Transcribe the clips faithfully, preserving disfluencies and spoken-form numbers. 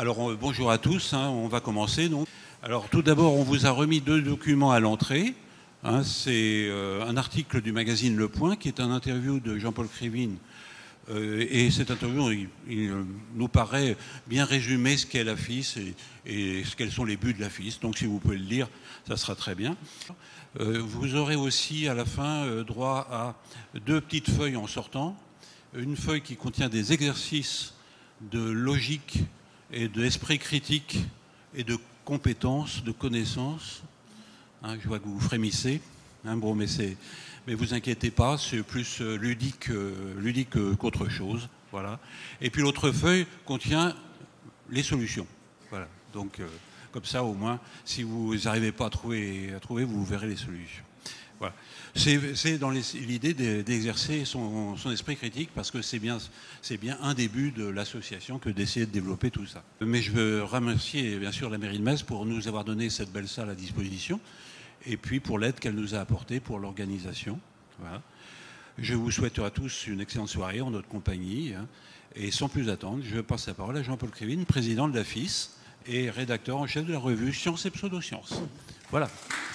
Alors euh, bonjour à tous, hein, on va commencer. Donc. Alors tout d'abord, on vous a remis deux documents à l'entrée. Hein, c'est euh, un article du magazine Le Point qui est un interview de Jean-Paul Krivine. Euh, et cette interview, il, il nous paraît bien résumer ce qu'est la F I S et, et quels sont les buts de la F I S. Donc si vous pouvez le lire, ça sera très bien. Euh, vous aurez aussi à la fin euh, droit à deux petites feuilles en sortant. Une feuille qui contient des exercices de logique et d'esprit critique et de compétences, de connaissances. Hein, je vois que vous frémissez, hein, bon, mais, mais vous inquiétez pas, c'est plus ludique, euh, ludique qu'autre chose. Voilà. Et puis l'autre feuille contient les solutions. Voilà. Donc euh, comme ça, au moins, si vous n'arrivez pas à trouver, à trouver, vous verrez les solutions. Voilà. C'est dans l'idée d'exercer son, son esprit critique parce que c'est bien, c'est bien un des buts de l'association que d'essayer de développer tout ça. Mais je veux remercier bien sûr la mairie de Metz pour nous avoir donné cette belle salle à disposition et puis pour l'aide qu'elle nous a apportée pour l'organisation. Voilà. Je vous souhaite à tous une excellente soirée en notre compagnie. Hein, et sans plus attendre, je passe la parole à Jean-Paul Krivine, président de la F I S et rédacteur en chef de la revue Sciences et Pseudosciences. Voilà.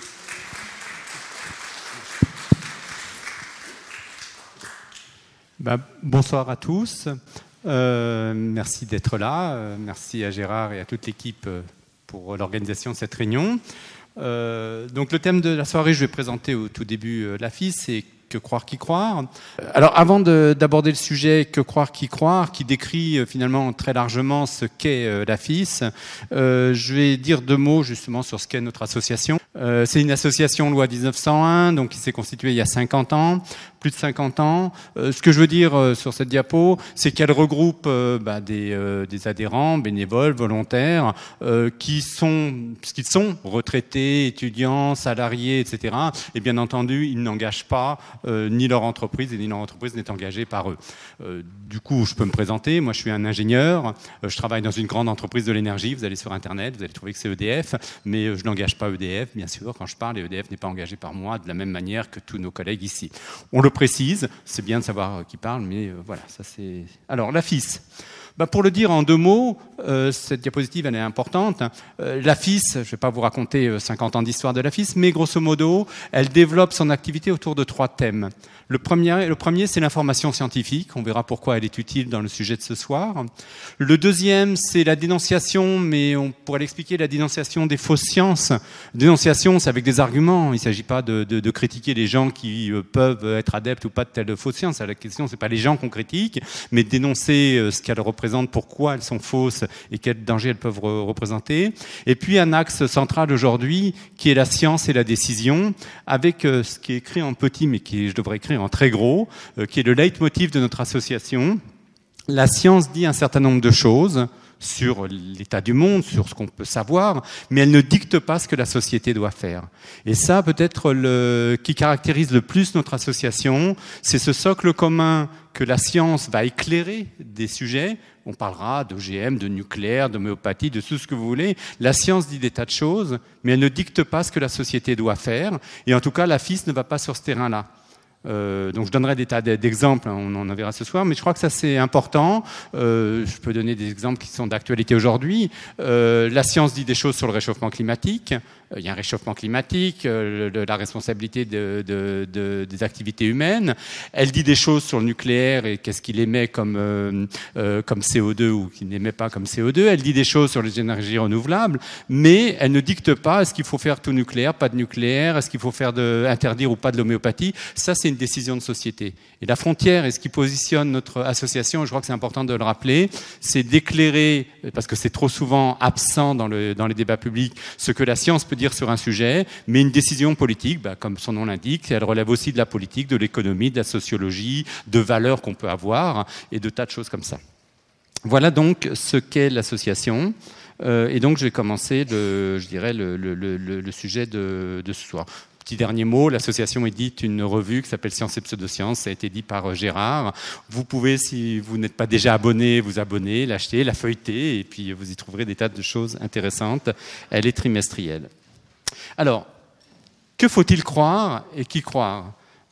Ben, bonsoir à tous, euh, merci d'être là, euh, merci à Gérard et à toute l'équipe pour l'organisation de cette réunion. Euh, donc le thème de la soirée, je vais présenter au tout début euh, la F I S, c'est que croire qui croire. Alors avant d'aborder le sujet que croire qui croire, qui décrit euh, finalement très largement ce qu'est euh, la F I S, euh, je vais dire deux mots justement sur ce qu'est notre association. Euh, c'est une association loi mille neuf cent un, donc qui s'est constituée il y a cinquante ans, plus de cinquante ans. Euh, ce que je veux dire euh, sur cette diapo, c'est qu'elle regroupe euh, bah, des, euh, des adhérents, bénévoles, volontaires, euh, qui sont ce qu'ils sont, retraités, étudiants, salariés, et cetera. Et bien entendu, ils n'engagent pas euh, ni leur entreprise et ni leur entreprise n'est engagée par eux. Euh, du coup, je peux me présenter. Moi, je suis un ingénieur. Euh, je travaille dans une grande entreprise de l'énergie. Vous allez sur Internet, vous allez trouver que c'est E D F, mais euh, je n'engage pas E D F, bien sûr. Quand je parle, E D F n'est pas engagé par moi de la même manière que tous nos collègues ici. On le précise, c'est bien de savoir qui parle, mais euh, voilà, ça c'est... Alors, la F I S. Ben, pour le dire en deux mots, euh, cette diapositive elle est importante. Euh, la F I S, je ne vais pas vous raconter cinquante ans d'histoire de la F I S, mais grosso modo, elle développe son activité autour de trois thèmes. Le premier, le premier c'est l'information scientifique. On verra pourquoi elle est utile dans le sujet de ce soir. Le deuxième, c'est la dénonciation, mais on pourrait l'expliquer, la dénonciation des fausses sciences. Dénonciation, c'est avec des arguments. Il ne s'agit pas de, de, de critiquer les gens qui euh, peuvent être adeptes ou pas de telle fausse science. La question, c'est pas les gens qu'on critique, mais dénoncer euh, ce qu'elles représentent, pourquoi elles sont fausses et quels dangers elles peuvent re représenter. Et puis un axe central aujourd'hui, qui est la science et la décision, avec euh, ce qui est écrit en petit, mais qui je devrais écrire en très gros, euh, qui est le leitmotiv de notre association. La science dit un certain nombre de choses sur l'état du monde, sur ce qu'on peut savoir, mais elle ne dicte pas ce que la société doit faire. Et ça, peut-être, le qui caractérise le plus notre association, c'est ce socle commun que la science va éclairer des sujets. On parlera d'O G M, de nucléaire, d'homéopathie, de tout ce que vous voulez. La science dit des tas de choses, mais elle ne dicte pas ce que la société doit faire. Et en tout cas, la F I S ne va pas sur ce terrain-là. Euh, donc je donnerai des tas d'exemples, on en verra ce soir, mais je crois que ça c'est important. Euh, je peux donner des exemples qui sont d'actualité aujourd'hui. Euh, la science dit des choses sur le réchauffement climatique. Il y a un réchauffement climatique, euh, le, la responsabilité de, de, de, des activités humaines. Elle dit des choses sur le nucléaire et qu'est-ce qu'il émet comme, euh, euh, comme C O deux ou qu'il n'émet pas comme C O deux. Elle dit des choses sur les énergies renouvelables, mais elle ne dicte pas est-ce qu'il faut faire tout nucléaire, pas de nucléaire, est-ce qu'il faut faire de, interdire ou pas de l'homéopathie. Ça, c'est une décision de société. Et la frontière, et ce qui positionne notre association, je crois que c'est important de le rappeler, c'est d'éclairer, parce que c'est trop souvent absent dans, le, dans les débats publics, ce que la science peut dire sur un sujet, mais une décision politique, bah, comme son nom l'indique, elle relève aussi de la politique, de l'économie, de la sociologie, de valeurs qu'on peut avoir, et de tas de choses comme ça. Voilà donc ce qu'est l'association. Euh, et donc je vais commencer, le, je dirais, le, le, le, le sujet de, de ce soir. Petit dernier mot, l'association édite une revue qui s'appelle Sciences et Pseudosciences, ça a été dit par Gérard. Vous pouvez, si vous n'êtes pas déjà abonné, vous abonner, l'acheter, la feuilleter, et puis vous y trouverez des tas de choses intéressantes. Elle est trimestrielle. Alors, que faut-il croire et qui croire ?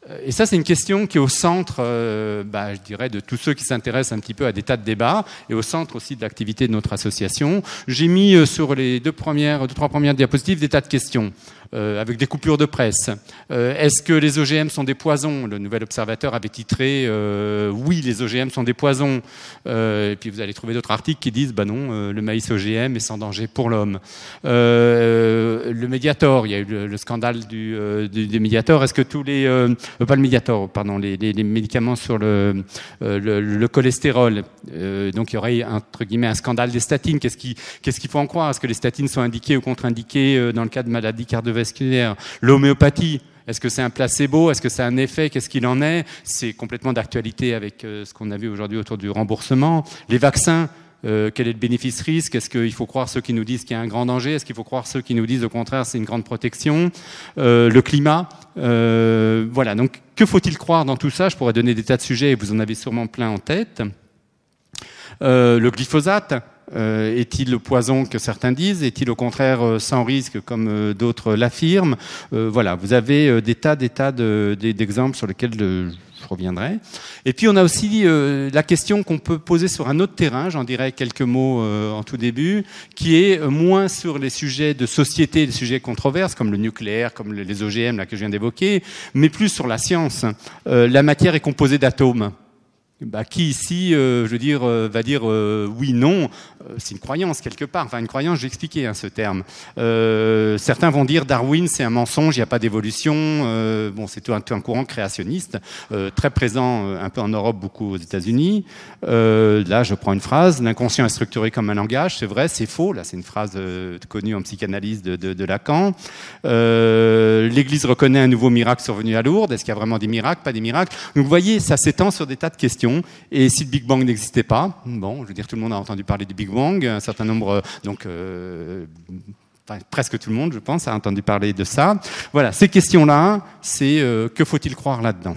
Et ça, c'est une question qui est au centre, euh, bah, je dirais, de tous ceux qui s'intéressent un petit peu à des tas de débats, et au centre aussi de l'activité de notre association. J'ai mis euh, sur les deux premières, deux, trois premières diapositives des tas de questions, euh, avec des coupures de presse. Euh, est-ce que les O G M sont des poisons? Le Nouvel Observateur avait titré euh, « Oui, les O G M sont des poisons euh, ». Et puis vous allez trouver d'autres articles qui disent « Bah non, euh, le maïs O G M est sans danger pour l'homme euh, ». Le Mediator, il y a eu le, le scandale du, euh, du, du Mediator. Est-ce que tous les... Euh, pas le Mediator, pardon, les, les, les médicaments sur le, euh, le, le cholestérol. Euh, donc il y aurait entre guillemets un scandale des statines. Qu'est-ce qu'il qu'est-ce qu'il faut en croire? Est-ce que les statines sont indiquées ou contre-indiquées euh, dans le cas de maladies cardiovasculaires? L'homéopathie, est-ce que c'est un placebo? Est-ce que c'est un effet? Qu'est-ce qu'il en est? C'est complètement d'actualité avec euh, ce qu'on a vu aujourd'hui autour du remboursement. Les vaccins. Euh, quel est le bénéfice-risque? Est-ce qu'il faut croire ceux qui nous disent qu'il y a un grand danger? Est-ce qu'il faut croire ceux qui nous disent au contraire c'est une grande protection? euh, Le climat, euh, voilà. Donc, que faut-il croire dans tout ça? Je pourrais donner des tas de sujets et vous en avez sûrement plein en tête. Euh, le glyphosate, euh, est-il le poison que certains disent? Est-il au contraire euh, sans risque comme euh, d'autres l'affirment? euh, Voilà, vous avez euh, des tas, des tas de, des, d'exemples sur lesquels de, je reviendrai. Et puis on a aussi euh, la question qu'on peut poser sur un autre terrain, j'en dirai quelques mots euh, en tout début, qui est euh, moins sur les sujets de société, les sujets controverses, comme le nucléaire, comme les O G M là, que je viens d'évoquer, mais plus sur la science. Euh, la matière est composée d'atomes. Bah, qui ici, euh, je veux dire, euh, va dire euh, oui, non, euh, c'est une croyance quelque part. Enfin, une croyance, j'ai expliqué hein, ce terme. Euh, certains vont dire Darwin, c'est un mensonge, il n'y a pas d'évolution. Euh, bon, c'est tout un, tout un courant créationniste, euh, très présent euh, un peu en Europe, beaucoup aux États-Unis. Euh, là, je prends une phrase, l'inconscient est structuré comme un langage, c'est vrai, c'est faux. Là, c'est une phrase euh, connue en psychanalyse de, de, de Lacan. Euh, L'Église reconnaît un nouveau miracle survenu à Lourdes. Est-ce qu'il y a vraiment des miracles, pas des miracles? Donc, vous voyez, ça s'étend sur des tas de questions. Et si le Big Bang n'existait pas, bon, je veux dire, tout le monde a entendu parler du Big Bang, un certain nombre, donc euh, enfin, presque tout le monde, je pense, a entendu parler de ça. Voilà, ces questions-là, c'est euh, que faut-il croire là-dedans?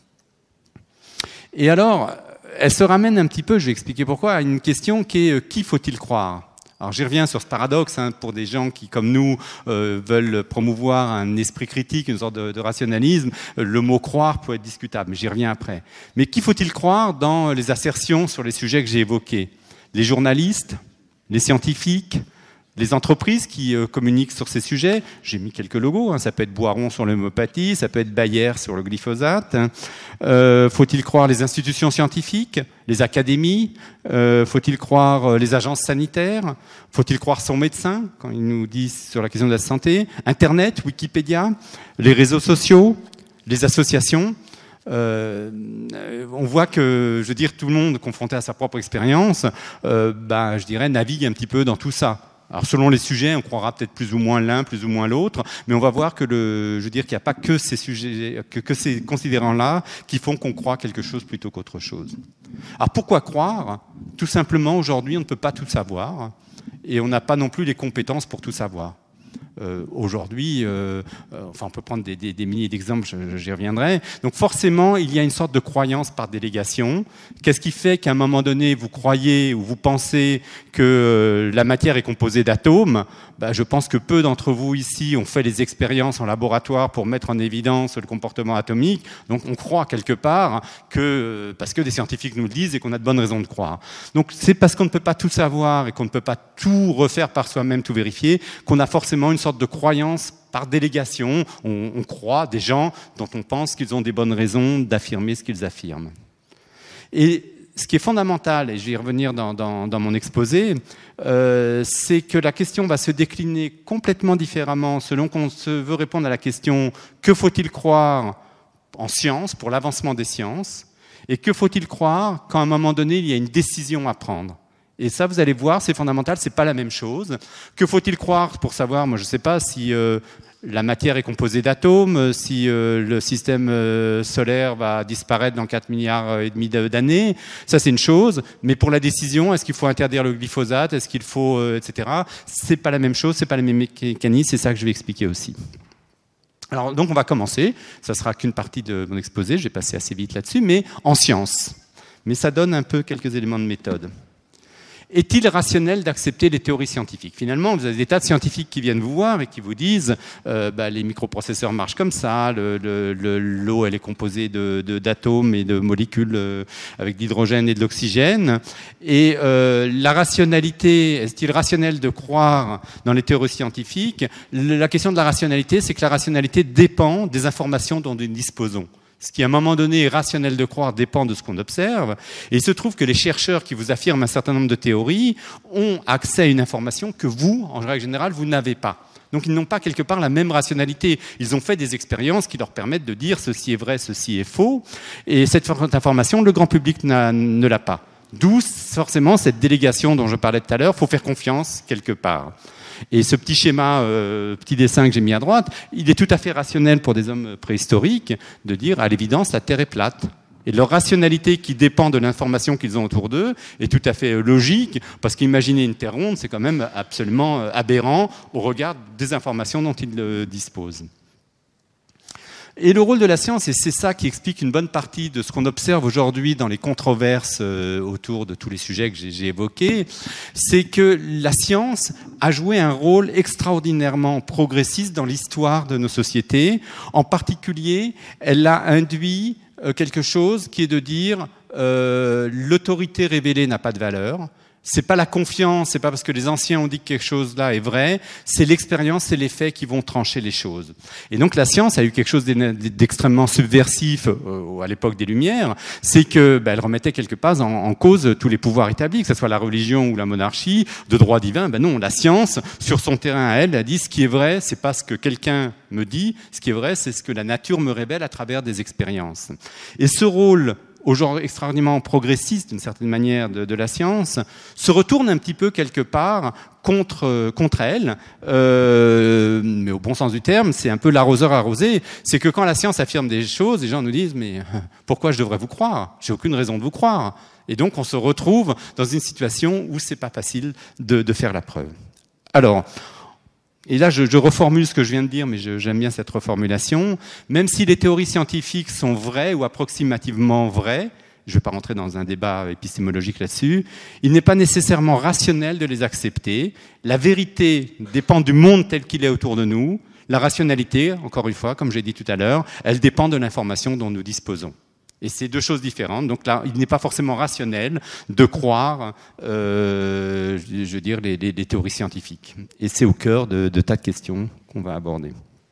Et alors, elles se ramènent un petit peu, je vais expliquer pourquoi, à une question qui est euh, qui faut-il croire? Alors j'y reviens sur ce paradoxe hein, pour des gens qui, comme nous, euh, veulent promouvoir un esprit critique, une sorte de, de rationalisme. Euh, le mot croire peut être discutable, mais j'y reviens après. Mais qui faut-il croire dans les assertions sur les sujets que j'ai évoqués? Les journalistes, les scientifiques, les entreprises qui euh, communiquent sur ces sujets. J'ai mis quelques logos, hein, ça peut être Boiron sur l'homéopathie, ça peut être Bayer sur le glyphosate. Hein. Euh, faut-il croire les institutions scientifiques, les académies? euh, Faut-il croire euh, les agences sanitaires? Faut-il croire son médecin quand il nous dit sur la question de la santé? Internet, Wikipédia, les réseaux sociaux, les associations? Euh, on voit que, je veux dire, tout le monde confronté à sa propre expérience, euh, bah, je dirais, navigue un petit peu dans tout ça. Alors selon les sujets, on croira peut-être plus ou moins l'un, plus ou moins l'autre, mais on va voir que le, je veux dire qu'il n'y a pas que ces sujets, que, que ces considérants-là qui font qu'on croit quelque chose plutôt qu'autre chose. Alors pourquoi croire? Tout simplement, aujourd'hui, on ne peut pas tout savoir et on n'a pas non plus les compétences pour tout savoir. Euh, aujourd'hui, euh, euh, enfin on peut prendre des, des, des milliers d'exemples, j'y reviendrai. Donc forcément, il y a une sorte de croyance par délégation. Qu'est-ce qui fait qu'à un moment donné, vous croyez ou vous pensez que euh, la matière est composée d'atomes? Ben, je pense que peu d'entre vous ici ont fait les expériences en laboratoire pour mettre en évidence le comportement atomique. Donc on croit quelque part que, parce que des scientifiques nous le disent et qu'on a de bonnes raisons de croire. Donc c'est parce qu'on ne peut pas tout savoir et qu'on ne peut pas tout refaire par soi-même, tout vérifier, qu'on a forcément une sorte de croyance par délégation. On, on croit des gens dont on pense qu'ils ont des bonnes raisons d'affirmer ce qu'ils affirment. Et ce qui est fondamental, et je vais y revenir dans, dans, dans mon exposé, euh, c'est que la question va se décliner complètement différemment selon qu'on se veut répondre à la question « Que faut-il croire en science, pour l'avancement des sciences ?» et « Que faut-il croire quand à un moment donné, il y a une décision à prendre ?» Et ça, vous allez voir, c'est fondamental, c'est pas la même chose. Que faut-il croire pour savoir, moi je ne sais pas, si euh, la matière est composée d'atomes, si euh, le système euh, solaire va disparaître dans quatre milliards et demi d'années, ça c'est une chose. Mais pour la décision, est-ce qu'il faut interdire le glyphosate, est-ce qu'il faut, euh, et cetera. C'est pas la même chose, c'est pas les mêmes mécanismes, c'est ça que je vais expliquer aussi. Alors donc on va commencer, ça sera qu'une partie de mon exposé, je vais passer assez vite là-dessus, mais en sciences. Mais ça donne un peu quelques éléments de méthode. est-il rationnel d'accepter les théories scientifiques? Finalement, vous avez des tas de scientifiques qui viennent vous voir et qui vous disent euh, bah, les microprocesseurs marchent comme ça, le, le, le, l'eau elle est composée de, de, d'atomes et de molécules euh, avec d'hydrogène et de l'oxygène. Et euh, la rationalité, est-il rationnel de croire dans les théories scientifiques? La question de la rationalité, c'est que la rationalité dépend des informations dont nous disposons. Ce qui, à un moment donné, est rationnel de croire dépend de ce qu'on observe. Et il se trouve que les chercheurs qui vous affirment un certain nombre de théories ont accès à une information que vous, en règle générale, vous n'avez pas. Donc ils n'ont pas quelque part la même rationalité. Ils ont fait des expériences qui leur permettent de dire ceci est vrai, ceci est faux. Et cette information, le grand public n'a, ne l'a pas. D'où forcément cette délégation dont je parlais tout à l'heure. Il faut faire confiance quelque part. Et ce petit schéma, euh, petit dessin que j'ai mis à droite, il est tout à fait rationnel pour des hommes préhistoriques de dire, à l'évidence, la Terre est plate. Et leur rationalité qui dépend de l'information qu'ils ont autour d'eux est tout à fait logique, parce qu'imaginer une Terre ronde, c'est quand même absolument aberrant au regard des informations dont ils euh, disposent. Et le rôle de la science, et c'est ça qui explique une bonne partie de ce qu'on observe aujourd'hui dans les controverses autour de tous les sujets que j'ai évoqués, c'est que la science a joué un rôle extraordinairement progressiste dans l'histoire de nos sociétés. En particulier, elle a induit quelque chose qui est de dire euh, l'autorité révélée n'a pas de valeur. C'est pas la confiance, c'est pas parce que les anciens ont dit que quelque chose là est vrai, c'est l'expérience, c'est les faits qui vont trancher les choses. Et donc la science a eu quelque chose d'extrêmement subversif euh, à l'époque des Lumières, c'est que ben, elle remettait quelque part en, en cause tous les pouvoirs établis, que ce soit la religion ou la monarchie, de droit divin. Ben non, la science, sur son terrain à elle, a dit ce qui est vrai, c'est pas ce que quelqu'un me dit, ce qui est vrai, c'est ce que la nature me révèle à travers des expériences. Et ce rôle aujourd'hui extraordinairement progressiste, d'une certaine manière, de, de la science, se retourne un petit peu quelque part contre, contre elle, euh, mais au bon sens du terme, c'est un peu l'arroseur arrosé. C'est que quand la science affirme des choses, les gens nous disent « mais pourquoi je devrais vous croire? J'ai aucune raison de vous croire ». Et donc on se retrouve dans une situation où c'est pas facile de, de faire la preuve. Alors, et là, je, je reformule ce que je viens de dire, mais je, j'aime bien cette reformulation. Même si les théories scientifiques sont vraies ou approximativement vraies, je ne vais pas rentrer dans un débat épistémologique là-dessus, il n'est pas nécessairement rationnel de les accepter. La vérité dépend du monde tel qu'il est autour de nous. La rationalité, encore une fois, comme j'ai dit tout à l'heure, elle dépend de l'information dont nous disposons. Et c'est deux choses différentes. Donc là, il n'est pas forcément rationnel de croire, euh, je veux dire, les, les, les théories scientifiques. Et c'est au cœur de, de tas de questions qu'on va aborder.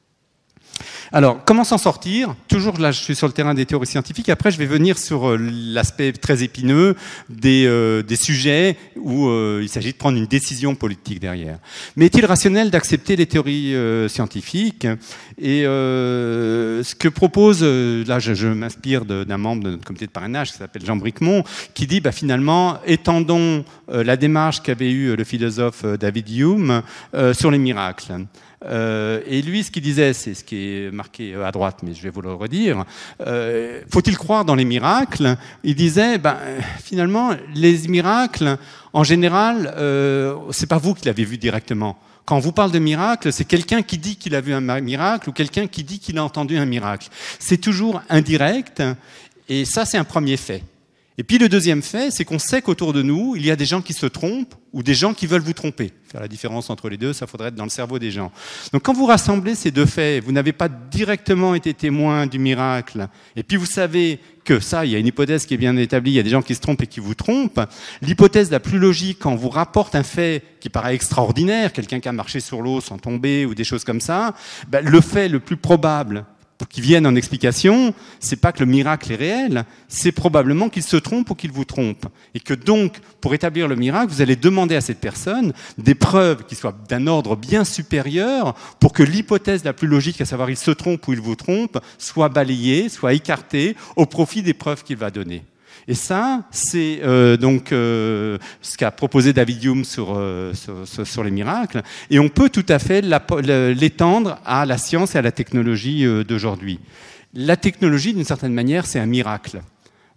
Alors, comment s'en sortir? Toujours là, je suis sur le terrain des théories scientifiques. Après, je vais venir sur l'aspect très épineux des, euh, des sujets où euh, il s'agit de prendre une décision politique derrière. Mais est-il rationnel d'accepter les théories euh, scientifiques? Et euh, ce que propose, là, je, je m'inspire d'un membre de notre comité de parrainage qui s'appelle Jean Bricmont, qui dit, bah, finalement, étendons euh, la démarche qu'avait eue le philosophe David Hume euh, sur les miracles. Euh, et lui, ce qu'il disait, c'est ce qui est marqué à droite, mais je vais vous le redire. Euh, faut-il croire dans les miracles? Il disait, ben, finalement, les miracles, en général, euh, c'est pas vous qui l'avez vu directement. Quand on vous parle de miracle, c'est quelqu'un qui dit qu'il a vu un miracle ou quelqu'un qui dit qu'il a entendu un miracle. C'est toujours indirect, et ça, c'est un premier fait. Et puis le deuxième fait, c'est qu'on sait qu'autour de nous, il y a des gens qui se trompent ou des gens qui veulent vous tromper. Faire la différence entre les deux, ça faudrait être dans le cerveau des gens. Donc quand vous rassemblez ces deux faits, vous n'avez pas directement été témoin du miracle, et puis vous savez que ça, il y a une hypothèse qui est bien établie, il y a des gens qui se trompent et qui vous trompent. L'hypothèse la plus logique, quand on vous rapporte un fait qui paraît extraordinaire, quelqu'un qui a marché sur l'eau sans tomber ou des choses comme ça, ben, le fait le plus probable qui viennent en explication, c'est pas que le miracle est réel, c'est probablement qu'il se trompe ou qu'il vous trompe. Et que donc, pour établir le miracle, vous allez demander à cette personne des preuves qui soient d'un ordre bien supérieur pour que l'hypothèse la plus logique, à savoir il se trompe ou il vous trompe, soit balayée, soit écartée au profit des preuves qu'il va donner. Et ça, c'est euh, donc euh, ce qu'a proposé David Hume sur, euh, sur, sur les miracles. Et on peut tout à fait l'étendre à la science et à la technologie euh, d'aujourd'hui. La technologie, d'une certaine manière, c'est un miracle.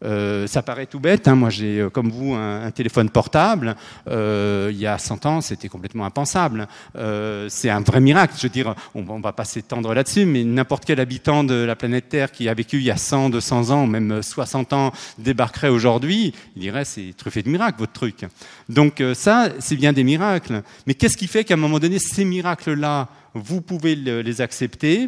Euh, ça paraît tout bête, hein. Moi j'ai euh, comme vous un, un téléphone portable. Euh, il y a cent ans, c'était complètement impensable. Euh, c'est un vrai miracle. Je veux dire, on ne va pas s'étendre là-dessus, mais n'importe quel habitant de la planète Terre qui a vécu il y a cent, deux cents ans, même soixante ans, débarquerait aujourd'hui, il dirait c'est truffé de miracles votre truc. Donc euh, ça, c'est bien des miracles. Mais qu'est-ce qui fait qu'à un moment donné, ces miracles-là, vous pouvez le, les accepter?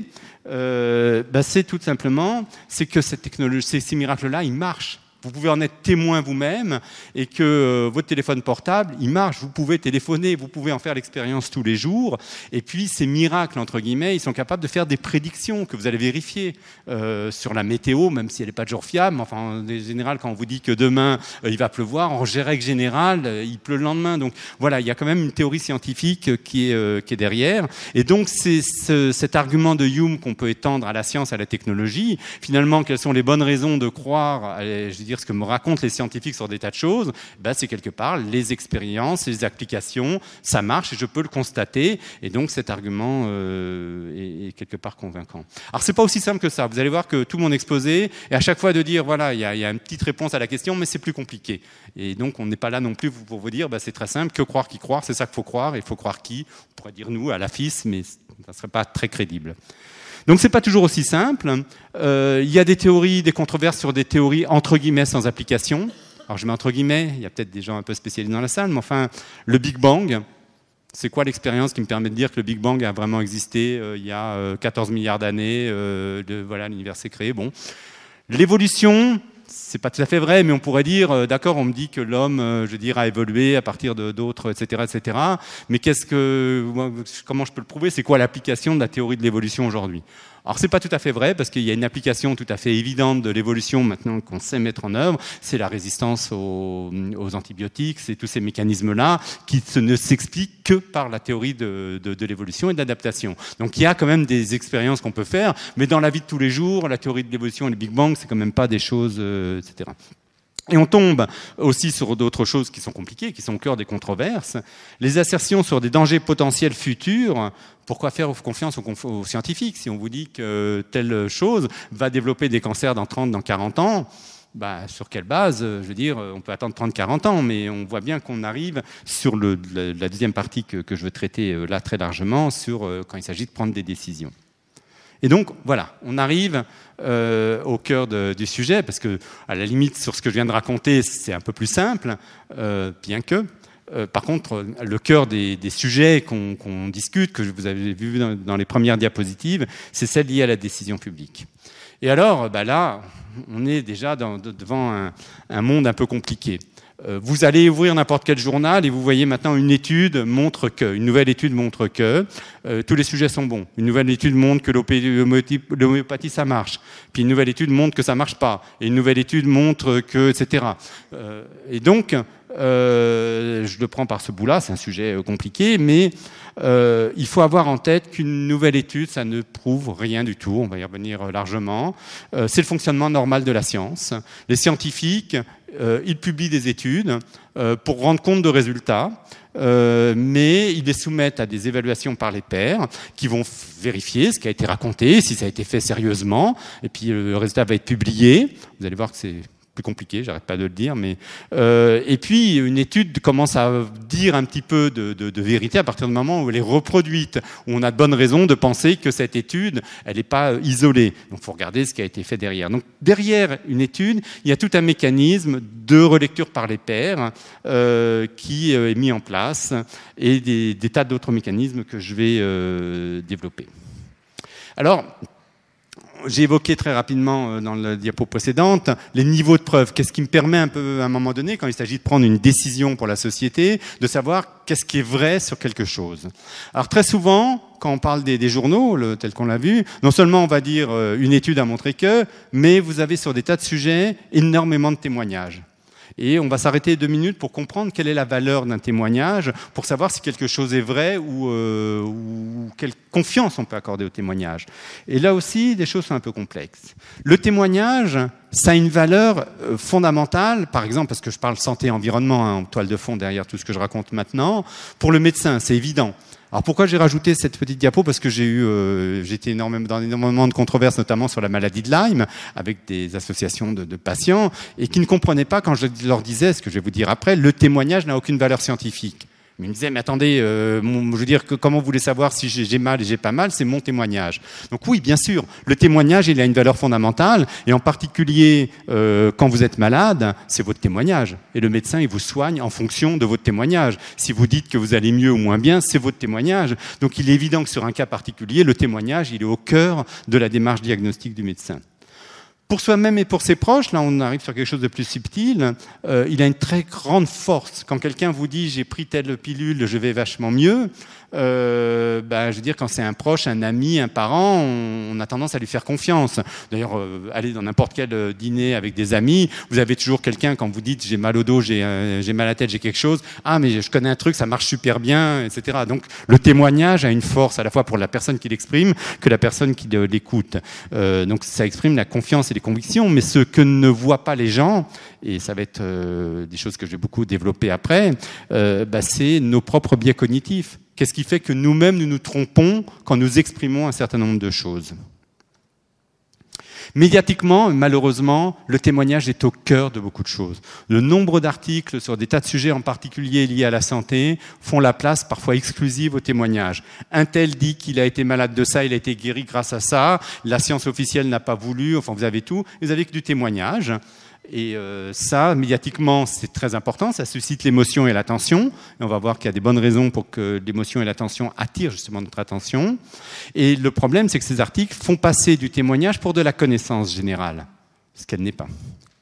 euh, ben c'est tout simplement, c'est que cette technologie, ces, ces miracles-là, ils marchent. Vous pouvez en être témoin vous-même et que euh, votre téléphone portable, il marche. Vous pouvez téléphoner, vous pouvez en faire l'expérience tous les jours. Et puis, ces miracles, entre guillemets, ils sont capables de faire des prédictions que vous allez vérifier euh, sur la météo, même si elle n'est pas toujours fiable. Enfin, en général, quand on vous dit que demain, euh, il va pleuvoir, en règle générale, euh, il pleut le lendemain. Donc, voilà, il y a quand même une théorie scientifique qui est, euh, qui est derrière. Et donc, c'est ce, cet argument de Hume qu'on peut étendre à la science, à la technologie. Finalement, quelles sont les bonnes raisons de croire, à, je veux dire, ce que me racontent les scientifiques sur des tas de choses, ben c'est quelque part les expériences, les applications, ça marche et je peux le constater. Et donc cet argument euh, est, est quelque part convaincant. Alors c'est pas aussi simple que ça. Vous allez voir que tout mon exposé est à chaque fois de dire voilà, il y a, y a une petite réponse à la question, mais c'est plus compliqué. Et donc on n'est pas là non plus pour vous dire ben, c'est très simple, que croire, qui croire, c'est ça qu'il faut croire. Il faut croire qui? On pourrait dire nous à l'A F I S, mais ça ne serait pas très crédible. Donc c'est pas toujours aussi simple. Euh, il y a des théories, des controverses sur des théories entre guillemets sans application. Alors je mets entre guillemets, il y a peut-être des gens un peu spécialisés dans la salle, mais enfin, le Big Bang, c'est quoi l'expérience qui me permet de dire que le Big Bang a vraiment existé euh, il y a euh, quatorze milliards d'années, euh, de, voilà, l'univers s'est créé. Bon, l'évolution, c'est pas tout à fait vrai, mais on pourrait dire, euh, d'accord, on me dit que l'homme, euh, je veux dire, a évolué à partir de d'autres, et cetera, et cetera. Mais qu'est-ce que, comment je peux le prouver? C'est quoi l'application de la théorie de l'évolution aujourd'hui? Alors c'est pas tout à fait vrai parce qu'il y a une application tout à fait évidente de l'évolution maintenant qu'on sait mettre en œuvre, c'est la résistance aux, aux antibiotiques, c'est tous ces mécanismes-là qui ne s'expliquent que par la théorie de, de, de l'évolution et de l'adaptation. Donc il y a quand même des expériences qu'on peut faire, mais dans la vie de tous les jours, la théorie de l'évolution et le Big Bang, c'est quand même pas des choses, euh, et cetera. Et on tombe aussi sur d'autres choses qui sont compliquées, qui sont au cœur des controverses. Les assertions sur des dangers potentiels futurs. Pourquoi faire confiance aux, aux scientifiques? Si on vous dit que telle chose va développer des cancers dans trente, dans quarante ans, bah, sur quelle base? Je veux dire, on peut attendre trente, quarante ans, mais on voit bien qu'on arrive sur le, la, la deuxième partie que, que je veux traiter là très largement, sur quand il s'agit de prendre des décisions. Et donc, voilà, on arrive euh, au cœur de, du sujet, parce que, à la limite, sur ce que je viens de raconter, c'est un peu plus simple, euh, bien que. Euh, par contre, le cœur des, des sujets qu'on, qu'on discute, que vous avez vu dans, dans les premières diapositives, c'est celle liée à la décision publique. Et alors, bah là, on est déjà dans, devant un, un monde un peu compliqué. Vous allez ouvrir n'importe quel journal et vous voyez maintenant une étude montre que, une nouvelle étude montre que euh, tous les sujets sont bons. Une nouvelle étude montre que l'homéopathie ça marche. Puis une nouvelle étude montre que ça marche pas. Et une nouvelle étude montre que, et cetera. Euh, et donc, euh, je le prends par ce bout-là, c'est un sujet compliqué, mais euh, il faut avoir en tête qu'une nouvelle étude, ça ne prouve rien du tout. On va y revenir largement. Euh, c'est le fonctionnement normal de la science. Les scientifiques, Euh, ils publient des études euh, pour rendre compte de résultats, euh, mais ils les soumettent à des évaluations par les pairs qui vont vérifier ce qui a été raconté, si ça a été fait sérieusement, et puis euh, le résultat va être publié. Vous allez voir que c'est plus compliqué, j'arrête pas de le dire, mais euh, et puis une étude commence à dire un petit peu de, de, de vérité à partir du moment où elle est reproduite, où on a de bonnes raisons de penser que cette étude, elle n'est pas isolée. Donc, il faut regarder ce qui a été fait derrière. Donc, derrière une étude, il y a tout un mécanisme de relecture par les pairs euh, qui est mis en place et des, des tas d'autres mécanismes que je vais euh, développer. Alors, j'ai évoqué très rapidement dans la diapo précédente les niveaux de preuve. Qu'est-ce qui me permet un peu, à un moment donné, quand il s'agit de prendre une décision pour la société, de savoir qu'est-ce qui est vrai sur quelque chose. Alors très souvent, quand on parle des, des journaux, le, tel qu'on l'a vu, non seulement on va dire euh, une étude a montré que, mais vous avez sur des tas de sujets énormément de témoignages. Et on va s'arrêter deux minutes pour comprendre quelle est la valeur d'un témoignage, pour savoir si quelque chose est vrai ou, euh, ou quelle confiance on peut accorder au témoignage. Et là aussi, les choses sont un peu complexes. Le témoignage, ça a une valeur fondamentale, par exemple, parce que je parle santé-environnement, hein, en toile de fond derrière tout ce que je raconte maintenant. Pour le médecin, c'est évident. Alors pourquoi j'ai rajouté cette petite diapo? Parce que j'ai eu, euh, j'étais énormément dans énormément de controverses, notamment sur la maladie de Lyme, avec des associations de, de patients, et qui ne comprenaient pas quand je leur disais, ce que je vais vous dire après, le témoignage n'a aucune valeur scientifique. Mais ils me disaient, mais attendez, euh, mon, je veux dire, que, comment vous voulez savoir si j'ai mal et j'ai pas mal? C'est mon témoignage. Donc oui, bien sûr, le témoignage, il a une valeur fondamentale, et en particulier, euh, quand vous êtes malade, c'est votre témoignage. Et le médecin, il vous soigne en fonction de votre témoignage. Si vous dites que vous allez mieux ou moins bien, c'est votre témoignage. Donc il est évident que sur un cas particulier, le témoignage, il est au cœur de la démarche diagnostique du médecin. Pour soi-même et pour ses proches, là on arrive sur quelque chose de plus subtil, euh, il a une très grande force. Quand quelqu'un vous dit « j'ai pris telle pilule, je vais vachement mieux », euh, bah, je veux dire, quand c'est un proche, un ami, un parent, on, on a tendance à lui faire confiance. D'ailleurs, euh, allez dans n'importe quel euh, dîner avec des amis, vous avez toujours quelqu'un, quand vous dites « j'ai mal au dos, j'ai euh, j'ai mal à la tête, j'ai quelque chose », « ah mais je connais un truc, ça marche super bien », et cetera. Donc le témoignage a une force à la fois pour la personne qui l'exprime que la personne qui l'écoute. Euh, donc ça exprime la confiance et les convictions, mais ce que ne voient pas les gens, et ça va être euh, des choses que je vais beaucoup développer après, euh, bah, c'est nos propres biais cognitifs. Qu'est-ce qui fait que nous-mêmes, nous nous trompons quand nous exprimons un certain nombre de choses? Médiatiquement, malheureusement, le témoignage est au cœur de beaucoup de choses. Le nombre d'articles sur des tas de sujets, en particulier liés à la santé, font la place parfois exclusive au témoignage. Un tel dit qu'il a été malade de ça, il a été guéri grâce à ça, la science officielle n'a pas voulu, enfin vous avez tout, vous avez que du témoignage. Et euh, ça, médiatiquement, c'est très important, ça suscite l'émotion et l'attention. Et on va voir qu'il y a des bonnes raisons pour que l'émotion et l'attention attirent justement notre attention. Et le problème, c'est que ces articles font passer du témoignage pour de la connaissance générale, ce qu'elle n'est pas.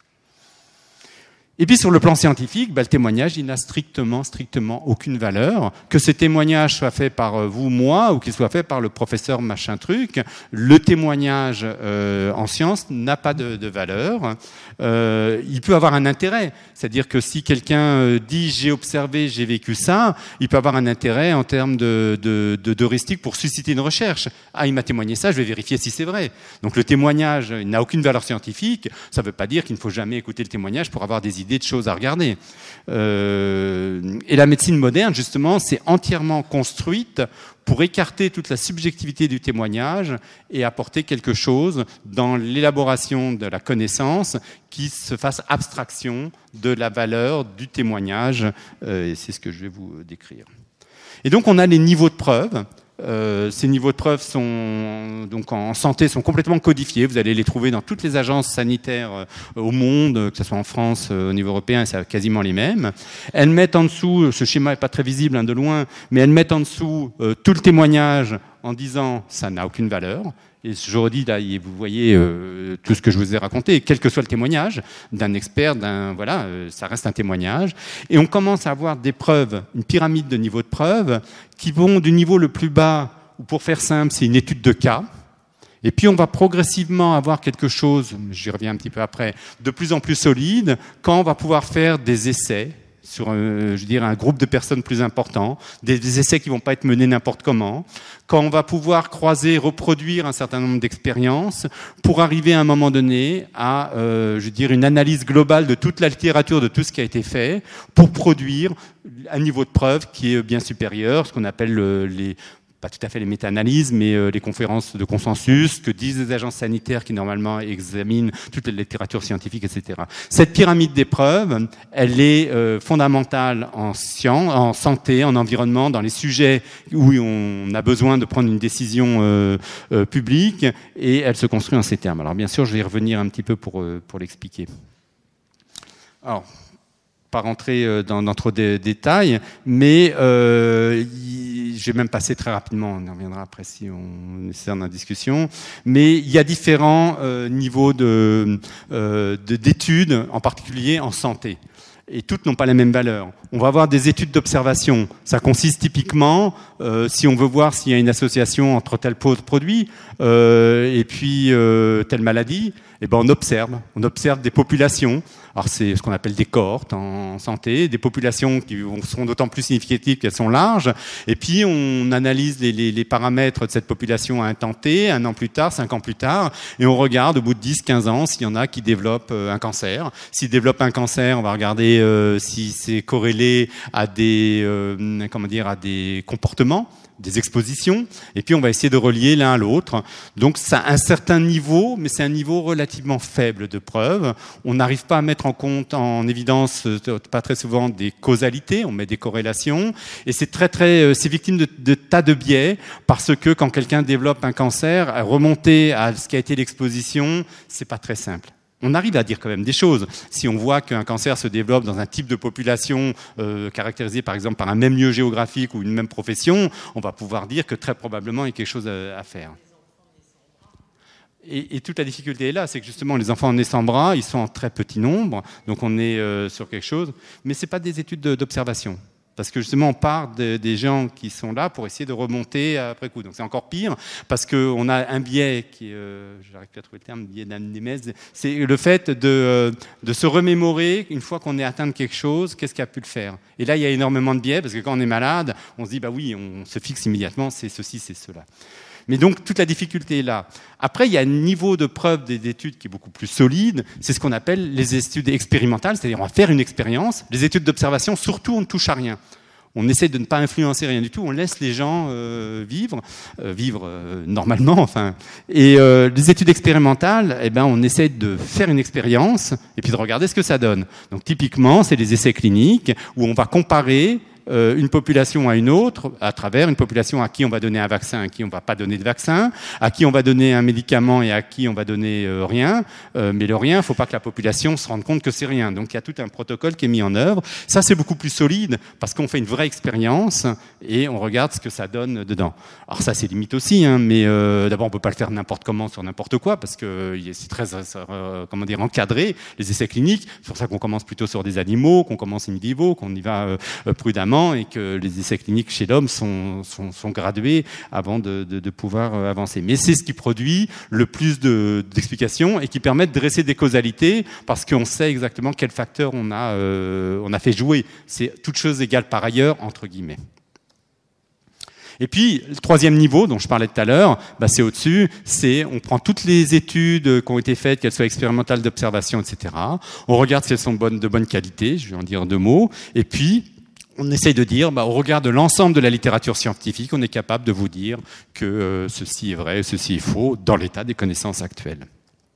Et puis sur le plan scientifique, bah, le témoignage, il n'a strictement, strictement aucune valeur. Que ce témoignage soit fait par vous, moi, ou qu'il soit fait par le professeur machin truc, le témoignage euh, en sciences n'a pas de, de valeur. Euh, il peut avoir un intérêt, c'est-à-dire que si quelqu'un dit j'ai observé, j'ai vécu ça, il peut avoir un intérêt en termes de, de, de, d'heuristique pour susciter une recherche. Ah, il m'a témoigné ça, je vais vérifier si c'est vrai. Donc le témoignage n'a aucune valeur scientifique. Ça ne veut pas dire qu'il ne faut jamais écouter le témoignage pour avoir des idées de choses à regarder. Euh, et la médecine moderne, justement, s'est entièrement construite pour écarter toute la subjectivité du témoignage et apporter quelque chose dans l'élaboration de la connaissance qui se fasse abstraction de la valeur du témoignage. Euh, et c'est ce que je vais vous décrire. Et donc, on a les niveaux de preuve. Euh, ces niveaux de preuve sont, donc en santé, sont complètement codifiés. Vous allez les trouver dans toutes les agences sanitaires euh, au monde, que ce soit en France, euh, au niveau européen, c'est quasiment les mêmes. Elles mettent en dessous, ce schéma n'est pas très visible hein, de loin, mais elles mettent en dessous euh, tout le témoignage en disant ça n'a aucune valeur. Et je redis là, vous voyez euh, tout ce que je vous ai raconté, quel que soit le témoignage d'un expert, d'un voilà, euh, ça reste un témoignage. Et on commence à avoir des preuves, une pyramide de niveaux de preuves qui vont du niveau le plus bas, ou pour faire simple, c'est une étude de cas. Et puis on va progressivement avoir quelque chose, j'y reviens un petit peu après, de plus en plus solide quand on va pouvoir faire des essais sur un, je dirais, un groupe de personnes plus important, des, des essais qui ne vont pas être menés n'importe comment, quand on va pouvoir croiser, reproduire un certain nombre d'expériences pour arriver à un moment donné à, euh, je dirais, une analyse globale de toute la littérature, de tout ce qui a été fait, pour produire un niveau de preuve qui est bien supérieur, ce qu'on appelle euh, les... pas tout à fait les méta-analyses, mais euh, les conférences de consensus que disent les agences sanitaires qui normalement examinent toute la littérature scientifique, et cetera. Cette pyramide des preuves, elle est euh, fondamentale en science, en santé, en environnement, dans les sujets où on a besoin de prendre une décision euh, euh, publique, et elle se construit en ces termes. Alors bien sûr, je vais y revenir un petit peu pour, euh, pour l'expliquer. Alors, pas rentrer dans, dans trop de détails, mais euh, y, je vais même passer très rapidement, on y reviendra après si on essaie dans la discussion, mais il y a différents euh, niveaux de, euh, de, d'études, en particulier en santé. Et toutes n'ont pas la même valeur. On va avoir des études d'observation. Ça consiste typiquement, euh, si on veut voir s'il y a une association entre tel produit euh, et puis euh, telle maladie, eh ben on observe. On observe des populations. Alors c'est ce qu'on appelle des cohortes en santé, des populations qui seront d'autant plus significatives qu'elles sont larges. Et puis on analyse les, les, les paramètres de cette population à un temps T, un an plus tard, cinq ans plus tard, et on regarde au bout de dix, quinze ans s'il y en a qui développent un cancer. S'ils développent un cancer, on va regarder euh, si c'est corrélé à des, euh, comment dire, à des comportements des expositions, et puis on va essayer de relier l'un à l'autre. Donc ça a un certain niveau, mais c'est un niveau relativement faible de preuves. On n'arrive pas à mettre en compte, en évidence, pas très souvent des causalités, on met des corrélations, et c'est très très, c'est victime de, de tas de biais, parce que quand quelqu'un développe un cancer, remonter à ce qui a été l'exposition, c'est pas très simple. On arrive à dire quand même des choses. Si on voit qu'un cancer se développe dans un type de population euh, caractérisé par exemple par un même lieu géographique ou une même profession, on va pouvoir dire que très probablement il y a quelque chose à, à faire. Et, et toute la difficulté est là, c'est que justement les enfants nés sans bras, ils sont en très petit nombre, donc on est euh, sur quelque chose, mais ce n'est pas des études d'observation. Parce que justement, on part de, des gens qui sont là pour essayer de remonter après coup. Donc c'est encore pire, parce qu'on a un biais qui, euh, j'arrive plus à trouver le terme, biais d'anamnèse, c'est le fait de, de se remémorer, une fois qu'on est atteint de quelque chose, qu'est-ce qui a pu le faire. Et là, il y a énormément de biais, parce que quand on est malade, on se dit, bah oui, on se fixe immédiatement, c'est ceci, c'est cela. Mais donc, toute la difficulté est là. Après, il y a un niveau de preuve des études qui est beaucoup plus solide. C'est ce qu'on appelle les études expérimentales, c'est-à-dire on va faire une expérience. Les études d'observation, surtout, on ne touche à rien. On essaie de ne pas influencer rien du tout. On laisse les gens euh, vivre, euh, vivre euh, normalement. Enfin, et euh, les études expérimentales, eh ben, on essaie de faire une expérience et puis de regarder ce que ça donne. Donc, typiquement, c'est les essais cliniques où on va comparer Euh, une population à une autre, à travers une population à qui on va donner un vaccin, à qui on ne va pas donner de vaccin, à qui on va donner un médicament et à qui on va donner euh, rien. Euh, mais le rien, il ne faut pas que la population se rende compte que c'est rien. Donc il y a tout un protocole qui est mis en œuvre. Ça, c'est beaucoup plus solide parce qu'on fait une vraie expérience et on regarde ce que ça donne dedans. Alors ça, c'est limite aussi, hein, mais euh, d'abord, on ne peut pas le faire n'importe comment sur n'importe quoi parce que c'est très euh, comment dire, encadré, les essais cliniques. C'est pour ça qu'on commence plutôt sur des animaux, qu'on commence in vivo, qu'on y va euh, prudemment, et que les essais cliniques chez l'homme sont, sont, sont gradués avant de, de, de pouvoir avancer. Mais c'est ce qui produit le plus de, d'explications et qui permet de dresser des causalités parce qu'on sait exactement quels facteurs on a, euh, on a fait jouer. C'est toute chose égale par ailleurs, entre guillemets. Et puis, le troisième niveau, dont je parlais tout à l'heure, bah, c'est au-dessus, c'est on prend toutes les études qui ont été faites, qu'elles soient expérimentales, d'observation, et cetera. On regarde si elles sont bonnes, de bonne qualité, je vais en dire deux mots, et puis on essaye de dire, bah, au regard de l'ensemble de la littérature scientifique, on est capable de vous dire que euh, ceci est vrai, ceci est faux, dans l'état des connaissances actuelles.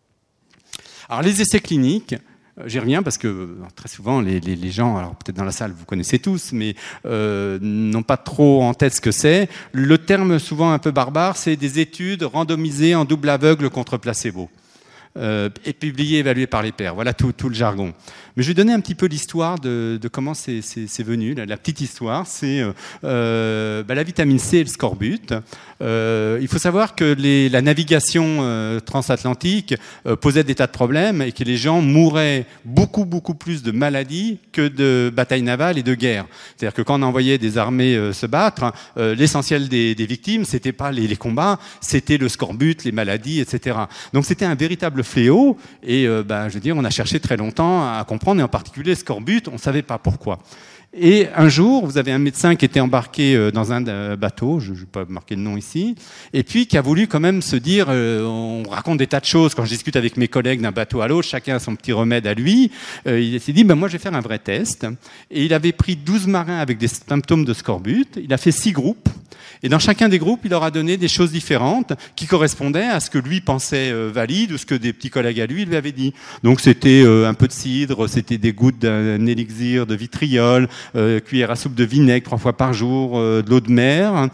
Alors les essais cliniques, euh, j'y reviens parce que euh, très souvent les, les, les gens, alors peut-être dans la salle vous connaissez tous, mais euh, n'ont pas trop en tête ce que c'est. Le terme souvent un peu barbare, c'est des études randomisées en double aveugle contre placebo. Euh, et publié, évalué par les pairs. Voilà tout, tout le jargon. Mais je vais donner un petit peu l'histoire de, de comment c'est, c'est, c'est venu. La, la petite histoire, c'est euh, bah, la vitamine C et le scorbut. Euh, il faut savoir que les, la navigation euh, transatlantique euh, posait des tas de problèmes et que les gens mouraient beaucoup, beaucoup plus de maladies que de batailles navales et de guerres. C'est-à-dire que quand on envoyait des armées euh, se battre, euh, l'essentiel des, des victimes, c'était pas les, les combats, c'était le scorbut, les maladies, et cetera. Donc c'était un véritable fléau et euh, bah, je veux dire, on a cherché très longtemps à comprendre, et en particulier le scorbut, on ne savait pas pourquoi. Et un jour, vous avez un médecin qui était embarqué dans un bateau, je ne vais pas marquer le nom ici, et puis qui a voulu quand même se dire, euh, on raconte des tas de choses, quand je discute avec mes collègues d'un bateau à l'autre, chacun a son petit remède à lui, euh, il s'est dit, ben moi je vais faire un vrai test, et il avait pris douze marins avec des symptômes de scorbut, il a fait six groupes, et dans chacun des groupes, il leur a donné des choses différentes qui correspondaient à ce que lui pensait euh, valide ou ce que des petits collègues à lui lui avaient dit. Donc c'était euh, un peu de cidre, c'était des gouttes d'un élixir de vitriol, euh, cuillère à soupe de vinaigre trois fois par jour, euh, de l'eau de mer,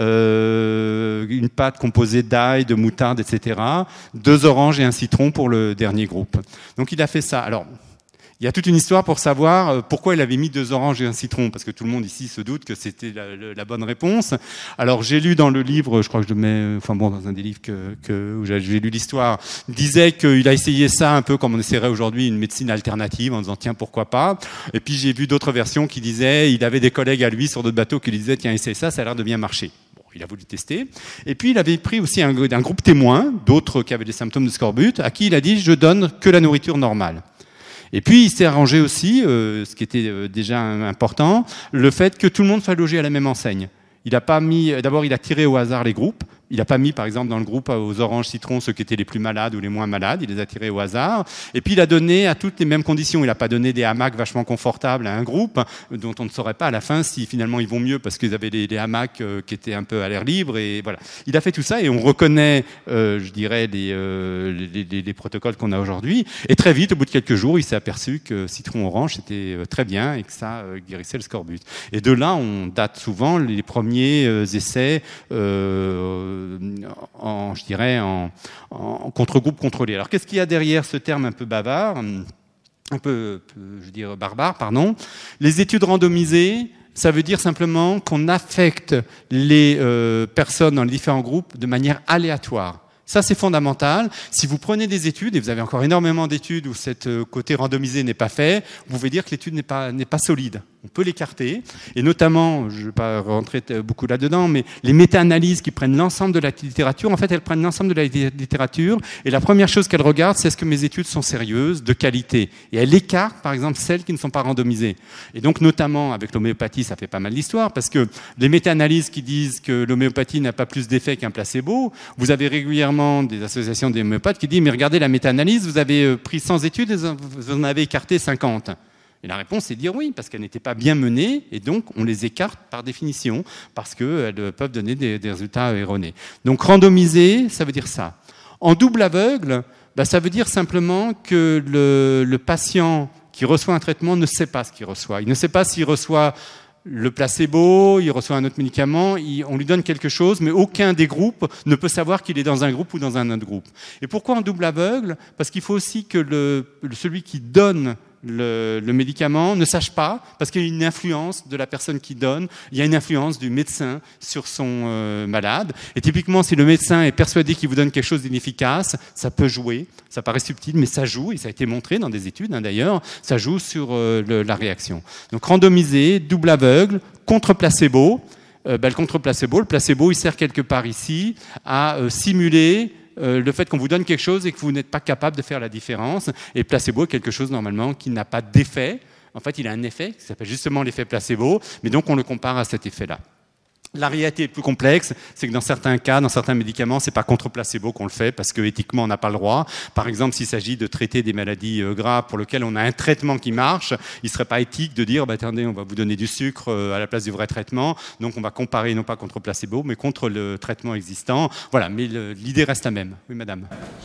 euh, une pâte composée d'ail, de moutarde, et cetera. Deux oranges et un citron pour le dernier groupe. Donc il a fait ça. Alors, il y a toute une histoire pour savoir pourquoi il avait mis deux oranges et un citron, parce que tout le monde ici se doute que c'était la, la bonne réponse. Alors j'ai lu dans le livre, je crois que je le mets, enfin bon, dans un des livres que, que, où j'ai lu l'histoire, disait qu'il a essayé ça un peu comme on essaierait aujourd'hui une médecine alternative, en disant tiens pourquoi pas. Et puis j'ai vu d'autres versions qui disaient, il avait des collègues à lui sur d'autres bateaux qui lui disaient tiens essaye ça, ça a l'air de bien marcher. Il a voulu tester. Et puis, il avait pris aussi un, un groupe témoin, d'autres qui avaient des symptômes de scorbut, à qui il a dit, je donne que la nourriture normale. Et puis, il s'est arrangé aussi, euh, ce qui était euh, déjà important, le fait que tout le monde soit logé à la même enseigne. Il a pas mis, d'abord, il a tiré au hasard les groupes, Il n'a pas mis, par exemple, dans le groupe aux oranges citrons ceux qui étaient les plus malades ou les moins malades. Il les a tirés au hasard. Et puis, il a donné à toutes les mêmes conditions. Il n'a pas donné des hamacs vachement confortables à un groupe dont on ne saurait pas à la fin si finalement ils vont mieux parce qu'ils avaient des, des hamacs euh, qui étaient un peu à l'air libre. Et voilà. Il a fait tout ça et on reconnaît, euh, je dirais, les, euh, les, les, les protocoles qu'on a aujourd'hui. Et très vite, au bout de quelques jours, il s'est aperçu que citron-orange, c'était très bien et que ça euh, guérissait le scorbut. Et de là, on date souvent les premiers euh, essais euh, en, je dirais, en, en contre-groupe contrôlé. Alors, qu'est-ce qu'il y a derrière ce terme un peu bavard, un peu, je veux dire, barbare, pardon. Les études randomisées, ça veut dire simplement qu'on affecte les euh, personnes dans les différents groupes de manière aléatoire. Ça, c'est fondamental. Si vous prenez des études, et vous avez encore énormément d'études où ce côté randomisé n'est pas fait, vous pouvez dire que l'étude n'est pas, n'est pas solide. On peut l'écarter. Et notamment, je ne vais pas rentrer beaucoup là-dedans, mais les méta-analyses qui prennent l'ensemble de la littérature, en fait, elles prennent l'ensemble de la littérature. Et la première chose qu'elles regardent, c'est est-ce que mes études sont sérieuses, de qualité. Et elles écartent, par exemple, celles qui ne sont pas randomisées. Et donc, notamment, avec l'homéopathie, ça fait pas mal d'histoire, parce que les méta-analyses qui disent que l'homéopathie n'a pas plus d'effet qu'un placebo, vous avez régulièrement des associations d'homéopathes qui disent « Mais regardez la méta-analyse, vous avez pris cent études et vous en avez écarté cinquante ». Et la réponse est de dire oui, parce qu'elles n'étaient pas bien menées, et donc on les écarte par définition, parce qu'elles peuvent donner des, des résultats erronés. Donc randomiser, ça veut dire ça. En double aveugle, bah, ça veut dire simplement que le, le patient qui reçoit un traitement ne sait pas ce qu'il reçoit. Il ne sait pas s'il reçoit le placebo, il reçoit un autre médicament, il, on lui donne quelque chose, mais aucun des groupes ne peut savoir qu'il est dans un groupe ou dans un autre groupe. Et pourquoi en double aveugle? Parce qu'il faut aussi que le, celui qui donne Le, le médicament ne sache pas, parce qu'il y a une influence de la personne qui donne, il y a une influence du médecin sur son euh, malade. Et typiquement, si le médecin est persuadé qu'il vous donne quelque chose d'inefficace, ça peut jouer, ça paraît subtil, mais ça joue, et ça a été montré dans des études hein, d'ailleurs, ça joue sur euh, le, la réaction. Donc randomisé, double aveugle, contre placebo. Euh, ben, le contre placebo, le placebo, il sert quelque part ici à euh, simuler Euh, le fait qu'on vous donne quelque chose et que vous n'êtes pas capable de faire la différence. Et placebo est quelque chose normalement qui n'a pas d'effet. En fait, il a un effet qui s'appelle justement l'effet placebo, mais donc on le compare à cet effet-là. La réalité est plus complexe, c'est que dans certains cas, dans certains médicaments, c'est pas contre placebo qu'on le fait parce que éthiquement on n'a pas le droit. Par exemple, s'il s'agit de traiter des maladies graves pour lesquelles on a un traitement qui marche, il serait pas éthique de dire bah, attendez, on va vous donner du sucre à la place du vrai traitement, donc on va comparer non pas contre placebo, mais contre le traitement existant. Voilà, mais l'idée reste la même. Oui, madame.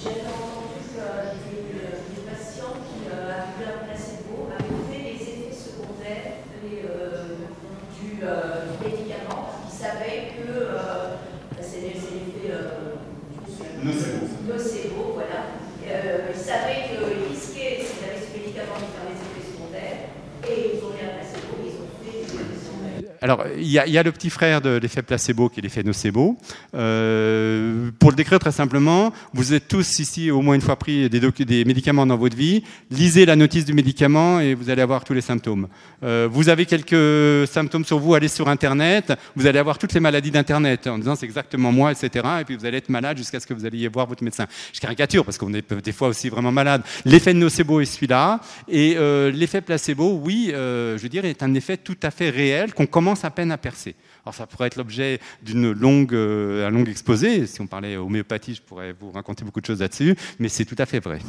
Nocebo. Nocebo, voilà. Euh, ils savaient qu'ils risquaient, s'ils avaient ce médicament, de faire des effets secondaires, et ils ont mis un placebo, ils ont fait des effets secondaires. Alors, il y, y a le petit frère de l'effet placebo qui est l'effet nocebo. Euh, pour le décrire très simplement, vous êtes tous ici au moins une fois pris des, des médicaments dans votre vie. Lisez la notice du médicament et vous allez avoir tous les symptômes. Euh, vous avez quelques symptômes sur vous, allez sur Internet, vous allez avoir toutes les maladies d'Internet en disant c'est exactement moi, et cetera. Et puis vous allez être malade jusqu'à ce que vous alliez voir votre médecin. Je caricature parce qu'on est des fois aussi vraiment malade. L'effet nocebo est celui-là. Et euh, l'effet placebo, oui, euh, je veux dire, est un effet tout à fait réel qu'on commence à peine à percer. Alors ça pourrait être l'objet d'une longue, euh, un long exposé. Si on parlait homéopathie, je pourrais vous raconter beaucoup de choses là-dessus, mais c'est tout à fait vrai.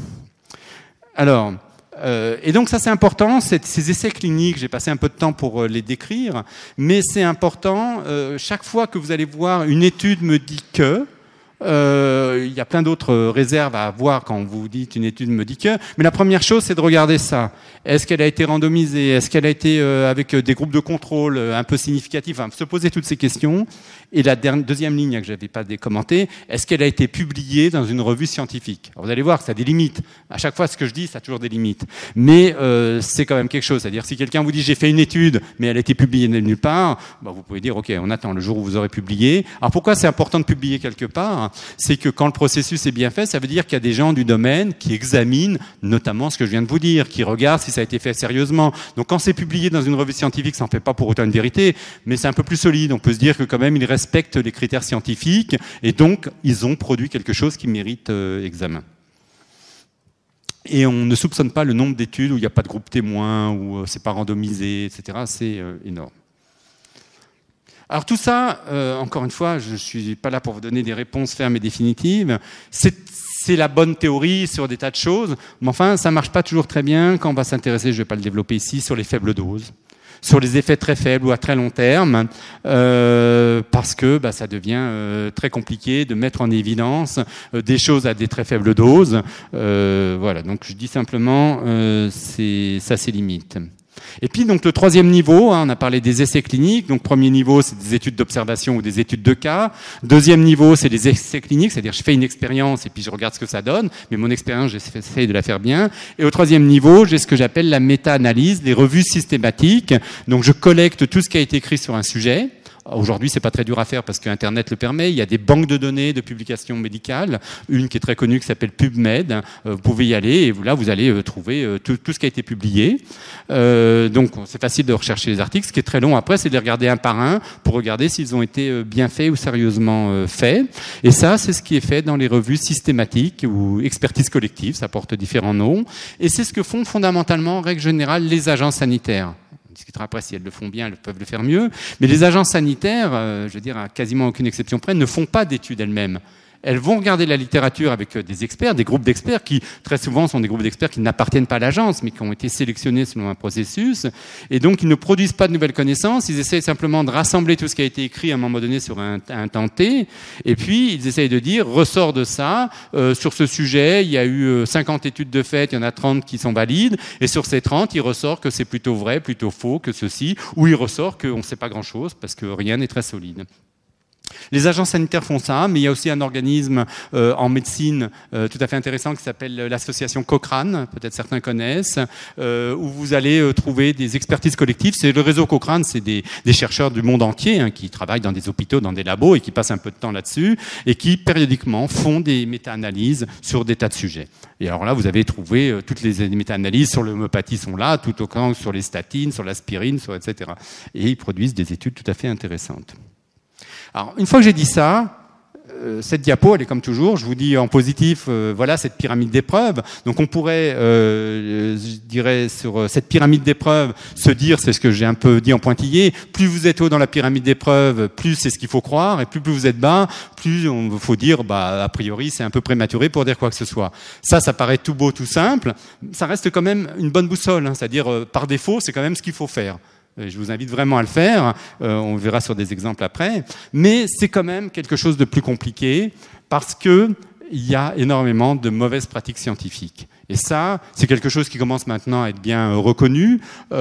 Alors, euh, et donc ça c'est important, ces essais cliniques, j'ai passé un peu de temps pour les décrire, mais c'est important, euh, chaque fois que vous allez voir une étude me dit que, Euh, il y a plein d'autres réserves à avoir quand vous dites une étude me dit que, mais la première chose c'est de regarder ça. Est-ce qu'elle a été randomisée? Est-ce qu'elle a été euh, avec des groupes de contrôle euh, un peu significatifs? Enfin, se poser toutes ces questions. Et la dernière, deuxième ligne que je n'avais pas commenté, est-ce qu'elle a été publiée dans une revue scientifique? Alors, vous allez voir que ça a des limites. À chaque fois, ce que je dis, ça a toujours des limites. Mais euh, c'est quand même quelque chose. C'est-à-dire, si quelqu'un vous dit j'ai fait une étude, mais elle a été publiée nulle part, bah, vous pouvez dire ok, on attend le jour où vous aurez publié. Alors pourquoi c'est important de publier quelque part? C'est que quand le processus est bien fait, ça veut dire qu'il y a des gens du domaine qui examinent notamment ce que je viens de vous dire, qui regardent si ça a été fait sérieusement. Donc quand c'est publié dans une revue scientifique, ça n'en fait pas pour autant une vérité, mais c'est un peu plus solide. On peut se dire que quand même, ils respectent les critères scientifiques et donc ils ont produit quelque chose qui mérite euh, examen. Et on ne soupçonne pas le nombre d'études où il n'y a pas de groupe témoin, où euh, c'est pas randomisé, et cetera. C'est euh, énorme. Alors tout ça, euh, encore une fois, je ne suis pas là pour vous donner des réponses fermes et définitives. C'est, c'est la bonne théorie sur des tas de choses, mais enfin, ça ne marche pas toujours très bien quand on va s'intéresser, je ne vais pas le développer ici, sur les faibles doses, sur les effets très faibles ou à très long terme, euh, parce que bah, ça devient euh, très compliqué de mettre en évidence euh, des choses à des très faibles doses. Euh, voilà, donc je dis simplement, euh, c'est, ça c'est limite. Et puis donc le troisième niveau, hein, on a parlé des essais cliniques. Donc premier niveau, c'est des études d'observation ou des études de cas. Deuxième niveau, c'est des essais cliniques, c'est-à-dire je fais une expérience et puis je regarde ce que ça donne, mais mon expérience, j'essaie de la faire bien. Et au troisième niveau, j'ai ce que j'appelle la méta-analyse, les revues systématiques. Donc je collecte tout ce qui a été écrit sur un sujet. Aujourd'hui, c'est pas très dur à faire parce que Internet le permet. Il y a des banques de données de publications médicales, une qui est très connue qui s'appelle PubMed. Vous pouvez y aller et là, vous allez trouver tout, tout ce qui a été publié. Euh, donc, c'est facile de rechercher les articles. Ce qui est très long après, c'est de les regarder un par un pour regarder s'ils ont été bien faits ou sérieusement faits. Et ça, c'est ce qui est fait dans les revues systématiques ou expertise collective. Ça porte différents noms. Et c'est ce que font fondamentalement, en règle générale, les agences sanitaires. On discutera après si elles le font bien, elles peuvent le faire mieux. Mais les agences sanitaires, euh, je veux dire à quasiment aucune exception près, ne font pas d'études elles-mêmes. Elles vont regarder la littérature avec des experts, des groupes d'experts qui, très souvent, sont des groupes d'experts qui n'appartiennent pas à l'agence, mais qui ont été sélectionnés selon un processus. Et donc, ils ne produisent pas de nouvelles connaissances. Ils essayent simplement de rassembler tout ce qui a été écrit à un moment donné sur un, un temps T. Et puis, ils essayent de dire, ressort de ça, euh, sur ce sujet, il y a eu cinquante études de fait, il y en a trente qui sont valides. Et sur ces trente, il ressort que c'est plutôt vrai, plutôt faux, que ceci. Ou il ressort qu'on ne sait pas grand-chose parce que rien n'est très solide. Les agences sanitaires font ça, mais il y a aussi un organisme euh, en médecine euh, tout à fait intéressant qui s'appelle l'association Cochrane, peut-être certains connaissent, euh, où vous allez euh, trouver des expertises collectives. C'est le réseau Cochrane, c'est des, des chercheurs du monde entier hein, qui travaillent dans des hôpitaux, dans des labos et qui passent un peu de temps là-dessus et qui périodiquement font des méta-analyses sur des tas de sujets. Et alors là, vous avez trouvé euh, toutes les méta-analyses sur l'homéopathie sont là, tout autant sur les statines, sur l'aspirine, sur et cetera. Et ils produisent des études tout à fait intéressantes. Alors, une fois que j'ai dit ça, euh, cette diapo, elle est comme toujours, je vous dis en positif, euh, voilà cette pyramide d'épreuves. Donc on pourrait, euh, je dirais, sur cette pyramide d'épreuves, se dire, c'est ce que j'ai un peu dit en pointillé, plus vous êtes haut dans la pyramide d'épreuves, plus c'est ce qu'il faut croire, et plus, plus vous êtes bas, plus il faut dire, bah, a priori, c'est un peu prématuré pour dire quoi que ce soit. Ça, ça paraît tout beau, tout simple, ça reste quand même une bonne boussole, hein, c'est-à-dire, euh, par défaut, c'est quand même ce qu'il faut faire. Je vous invite vraiment à le faire, euh, on verra sur des exemples après, mais c'est quand même quelque chose de plus compliqué parce que il y a énormément de mauvaises pratiques scientifiques. Et ça, c'est quelque chose qui commence maintenant à être bien reconnu.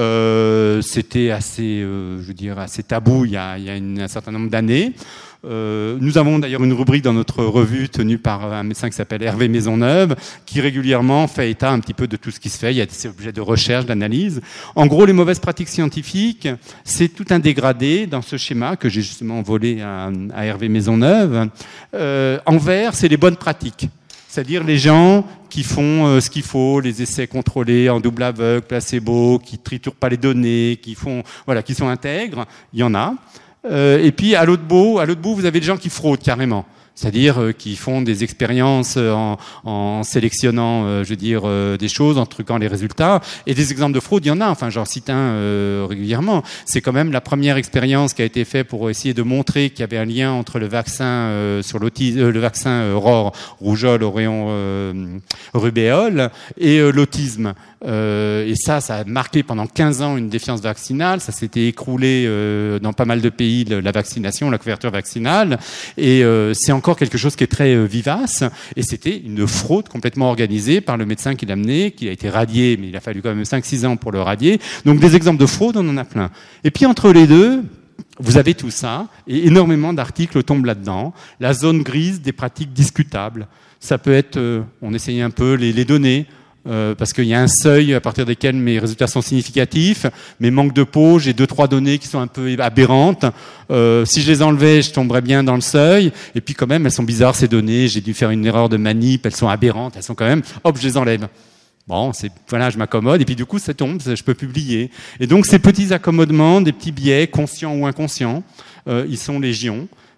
Euh, c'était assez, euh, je veux dire, assez tabou il y a, il y a une, un certain nombre d'années. Euh, nous avons d'ailleurs une rubrique dans notre revue tenue par un médecin qui s'appelle Hervé Maisonneuve, qui régulièrement fait état un petit peu de tout ce qui se fait. Il y a des objets de recherche, d'analyse. En gros, les mauvaises pratiques scientifiques, c'est tout un dégradé dans ce schéma que j'ai justement volé à, à Hervé Maisonneuve. Euh, en vert, c'est les bonnes pratiques. C'est-à-dire les gens qui font euh, ce qu'il faut, les essais contrôlés en double aveugle, placebo, qui triturent pas les données, qui font, voilà, qui sont intègres, il y en a. Euh, et puis à l'autre bout, à l'autre bout, vous avez des gens qui fraudent carrément. C'est-à-dire euh, qui font des expériences en, en sélectionnant, euh, je veux dire, euh, des choses, en truquant les résultats. Et des exemples de fraude, il y en a. Enfin, j'en cite un euh, régulièrement. C'est quand même la première expérience qui a été faite pour essayer de montrer qu'il y avait un lien entre le vaccin euh, sur l'autisme, euh, le vaccin euh, R O R, rougeole, auréon, euh, rubéole, et euh, l'autisme. Euh, et ça, ça a marqué pendant quinze ans une défiance vaccinale. Ça s'était écroulé euh, dans pas mal de pays, la vaccination, la couverture vaccinale. Et euh, c'est encore quelque chose qui est très euh, vivace. Et c'était une fraude complètement organisée par le médecin qui l'a mené, qui a été radié, mais il a fallu quand même cinq six ans pour le radier. Donc des exemples de fraude, on en a plein. Et puis entre les deux, vous avez tout ça, et énormément d'articles tombent là-dedans. La zone grise des pratiques discutables. Ça peut être, euh, on essayait un peu les, les données, Euh, parce qu'il y a un seuil à partir desquels mes résultats sont significatifs, mais manque de peau, j'ai deux trois données qui sont un peu aberrantes. Euh, si je les enlevais, je tomberais bien dans le seuil. Et puis quand même, elles sont bizarres ces données. J'ai dû faire une erreur de manip. Elles sont aberrantes. Elles sont quand même. Hop, je les enlève. Bon, c'est voilà, je m'accommode. Et puis du coup, ça tombe. Je peux publier. Et donc ces petits accommodements, des petits biais, conscients ou inconscients, euh, ils sont légion.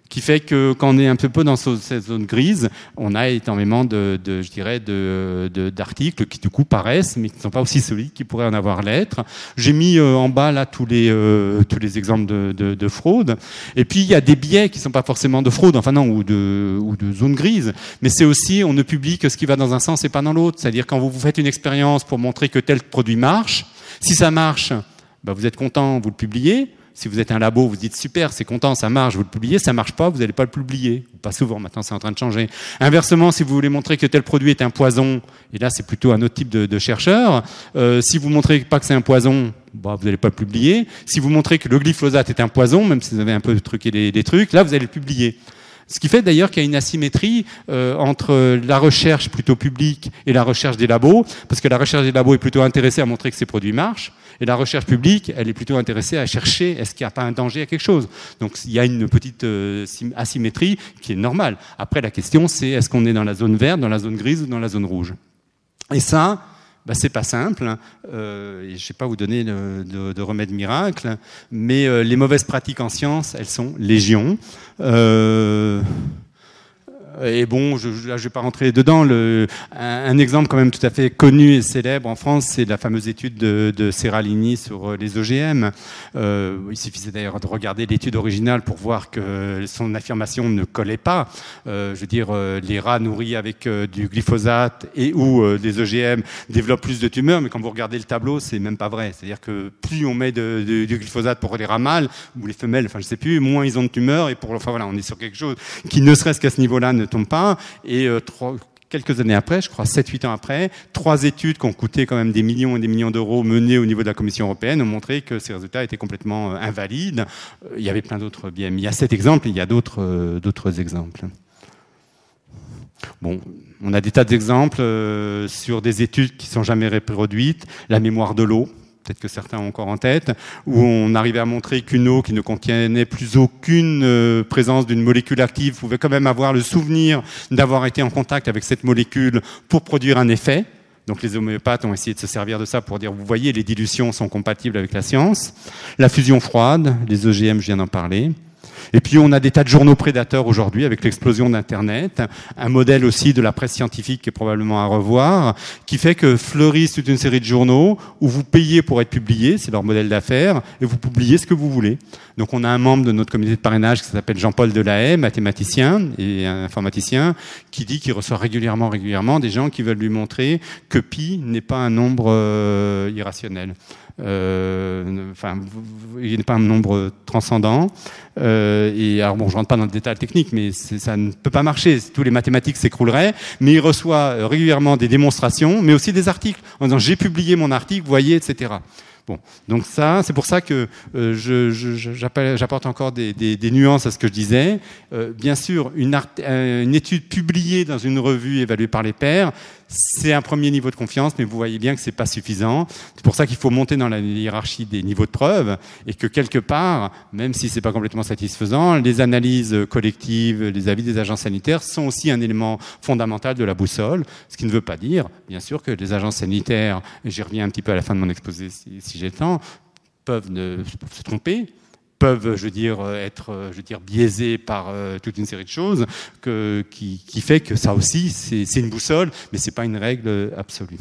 qui fait que quand on est un peu peu dans cette zone grise, on a énormément de, de je dirais, de, de, d'articles qui du coup paraissent, mais qui ne sont pas aussi solides qu'ils pourraient en avoir l'être. J'ai mis euh, en bas là tous les euh, tous les exemples de, de, de fraude. Et puis il y a des biais qui ne sont pas forcément de fraude, enfin non, ou de ou de zone grise, mais c'est aussi on ne publie que ce qui va dans un sens et pas dans l'autre. C'est-à-dire quand vous, vous faites une expérience pour montrer que tel produit marche, si ça marche, bah, vous êtes content, vous le publiez. Si vous êtes un labo, vous dites super, c'est content, ça marche, vous le publiez, ça marche pas, vous n'allez pas le publier. Pas souvent, maintenant c'est en train de changer. Inversement, si vous voulez montrer que tel produit est un poison, et là c'est plutôt un autre type de, de chercheur, euh, si vous montrez pas que c'est un poison, bah, vous n'allez pas le publier. Si vous montrez que le glyphosate est un poison, même si vous avez un peu truqué des, des trucs, là vous allez le publier. Ce qui fait d'ailleurs qu'il y a une asymétrie euh, entre la recherche plutôt publique et la recherche des labos, parce que la recherche des labos est plutôt intéressée à montrer que ces produits marchent, et la recherche publique, elle est plutôt intéressée à chercher est-ce qu'il n'y a pas un danger à quelque chose. Donc il y a une petite euh, asymétrie qui est normale. Après la question c'est est-ce qu'on est dans la zone verte, dans la zone grise ou dans la zone rouge. Et ça, bah, c'est pas simple, euh, et je ne vais pas vous donner de, de, de remède miracle, mais euh, les mauvaises pratiques en sciences, elles sont légion. Euh, et bon, je ne vais pas rentrer dedans. Le, un, un exemple quand même tout à fait connu et célèbre en France, c'est la fameuse étude de, de Seralini sur les O G M. Euh, il suffisait d'ailleurs de regarder l'étude originale pour voir que son affirmation ne collait pas. Euh, je veux dire, euh, les rats nourris avec euh, du glyphosate et ou euh, des O G M développent plus de tumeurs, mais quand vous regardez le tableau, c'est même pas vrai. C'est-à-dire que plus on met de, de, du glyphosate pour les rats mâles ou les femelles, enfin je sais plus, moins ils ont de tumeurs. Et pour, enfin voilà, on est sur quelque chose qui ne serait-ce qu'à ce niveau-là ne tombe pas. Et euh, trois, quelques années après, je crois sept huit ans après, trois études qui ont coûté quand même des millions et des millions d'euros menées au niveau de la Commission européenne ont montré que ces résultats étaient complètement euh, invalides. Euh, il y avait plein d'autres biais. Il y a cet exemple, il y a d'autres, euh, d'autres exemples. Bon, on a des tas d'exemples euh, sur des études qui ne sont jamais reproduites. La mémoire de l'eau. Peut-être que certains ont encore en tête, où on arrivait à montrer qu'une eau qui ne contenait plus aucune euh, présence d'une molécule active pouvait quand même avoir le souvenir d'avoir été en contact avec cette molécule pour produire un effet. Donc les homéopathes ont essayé de se servir de ça pour dire, vous voyez, les dilutions sont compatibles avec la science. La fusion froide, les O G M, je viens d'en parler. Et puis on a des tas de journaux prédateurs aujourd'hui avec l'explosion d'Internet, un modèle aussi de la presse scientifique qui est probablement à revoir, qui fait que fleurissent toute une série de journaux où vous payez pour être publié, c'est leur modèle d'affaires, et vous publiez ce que vous voulez. Donc on a un membre de notre comité de parrainage qui s'appelle Jean-Paul Delahaye, mathématicien et informaticien, qui dit qu'il reçoit régulièrement, régulièrement des gens qui veulent lui montrer que pi n'est pas un nombre euh, irrationnel. Euh, enfin, il n'est pas un nombre transcendant. Euh, et alors bon, je rentre pas dans le détail technique, mais ça ne peut pas marcher. Tous les mathématiques s'écrouleraient. Mais il reçoit régulièrement des démonstrations, mais aussi des articles en disant j'ai publié mon article, vous voyez, et cetera. Bon, donc ça, c'est pour ça que euh, je, je, j'apporte encore des, des, des nuances à ce que je disais. Euh, bien sûr, une, art, euh, une étude publiée dans une revue évaluée par les pairs, c'est un premier niveau de confiance, mais vous voyez bien que c'est pas suffisant. C'est pour ça qu'il faut monter dans la hiérarchie des niveaux de preuve et que quelque part, même si c'est pas complètement satisfaisant, les analyses collectives, les avis des agences sanitaires sont aussi un élément fondamental de la boussole. Ce qui ne veut pas dire, bien sûr, que les agences sanitaires, et j'y reviens un petit peu à la fin de mon exposé si, si j'ai le temps, peuvent, ne, peuvent se tromper, peuvent, je veux dire, être, je veux dire, biaisés par euh, toute une série de choses, que, qui, qui fait que ça aussi, c'est, c'est une boussole, mais c'est pas une règle absolue.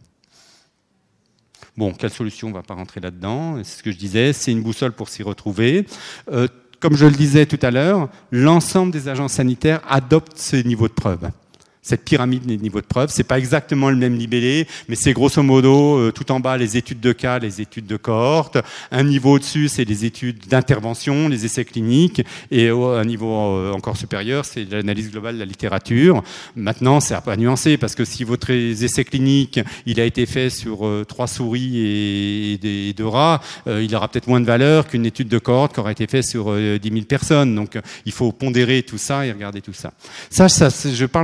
Bon, quelle solution? On va pas rentrer là-dedans. C'est ce que je disais, c'est une boussole pour s'y retrouver. Euh, comme je le disais tout à l'heure, l'ensemble des agences sanitaires adoptent ces niveaux de preuve. Cette pyramide des niveaux de preuve, c'est pas exactement le même libellé, mais c'est grosso modo euh, tout en bas les études de cas, les études de cohorte. Un niveau au-dessus, c'est les études d'intervention, les essais cliniques, et au, un niveau euh, encore supérieur, c'est l'analyse globale de la littérature. Maintenant, c'est un peu à nuancer parce que si votre essai clinique, il a été fait sur euh, trois souris et, et, des, et deux rats, euh, il aura peut-être moins de valeur qu'une étude de cohorte qui aura été faite sur euh, dix mille personnes. Donc, il faut pondérer tout ça et regarder tout ça. Ça, ça je parle en santé.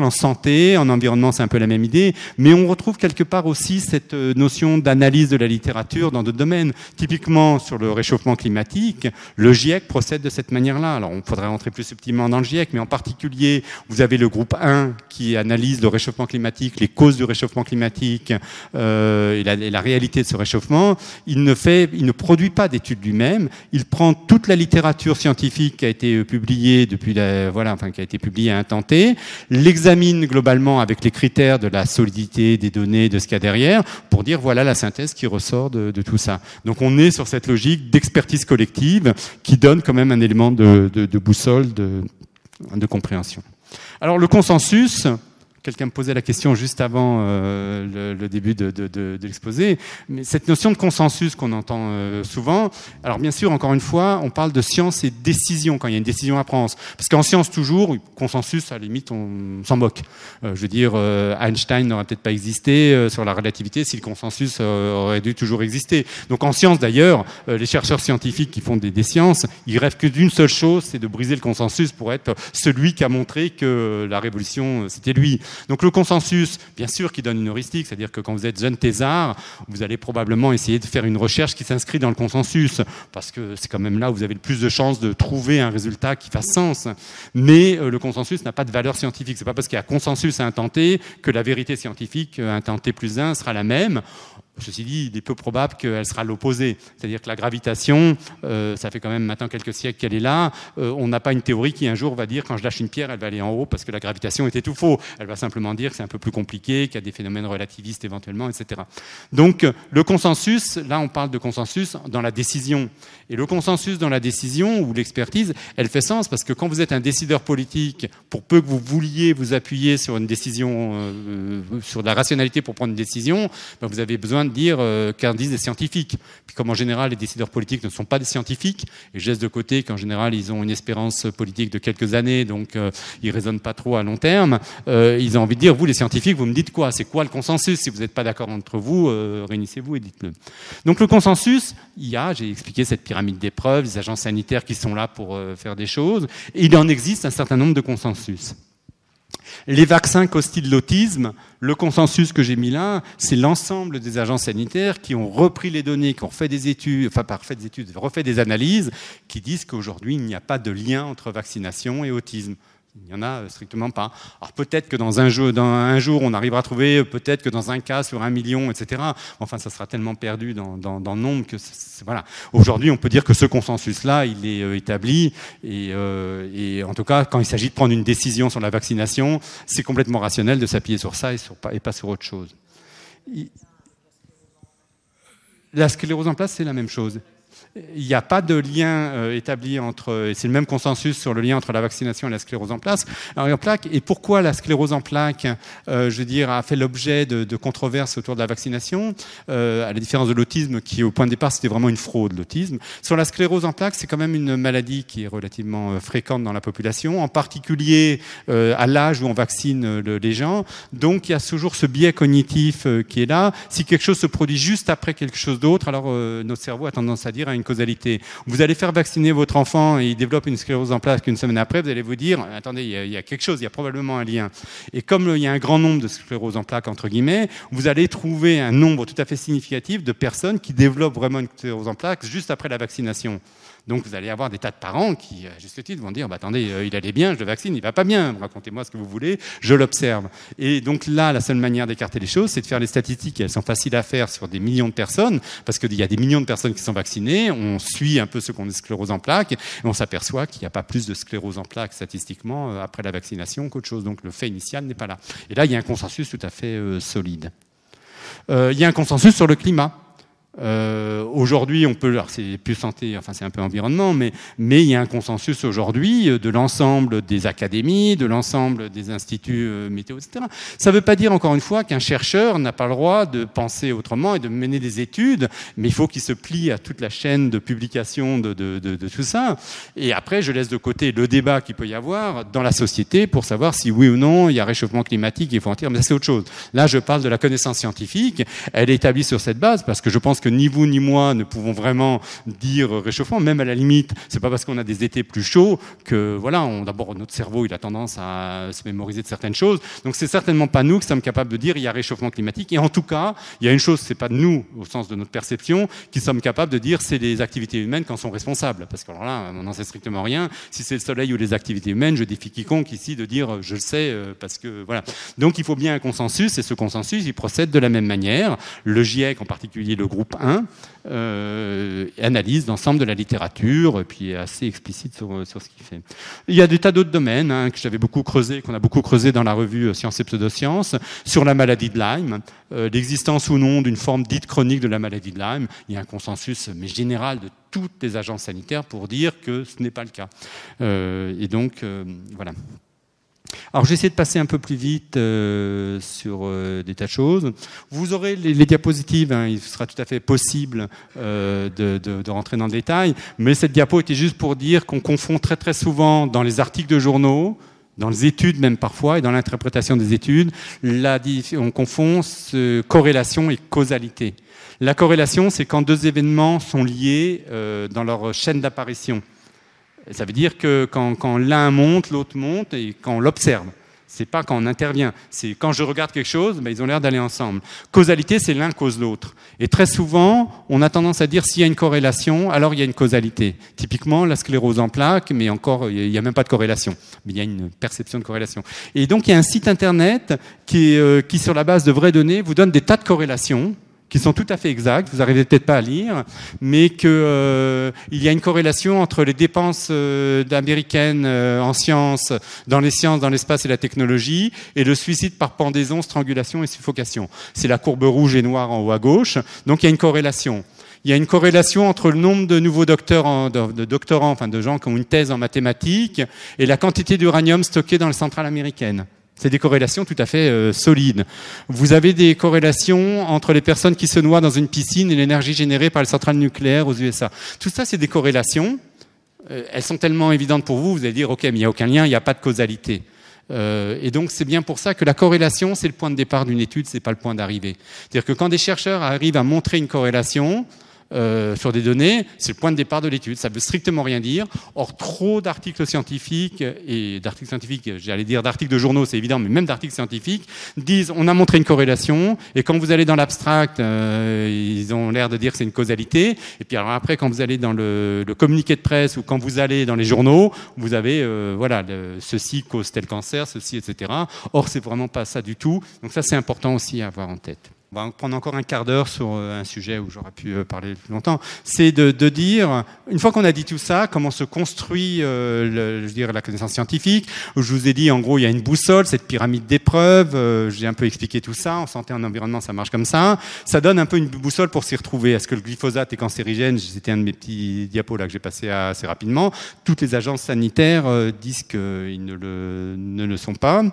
santé, en environnement, c'est un peu la même idée, mais on retrouve quelque part aussi cette notion d'analyse de la littérature dans d'autres domaines. Typiquement, sur le réchauffement climatique, le GIEC procède de cette manière-là. Alors, on faudrait rentrer plus subtilement dans le GIEC, mais en particulier, vous avez le groupe un qui analyse le réchauffement climatique, les causes du réchauffement climatique euh, et, la, et la réalité de ce réchauffement. Il ne fait, il ne produit pas d'études lui-même. Il prend toute la littérature scientifique qui a été publiée depuis la, voilà, enfin, qui a été publiée à un temps T, l'examine globalement avec les critères de la solidité des données, de ce qu'il y a derrière, pour dire voilà la synthèse qui ressort de, de tout ça. Donc on est sur cette logique d'expertise collective qui donne quand même un élément de, de, de boussole, de, de compréhension. Alors le consensus, quelqu'un me posait la question juste avant euh, le, le début de, de, de, de l'exposé, mais cette notion de consensus qu'on entend euh, souvent, alors bien sûr, encore une fois, on parle de science et décision quand il y a une décision à prendre. Parce qu'en science, toujours, consensus, à la limite, on s'en moque. Euh, je veux dire, euh, Einstein n'aurait peut-être pas existé euh, sur la relativité si le consensus euh, aurait dû toujours exister. Donc en science, d'ailleurs, euh, les chercheurs scientifiques qui font des, des sciences, ils rêvent que d'une seule chose, c'est de briser le consensus pour être celui qui a montré que la révolution, c'était lui. Donc le consensus, bien sûr, qui donne une heuristique, c'est-à-dire que quand vous êtes jeune thésard, vous allez probablement essayer de faire une recherche qui s'inscrit dans le consensus, parce que c'est quand même là où vous avez le plus de chances de trouver un résultat qui fasse sens. Mais euh, le consensus n'a pas de valeur scientifique. C'est pas parce qu'il y a consensus à un temps T que la vérité scientifique à un temps T plus un sera la même. Ceci dit, il est peu probable qu'elle sera l'opposé. C'est-à-dire que la gravitation, euh, ça fait quand même maintenant quelques siècles qu'elle est là. Euh, on n'a pas une théorie qui un jour va dire quand je lâche une pierre, elle va aller en haut parce que la gravitation était tout faux. Elle va simplement dire que c'est un peu plus compliqué, qu'il y a des phénomènes relativistes éventuellement, et cetera. Donc le consensus, là on parle de consensus dans la décision. Et le consensus dans la décision ou l'expertise, elle fait sens parce que quand vous êtes un décideur politique, pour peu que vous vouliez vous appuyer sur une décision, euh, sur de la rationalité pour prendre une décision, ben vous avez besoin de dire euh, qu'en disent les scientifiques. Puis comme en général les décideurs politiques ne sont pas des scientifiques, et je laisse de côté qu'en général ils ont une espérance politique de quelques années, donc euh, ils raisonnent pas trop à long terme, euh, ils ont envie de dire, vous les scientifiques, vous me dites quoi? C'est quoi le consensus? Si vous n'êtes pas d'accord entre vous, euh, réunissez-vous et dites-le. Donc le consensus, il y a, j'ai expliqué cette pyramide d'épreuves, les agences sanitaires qui sont là pour euh, faire des choses, et il en existe un certain nombre de consensus. Les vaccins causent-ils l'autisme? Le consensus que j'ai mis là, c'est l'ensemble des agences sanitaires qui ont repris les données, qui ont refait des études, enfin pas refait des études, refait des analyses, qui disent qu'aujourd'hui il n'y a pas de lien entre vaccination et autisme. Il n'y en a strictement pas. Alors peut-être que dans un, jeu, dans un jour, on arrivera à trouver, peut-être que dans un cas sur un million, et cetera. Enfin, ça sera tellement perdu dans, dans, dans le nombre que c'est, voilà. Aujourd'hui, on peut dire que ce consensus-là, il est euh, établi. Et, euh, et en tout cas, quand il s'agit de prendre une décision sur la vaccination, c'est complètement rationnel de s'appuyer sur ça et, sur, et pas sur autre chose. La sclérose en place, c'est la même chose. Il n'y a pas de lien euh, établi entre, et c'est le même consensus sur le lien entre la vaccination et la sclérose en plaques. Alors, en plaques. Et pourquoi la sclérose en plaques, euh, je veux dire, a fait l'objet de, de controverses autour de la vaccination, euh, à la différence de l'autisme, qui au point de départ c'était vraiment une fraude, l'autisme. Sur la sclérose en plaques, c'est quand même une maladie qui est relativement euh, fréquente dans la population, en particulier euh, à l'âge où on vaccine euh, le, les gens. Donc il y a toujours ce biais cognitif euh, qui est là. Si quelque chose se produit juste après quelque chose d'autre, alors euh, notre cerveau a tendance à dire à une causalité. Vous allez faire vacciner votre enfant et il développe une sclérose en plaques une semaine après, vous allez vous dire, attendez, il y a, il y a quelque chose, il y a probablement un lien. Et comme il y a un grand nombre de sclérose en plaques, entre guillemets, vous allez trouver un nombre tout à fait significatif de personnes qui développent vraiment une sclérose en plaques juste après la vaccination. Donc vous allez avoir des tas de parents qui, à juste titre, vont dire bah, « Attendez, euh, il allait bien, je le vaccine, il va pas bien, racontez-moi ce que vous voulez, je l'observe. » Et donc là, la seule manière d'écarter les choses, c'est de faire les statistiques, et elles sont faciles à faire sur des millions de personnes, parce qu'il y a des millions de personnes qui sont vaccinées, on suit un peu ceux qui ont des scléroses en plaques, et on s'aperçoit qu'il n'y a pas plus de sclérose en plaques statistiquement euh, après la vaccination qu'autre chose. Donc le fait initial n'est pas là. Et là, il y a un consensus tout à fait euh, solide. Euh, il y a un consensus sur le climat. Euh, aujourd'hui, on peut, alors c'est plus santé, enfin c'est un peu environnement, mais mais il y a un consensus aujourd'hui de l'ensemble des académies, de l'ensemble des instituts euh, météo, et cetera. Ça ne veut pas dire encore une fois qu'un chercheur n'a pas le droit de penser autrement et de mener des études, mais il faut qu'il se plie à toute la chaîne de publication de, de, de, de tout ça. Et après, je laisse de côté le débat qu'il peut y avoir dans la société pour savoir si oui ou non il y a réchauffement climatique, il faut en tirer, mais ça c'est autre chose. Là, je parle de la connaissance scientifique. Elle est établie sur cette base parce que je pense que ni vous ni moi ne pouvons vraiment dire réchauffement. Même à la limite, c'est pas parce qu'on a des étés plus chauds que voilà, on, d'abord notre cerveau il a tendance à se mémoriser de certaines choses. Donc c'est certainement pas nous qui sommes capables de dire il y a réchauffement climatique. Et en tout cas, il y a une chose, c'est pas nous au sens de notre perception qui sommes capables de dire c'est les activités humaines qui en sont responsables. Parce que alors là, on n'en sait strictement rien. Si c'est le soleil ou les activités humaines, je défie quiconque ici de dire je le sais parce que voilà. Donc il faut bien un consensus et ce consensus il procède de la même manière. Le GIEC en particulier le groupe un euh, analyse l'ensemble de la littérature et puis est assez explicite sur, sur ce qu'il fait. Il y a des tas d'autres domaines hein, que j'avais beaucoup creusé, qu'on a beaucoup creusé dans la revue Sciences et Pseudosciences sur la maladie de Lyme, euh, l'existence ou non d'une forme dite chronique de la maladie de Lyme. Il y a un consensus mais général de toutes les agences sanitaires pour dire que ce n'est pas le cas. Euh, et donc, euh, voilà. Alors, j'essaie de passer un peu plus vite euh, sur euh, des tas de choses. Vous aurez les, les diapositives, hein, il sera tout à fait possible euh, de, de, de rentrer dans le détail, mais cette diapo était juste pour dire qu'on confond très très souvent dans les articles de journaux, dans les études même parfois, et dans l'interprétation des études, la, on confond ce, corrélation et causalité. La corrélation, c'est quand deux événements sont liés euh, dans leur chaîne d'apparition. Ça veut dire que quand, quand l'un monte, l'autre monte, et quand on l'observe. C'est pas quand on intervient. C'est quand je regarde quelque chose, ben, ils ont l'air d'aller ensemble. Causalité, c'est l'un cause l'autre. Et très souvent, on a tendance à dire s'il y a une corrélation, alors il y a une causalité. Typiquement, la sclérose en plaques, mais encore, il n'y a même pas de corrélation. Mais il y a une perception de corrélation. Et donc, il y a un site internet qui, est, euh, qui sur la base de vraies données, vous donne des tas de corrélations qui sont tout à fait exactes, vous n'arrivez peut-être pas à lire, mais qu'il euh, y a une corrélation entre les dépenses euh, américaines euh, en sciences, dans les sciences, dans l'espace et la technologie, et le suicide par pendaison, strangulation et suffocation. C'est la courbe rouge et noire en haut à gauche, donc il y a une corrélation. Il y a une corrélation entre le nombre de nouveaux docteurs en, de, de doctorants, enfin de gens qui ont une thèse en mathématiques, et la quantité d'uranium stocké dans les centrales américaines. C'est des corrélations tout à fait euh, solides. Vous avez des corrélations entre les personnes qui se noient dans une piscine et l'énergie générée par les centrales nucléaires aux U S A. Tout ça, c'est des corrélations. Euh, elles sont tellement évidentes pour vous, vous allez dire, OK, mais il n'y a aucun lien, il n'y a pas de causalité. Euh, et donc, c'est bien pour ça que la corrélation, c'est le point de départ d'une étude, c'est pas le point d'arrivée. C'est-à-dire que quand des chercheurs arrivent à montrer une corrélation, Euh, sur des données, c'est le point de départ de l'étude. Ça veut strictement rien dire. Or, trop d'articles scientifiques, et d'articles scientifiques, j'allais dire d'articles de journaux, c'est évident, mais même d'articles scientifiques, disent on a montré une corrélation, et quand vous allez dans l'abstract, euh, ils ont l'air de dire que c'est une causalité, et puis alors après, quand vous allez dans le, le communiqué de presse, ou quand vous allez dans les journaux, vous avez, euh, voilà, le, ceci cause tel cancer, ceci, et cetera. Or, c'est vraiment pas ça du tout. Donc ça, c'est important aussi à avoir en tête. On va prendre encore un quart d'heure sur un sujet où j'aurais pu parler plus longtemps. C'est de, de dire, une fois qu'on a dit tout ça, comment se construit euh, le, je veux dire, la connaissance scientifique. Je vous ai dit, en gros, il y a une boussole, cette pyramide d'épreuves. Euh, j'ai un peu expliqué tout ça. En santé, en environnement, ça marche comme ça. Ça donne un peu une boussole pour s'y retrouver. Est-ce que le glyphosate est cancérigène? C'était un de mes petits diapos là que j'ai passé assez rapidement. Toutes les agences sanitaires euh, disent qu'ils ne le, ne le sont pas,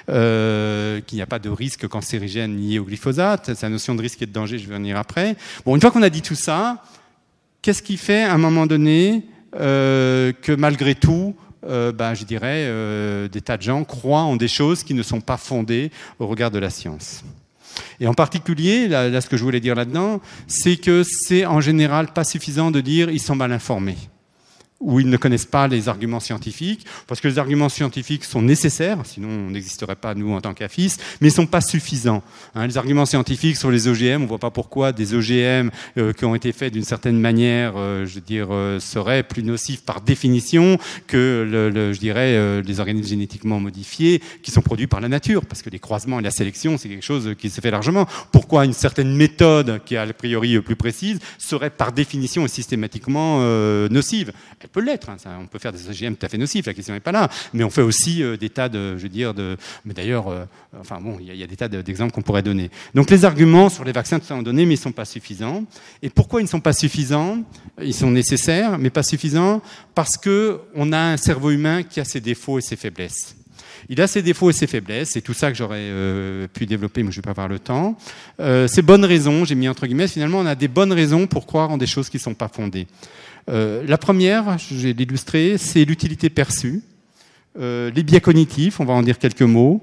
euh, qu'il n'y a pas de risque cancérigène lié au glyphosate. C'est la notion de risque et de danger, je vais revenir après. Bon, une fois qu'on a dit tout ça, qu'est-ce qui fait, à un moment donné, euh, que malgré tout, euh, ben, je dirais, euh, des tas de gens croient en des choses qui ne sont pas fondées au regard de la science. Et en particulier, là, là ce que je voulais dire là-dedans, c'est que c'est en général pas suffisant de dire ils sont mal informés, où ils ne connaissent pas les arguments scientifiques, parce que les arguments scientifiques sont nécessaires, sinon on n'existerait pas, nous, en tant qu'A F I S, mais ils ne sont pas suffisants. Hein, les arguments scientifiques sur les O G M, on ne voit pas pourquoi des O G M euh, qui ont été faits d'une certaine manière, euh, je veux dire, euh, seraient plus nocifs par définition que, le, le, je dirais, euh, les organismes génétiquement modifiés qui sont produits par la nature, parce que les croisements et la sélection, c'est quelque chose qui se fait largement. Pourquoi une certaine méthode, qui est a priori plus précise, serait par définition et systématiquement euh, nocive? Elle peut l'être, hein, ça, on peut faire des O G M tout à fait nocifs, la question n'est pas là, mais on fait aussi euh, des tas de, je veux dire, de, mais d'ailleurs, euh, enfin bon, il y, y a des tas d'exemples qu'on pourrait donner. Donc les arguments sur les vaccins, tout ça en donné, mais ils ne sont pas suffisants. Et pourquoi ils ne sont pas suffisants? Ils sont nécessaires, mais pas suffisants, parce qu'on a un cerveau humain qui a ses défauts et ses faiblesses. Il a ses défauts et ses faiblesses, c'est tout ça que j'aurais euh, pu développer, mais je ne vais pas avoir le temps. Euh, ces bonnes raisons, j'ai mis entre guillemets, finalement, on a des bonnes raisons pour croire en des choses qui ne sont pas fondées. Euh, la première, je vais l'illustrer, c'est l'utilité perçue. Euh, les biais cognitifs, on va en dire quelques mots.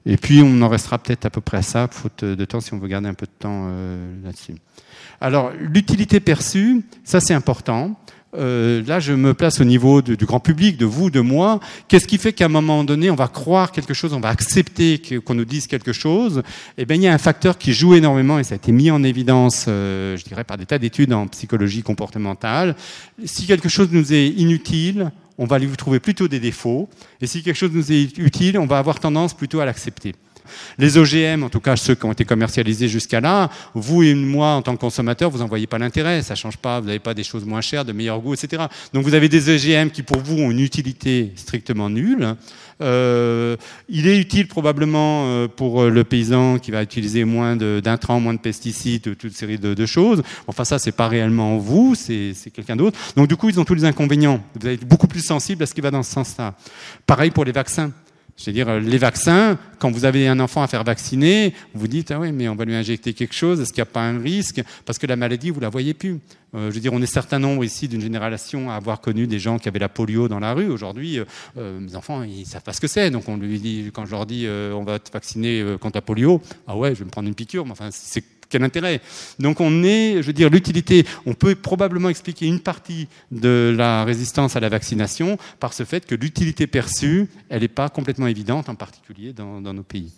Et puis on en restera peut-être à peu près à ça, faute de temps, si on veut garder un peu de temps euh, là-dessus. Alors, l'utilité perçue, ça c'est important. Euh, là, je me place au niveau de, du grand public, de vous, de moi. Qu'est-ce qui fait qu'à un moment donné, on va croire quelque chose, on va accepter qu'on nous dise quelque chose? Eh bien, il y a un facteur qui joue énormément, et ça a été mis en évidence, euh, je dirais, par des tas d'études en psychologie comportementale. Si quelque chose nous est inutile, on va lui trouver plutôt des défauts. Et si quelque chose nous est utile, on va avoir tendance plutôt à l'accepter. Les O G M, en tout cas ceux qui ont été commercialisés jusqu'à là, vous et moi en tant que consommateurs, vous n'en voyez pas l'intérêt, ça ne change pas, vous n'avez pas des choses moins chères, de meilleur goût, et cetera. Donc vous avez des O G M qui pour vous ont une utilité strictement nulle. Euh, il est utile probablement pour le paysan qui va utiliser moins d'intrants, moins de pesticides, toute une série de, de choses. Enfin ça, c'est pas réellement vous, c'est quelqu'un d'autre. Donc du coup, ils ont tous les inconvénients. Vous allez être beaucoup plus sensible à ce qui va dans ce sens-là. Pareil pour les vaccins. C'est-à-dire, les vaccins, quand vous avez un enfant à faire vacciner, vous dites, ah oui, mais on va lui injecter quelque chose, est-ce qu'il n'y a pas un risque? Parce que la maladie, vous ne la voyez plus. Euh, je veux dire, on est certain nombre ici d'une génération à avoir connu des gens qui avaient la polio dans la rue. Aujourd'hui, euh, mes enfants, ils ne savent pas ce que c'est. Donc, on lui dit, quand je leur dis, euh, on va te vacciner contre la polio, ah ouais, je vais me prendre une piqûre, mais enfin, c'est quel intérêt? Donc on est, je veux dire, l'utilité, on peut probablement expliquer une partie de la résistance à la vaccination par ce fait que l'utilité perçue, elle n'est pas complètement évidente, en particulier dans, dans nos pays.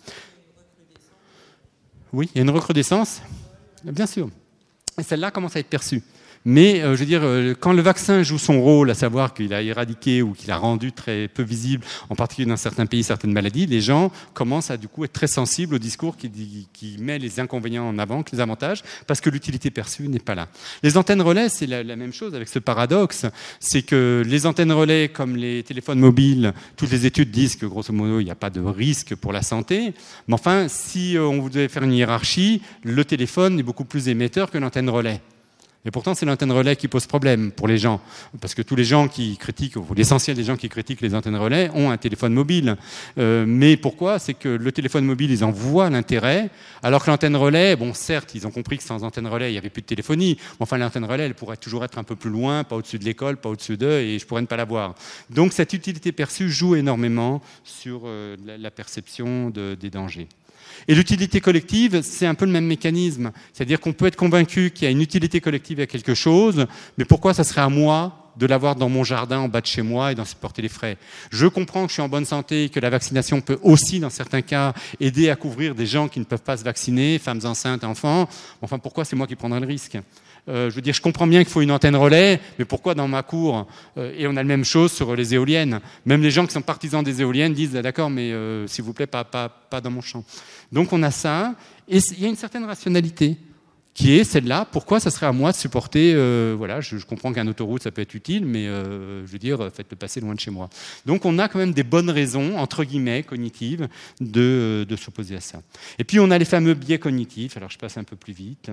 Oui, il y a une recrudescence, bien sûr. Et celle-là commence à être perçue. Mais, euh, je veux dire, euh, quand le vaccin joue son rôle, à savoir qu'il a éradiqué ou qu'il a rendu très peu visible, en particulier dans certains pays, certaines maladies, les gens commencent à, du coup, être très sensibles au discours qui, dit, qui met les inconvénients en avant que les avantages, parce que l'utilité perçue n'est pas là. Les antennes relais, c'est la, la même chose avec ce paradoxe, c'est que les antennes relais, comme les téléphones mobiles, toutes les études disent que, grosso modo, il n'y a pas de risque pour la santé, mais enfin, si on voulait faire une hiérarchie, le téléphone est beaucoup plus émetteur que l'antenne relais. Et pourtant, c'est l'antenne relais qui pose problème pour les gens. Parce que tous les gens qui critiquent, ou l'essentiel des gens qui critiquent les antennes relais, ont un téléphone mobile. Euh, mais pourquoi? C'est que le téléphone mobile, ils en voient l'intérêt, alors que l'antenne relais, bon, certes, ils ont compris que sans antenne relais, il n'y avait plus de téléphonie. Mais enfin, l'antenne relais, elle pourrait toujours être un peu plus loin, pas au-dessus de l'école, pas au-dessus d'eux, et je pourrais ne pas l'avoir. Donc, cette utilité perçue joue énormément sur euh, la, la perception de, des dangers. Et l'utilité collective, c'est un peu le même mécanisme. C'est-à-dire qu'on peut être convaincu qu'il y a une utilité collective à quelque chose, mais pourquoi ça serait à moi de l'avoir dans mon jardin, en bas de chez moi, et d'en supporter les frais? Je comprends que je suis en bonne santé et que la vaccination peut aussi, dans certains cas, aider à couvrir des gens qui ne peuvent pas se vacciner, femmes enceintes, enfants. Enfin, pourquoi c'est moi qui prendrai le risque? Euh, je veux dire, je comprends bien qu'il faut une antenne relais, mais pourquoi dans ma cour? euh, Et on a la même chose sur les éoliennes. Même les gens qui sont partisans des éoliennes disent, ah, d'accord, mais euh, s'il vous plaît, pas, pas, pas dans mon champ. Donc on a ça, et il y a une certaine rationalité qui est celle-là. Pourquoi ça serait à moi de supporter, euh, voilà, je, je comprends qu'un autoroute, ça peut être utile, mais euh, je veux dire, faites-le passer loin de chez moi. Donc on a quand même des bonnes raisons, entre guillemets, cognitives, de, de s'opposer à ça. Et puis on a les fameux biais cognitifs, alors je passe un peu plus vite.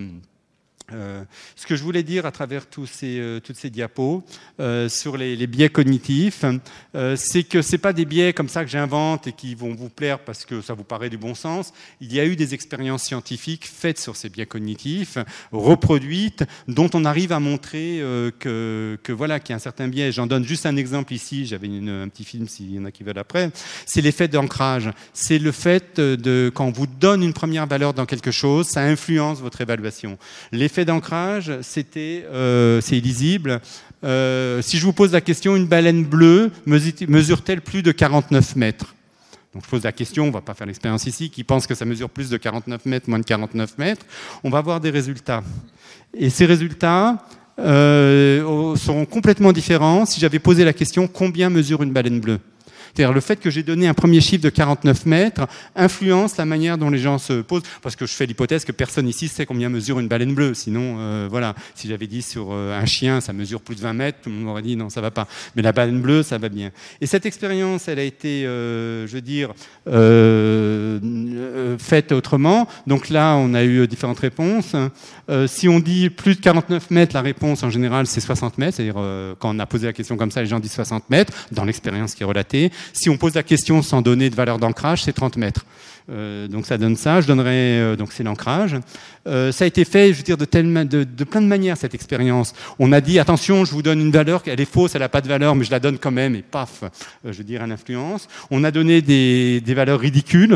Euh, ce que je voulais dire à travers tous ces, euh, toutes ces diapos euh, sur les, les biais cognitifs, euh, c'est que ce n'est pas des biais comme ça que j'invente et qui vont vous plaire parce que ça vous paraît du bon sens. Il y a eu des expériences scientifiques faites sur ces biais cognitifs, reproduites, dont on arrive à montrer euh, que, que voilà, qu'il y a un certain biais. J'en donne juste un exemple ici, j'avais une, un petit film s'il y en a qui veulent après. C'est l'effet d'ancrage. C'est le fait de, quand on vous donne une première valeur dans quelque chose, ça influence votre évaluation. L'effet d'ancrage, c'était, euh, c'est illisible. Euh, si je vous pose la question, une baleine bleue mesure-t-elle plus de quarante-neuf mètres? Donc je pose la question, on ne va pas faire l'expérience ici, qui pense que ça mesure plus de quarante-neuf mètres, moins de quarante-neuf mètres. On va avoir des résultats. Et ces résultats euh, seront complètement différents si j'avais posé la question, combien mesure une baleine bleue? C'est-à-dire le fait que j'ai donné un premier chiffre de quarante-neuf mètres influence la manière dont les gens se posent, parce que je fais l'hypothèse que personne ici sait combien mesure une baleine bleue. Sinon, euh, voilà, si j'avais dit sur euh, un chien, ça mesure plus de vingt mètres, tout le monde m'aurait dit non, ça va pas. Mais la baleine bleue, ça va bien. Et cette expérience, elle a été, euh, je veux dire, euh, euh, faite autrement. Donc là, on a eu différentes réponses. Euh, si on dit plus de quarante-neuf mètres, la réponse en général, c'est soixante mètres. C'est-à-dire, euh, quand on a posé la question comme ça, les gens disent soixante mètres, dans l'expérience qui est relatée. Si on pose la question sans donner de valeur d'ancrage, c'est trente mètres. Euh, donc ça donne ça. Je donnerai, euh, donc c'est l'ancrage. Euh, ça a été fait, je veux dire, de, telle, de, de plein de manières, cette expérience. On a dit, attention, je vous donne une valeur, elle est fausse, elle n'a pas de valeur, mais je la donne quand même, et paf, euh, je veux dire, elle influence. On a donné des, des valeurs ridicules.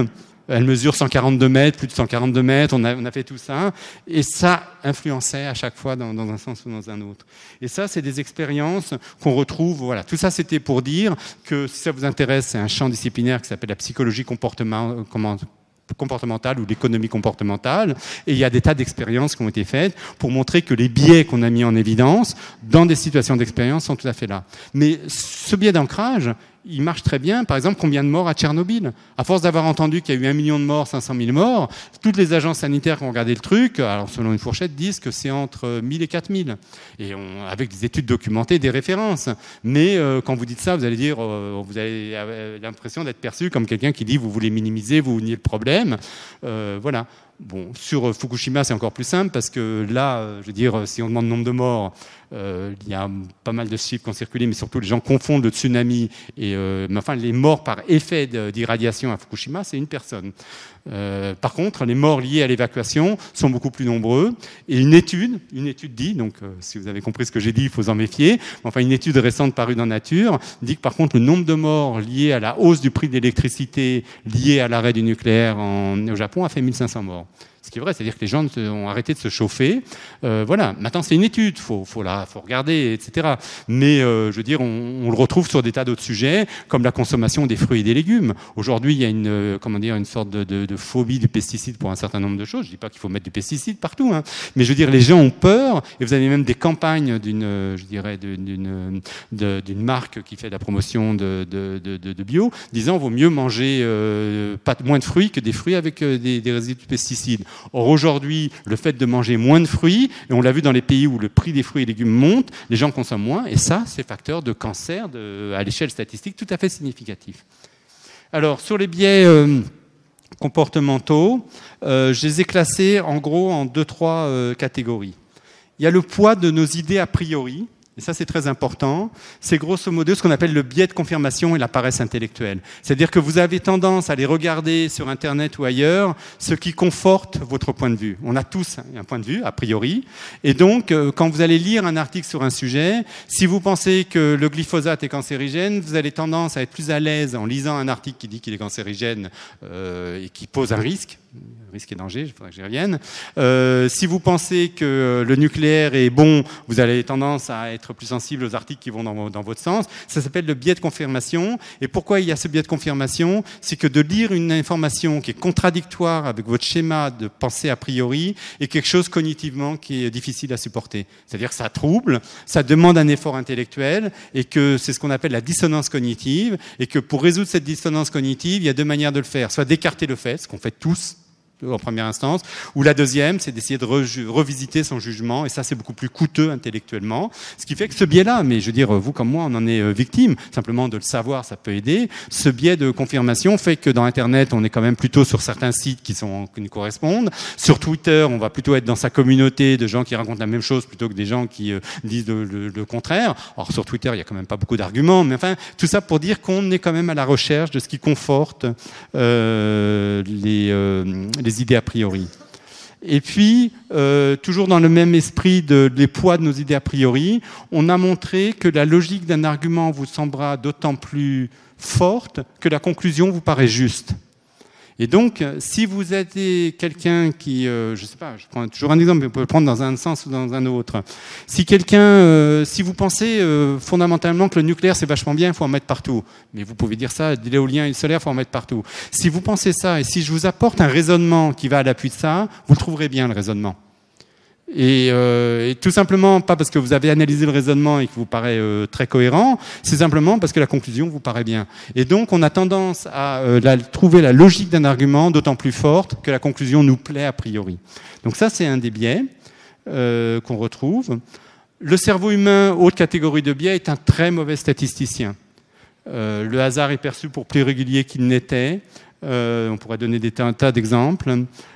Elle mesure cent quarante-deux mètres, plus de cent quarante-deux mètres, on a, on a fait tout ça. Et ça influençait à chaque fois dans, dans un sens ou dans un autre. Et ça, c'est des expériences qu'on retrouve. Voilà. Tout ça, c'était pour dire que si ça vous intéresse, c'est un champ disciplinaire qui s'appelle la psychologie comportement, comment, comportementale ou l'économie comportementale. Et il y a des tas d'expériences qui ont été faites pour montrer que les biais qu'on a mis en évidence dans des situations d'expérience sont tout à fait là. Mais ce biais d'ancrage, il marche très bien. Par exemple, combien de morts à Tchernobyl ? À force d'avoir entendu qu'il y a eu un million de morts, cinq cent mille morts, toutes les agences sanitaires qui ont regardé le truc, alors selon une fourchette, disent que c'est entre mille et quatre mille. Et on, avec des études documentées, des références. Mais euh, quand vous dites ça, vous allez dire, euh, vous avez l'impression d'être perçu comme quelqu'un qui dit vous voulez minimiser, vous niez le problème. Euh, voilà. Bon, sur Fukushima, c'est encore plus simple parce que là, je veux dire, si on demande le nombre de morts, euh, il y a pas mal de chiffres qui ont circulé, mais surtout les gens confondent le tsunami et, euh, mais enfin, les morts par effet d'irradiation à Fukushima, c'est une personne. Euh, par contre, les morts liés à l'évacuation sont beaucoup plus nombreux. Et une étude, une étude dit, donc euh, si vous avez compris ce que j'ai dit, il faut s'en méfier. Enfin, une étude récente parue dans Nature dit que par contre, le nombre de morts liés à la hausse du prix de l'électricité lié à l'arrêt du nucléaire en, au Japon a fait mille cinq cents morts. Ce qui est vrai, c'est-à-dire que les gens ont arrêté de se chauffer. Euh, voilà. Maintenant, c'est une étude, faut, faut la, faut regarder, et cetera. Mais euh, je veux dire, on, on le retrouve sur des tas d'autres sujets, comme la consommation des fruits et des légumes. Aujourd'hui, il y a une, euh, comment dire, une sorte de, de, de phobie du pesticide pour un certain nombre de choses. Je dis pas qu'il faut mettre du pesticide partout, hein. Mais je veux dire, les gens ont peur. Et vous avez même des campagnes d'une, je dirais, d'une, d'une marque qui fait de la promotion de, de, de, de bio, disant vaut mieux manger euh, pas moins de fruits que des fruits avec euh, des, des résidus de pesticides. Or, aujourd'hui, le fait de manger moins de fruits, et on l'a vu dans les pays où le prix des fruits et légumes monte, les gens consomment moins, et ça, c'est facteur de cancer de, à l'échelle statistique tout à fait significatif. Alors, sur les biais euh, comportementaux, euh, je les ai classés en gros en deux, trois euh, catégories. Il y a le poids de nos idées a priori. Et ça, c'est très important. C'est grosso modo ce qu'on appelle le biais de confirmation et la paresse intellectuelle. C'est-à-dire que vous avez tendance à aller regarder sur Internet ou ailleurs ce qui conforte votre point de vue. On a tous un point de vue, a priori. Et donc, quand vous allez lire un article sur un sujet, si vous pensez que le glyphosate est cancérigène, vous avez tendance à être plus à l'aise en lisant un article qui dit qu'il est cancérigène euh, et qui pose un risque. Risque et danger, il faudrait que j'y revienne. Euh, si vous pensez que le nucléaire est bon, vous avez tendance à être plus sensible aux articles qui vont dans, dans votre sens. Ça s'appelle le biais de confirmation. Et pourquoi il y a ce biais de confirmation ? C'est que de lire une information qui est contradictoire avec votre schéma de pensée a priori est quelque chose cognitivement qui est difficile à supporter. C'est-à-dire que ça trouble, ça demande un effort intellectuel et que c'est ce qu'on appelle la dissonance cognitive et que pour résoudre cette dissonance cognitive, il y a deux manières de le faire. Soit d'écarter le fait, ce qu'on fait tous, en première instance, ou la deuxième, c'est d'essayer de re- revisiter son jugement, et ça, c'est beaucoup plus coûteux intellectuellement. Ce qui fait que ce biais-là, mais je veux dire, vous comme moi, on en est victime, simplement de le savoir, ça peut aider. Ce biais de confirmation fait que dans Internet, on est quand même plutôt sur certains sites qui, sont, qui nous correspondent. Sur Twitter, on va plutôt être dans sa communauté de gens qui racontent la même chose plutôt que des gens qui euh, disent le, le, le contraire. Or, sur Twitter, il y a quand même pas beaucoup d'arguments, mais enfin, tout ça pour dire qu'on est quand même à la recherche de ce qui conforte euh, les... Euh, les idées a priori. Et puis, euh, toujours dans le même esprit de, des poids de nos idées a priori, on a montré que la logique d'un argument vous semblera d'autant plus forte que la conclusion vous paraît juste. Et donc, si vous êtes quelqu'un qui, euh, je sais pas, je prends toujours un exemple, mais vous pouvez le prendre dans un sens ou dans un autre. Si quelqu'un, euh, si vous pensez euh, fondamentalement que le nucléaire c'est vachement bien, il faut en mettre partout. Mais vous pouvez dire ça, de l'éolien et le solaire, il faut en mettre partout. Si vous pensez ça, et si je vous apporte un raisonnement qui va à l'appui de ça, vous le trouverez bien, le raisonnement. Et, euh, et tout simplement, pas parce que vous avez analysé le raisonnement et que vous paraît euh, très cohérent, c'est simplement parce que la conclusion vous paraît bien. Et donc, on a tendance à euh, la, trouver la logique d'un argument d'autant plus forte que la conclusion nous plaît a priori. Donc ça, c'est un des biais euh, qu'on retrouve. Le cerveau humain, autre catégorie de biais, est un très mauvais statisticien. Euh, le hasard est perçu pour plus régulier qu'il n'était. Euh, on pourrait donner des tas, un tas d'exemples.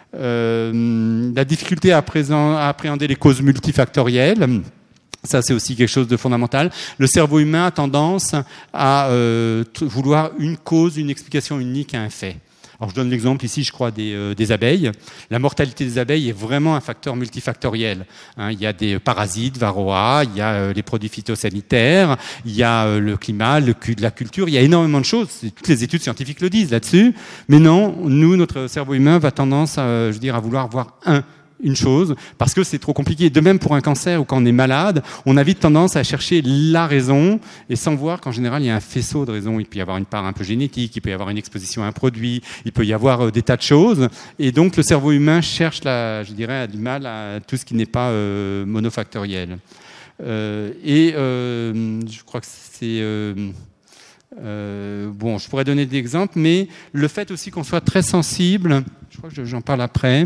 Euh, la difficulté à, présent, à appréhender les causes multifactorielles, ça c'est aussi quelque chose de fondamental. Le cerveau humain a tendance à euh, vouloir une cause, une explication unique à un fait. Alors je donne l'exemple ici, je crois, des, euh, des abeilles. La mortalité des abeilles est vraiment un facteur multifactoriel. Hein, il y a des parasites, varroa, il y a euh, les produits phytosanitaires, il y a euh, le climat, le, la culture, il y a énormément de choses. Toutes les études scientifiques le disent là-dessus. Mais non, nous, notre cerveau humain va tendance à, je veux dire, à vouloir voir un. une chose, parce que c'est trop compliqué. De même pour un cancer ou quand on est malade, on a vite tendance à chercher la raison et sans voir qu'en général, il y a un faisceau de raisons. Il peut y avoir une part un peu génétique, il peut y avoir une exposition à un produit, il peut y avoir des tas de choses. Et donc, le cerveau humain cherche, la, je dirais, a du mal à tout ce qui n'est pas euh, monofactoriel. Euh, et euh, je crois que c'est... Euh, euh, bon, je pourrais donner des exemples, mais le fait aussi qu'on soit très sensible, je crois que j'en parle après...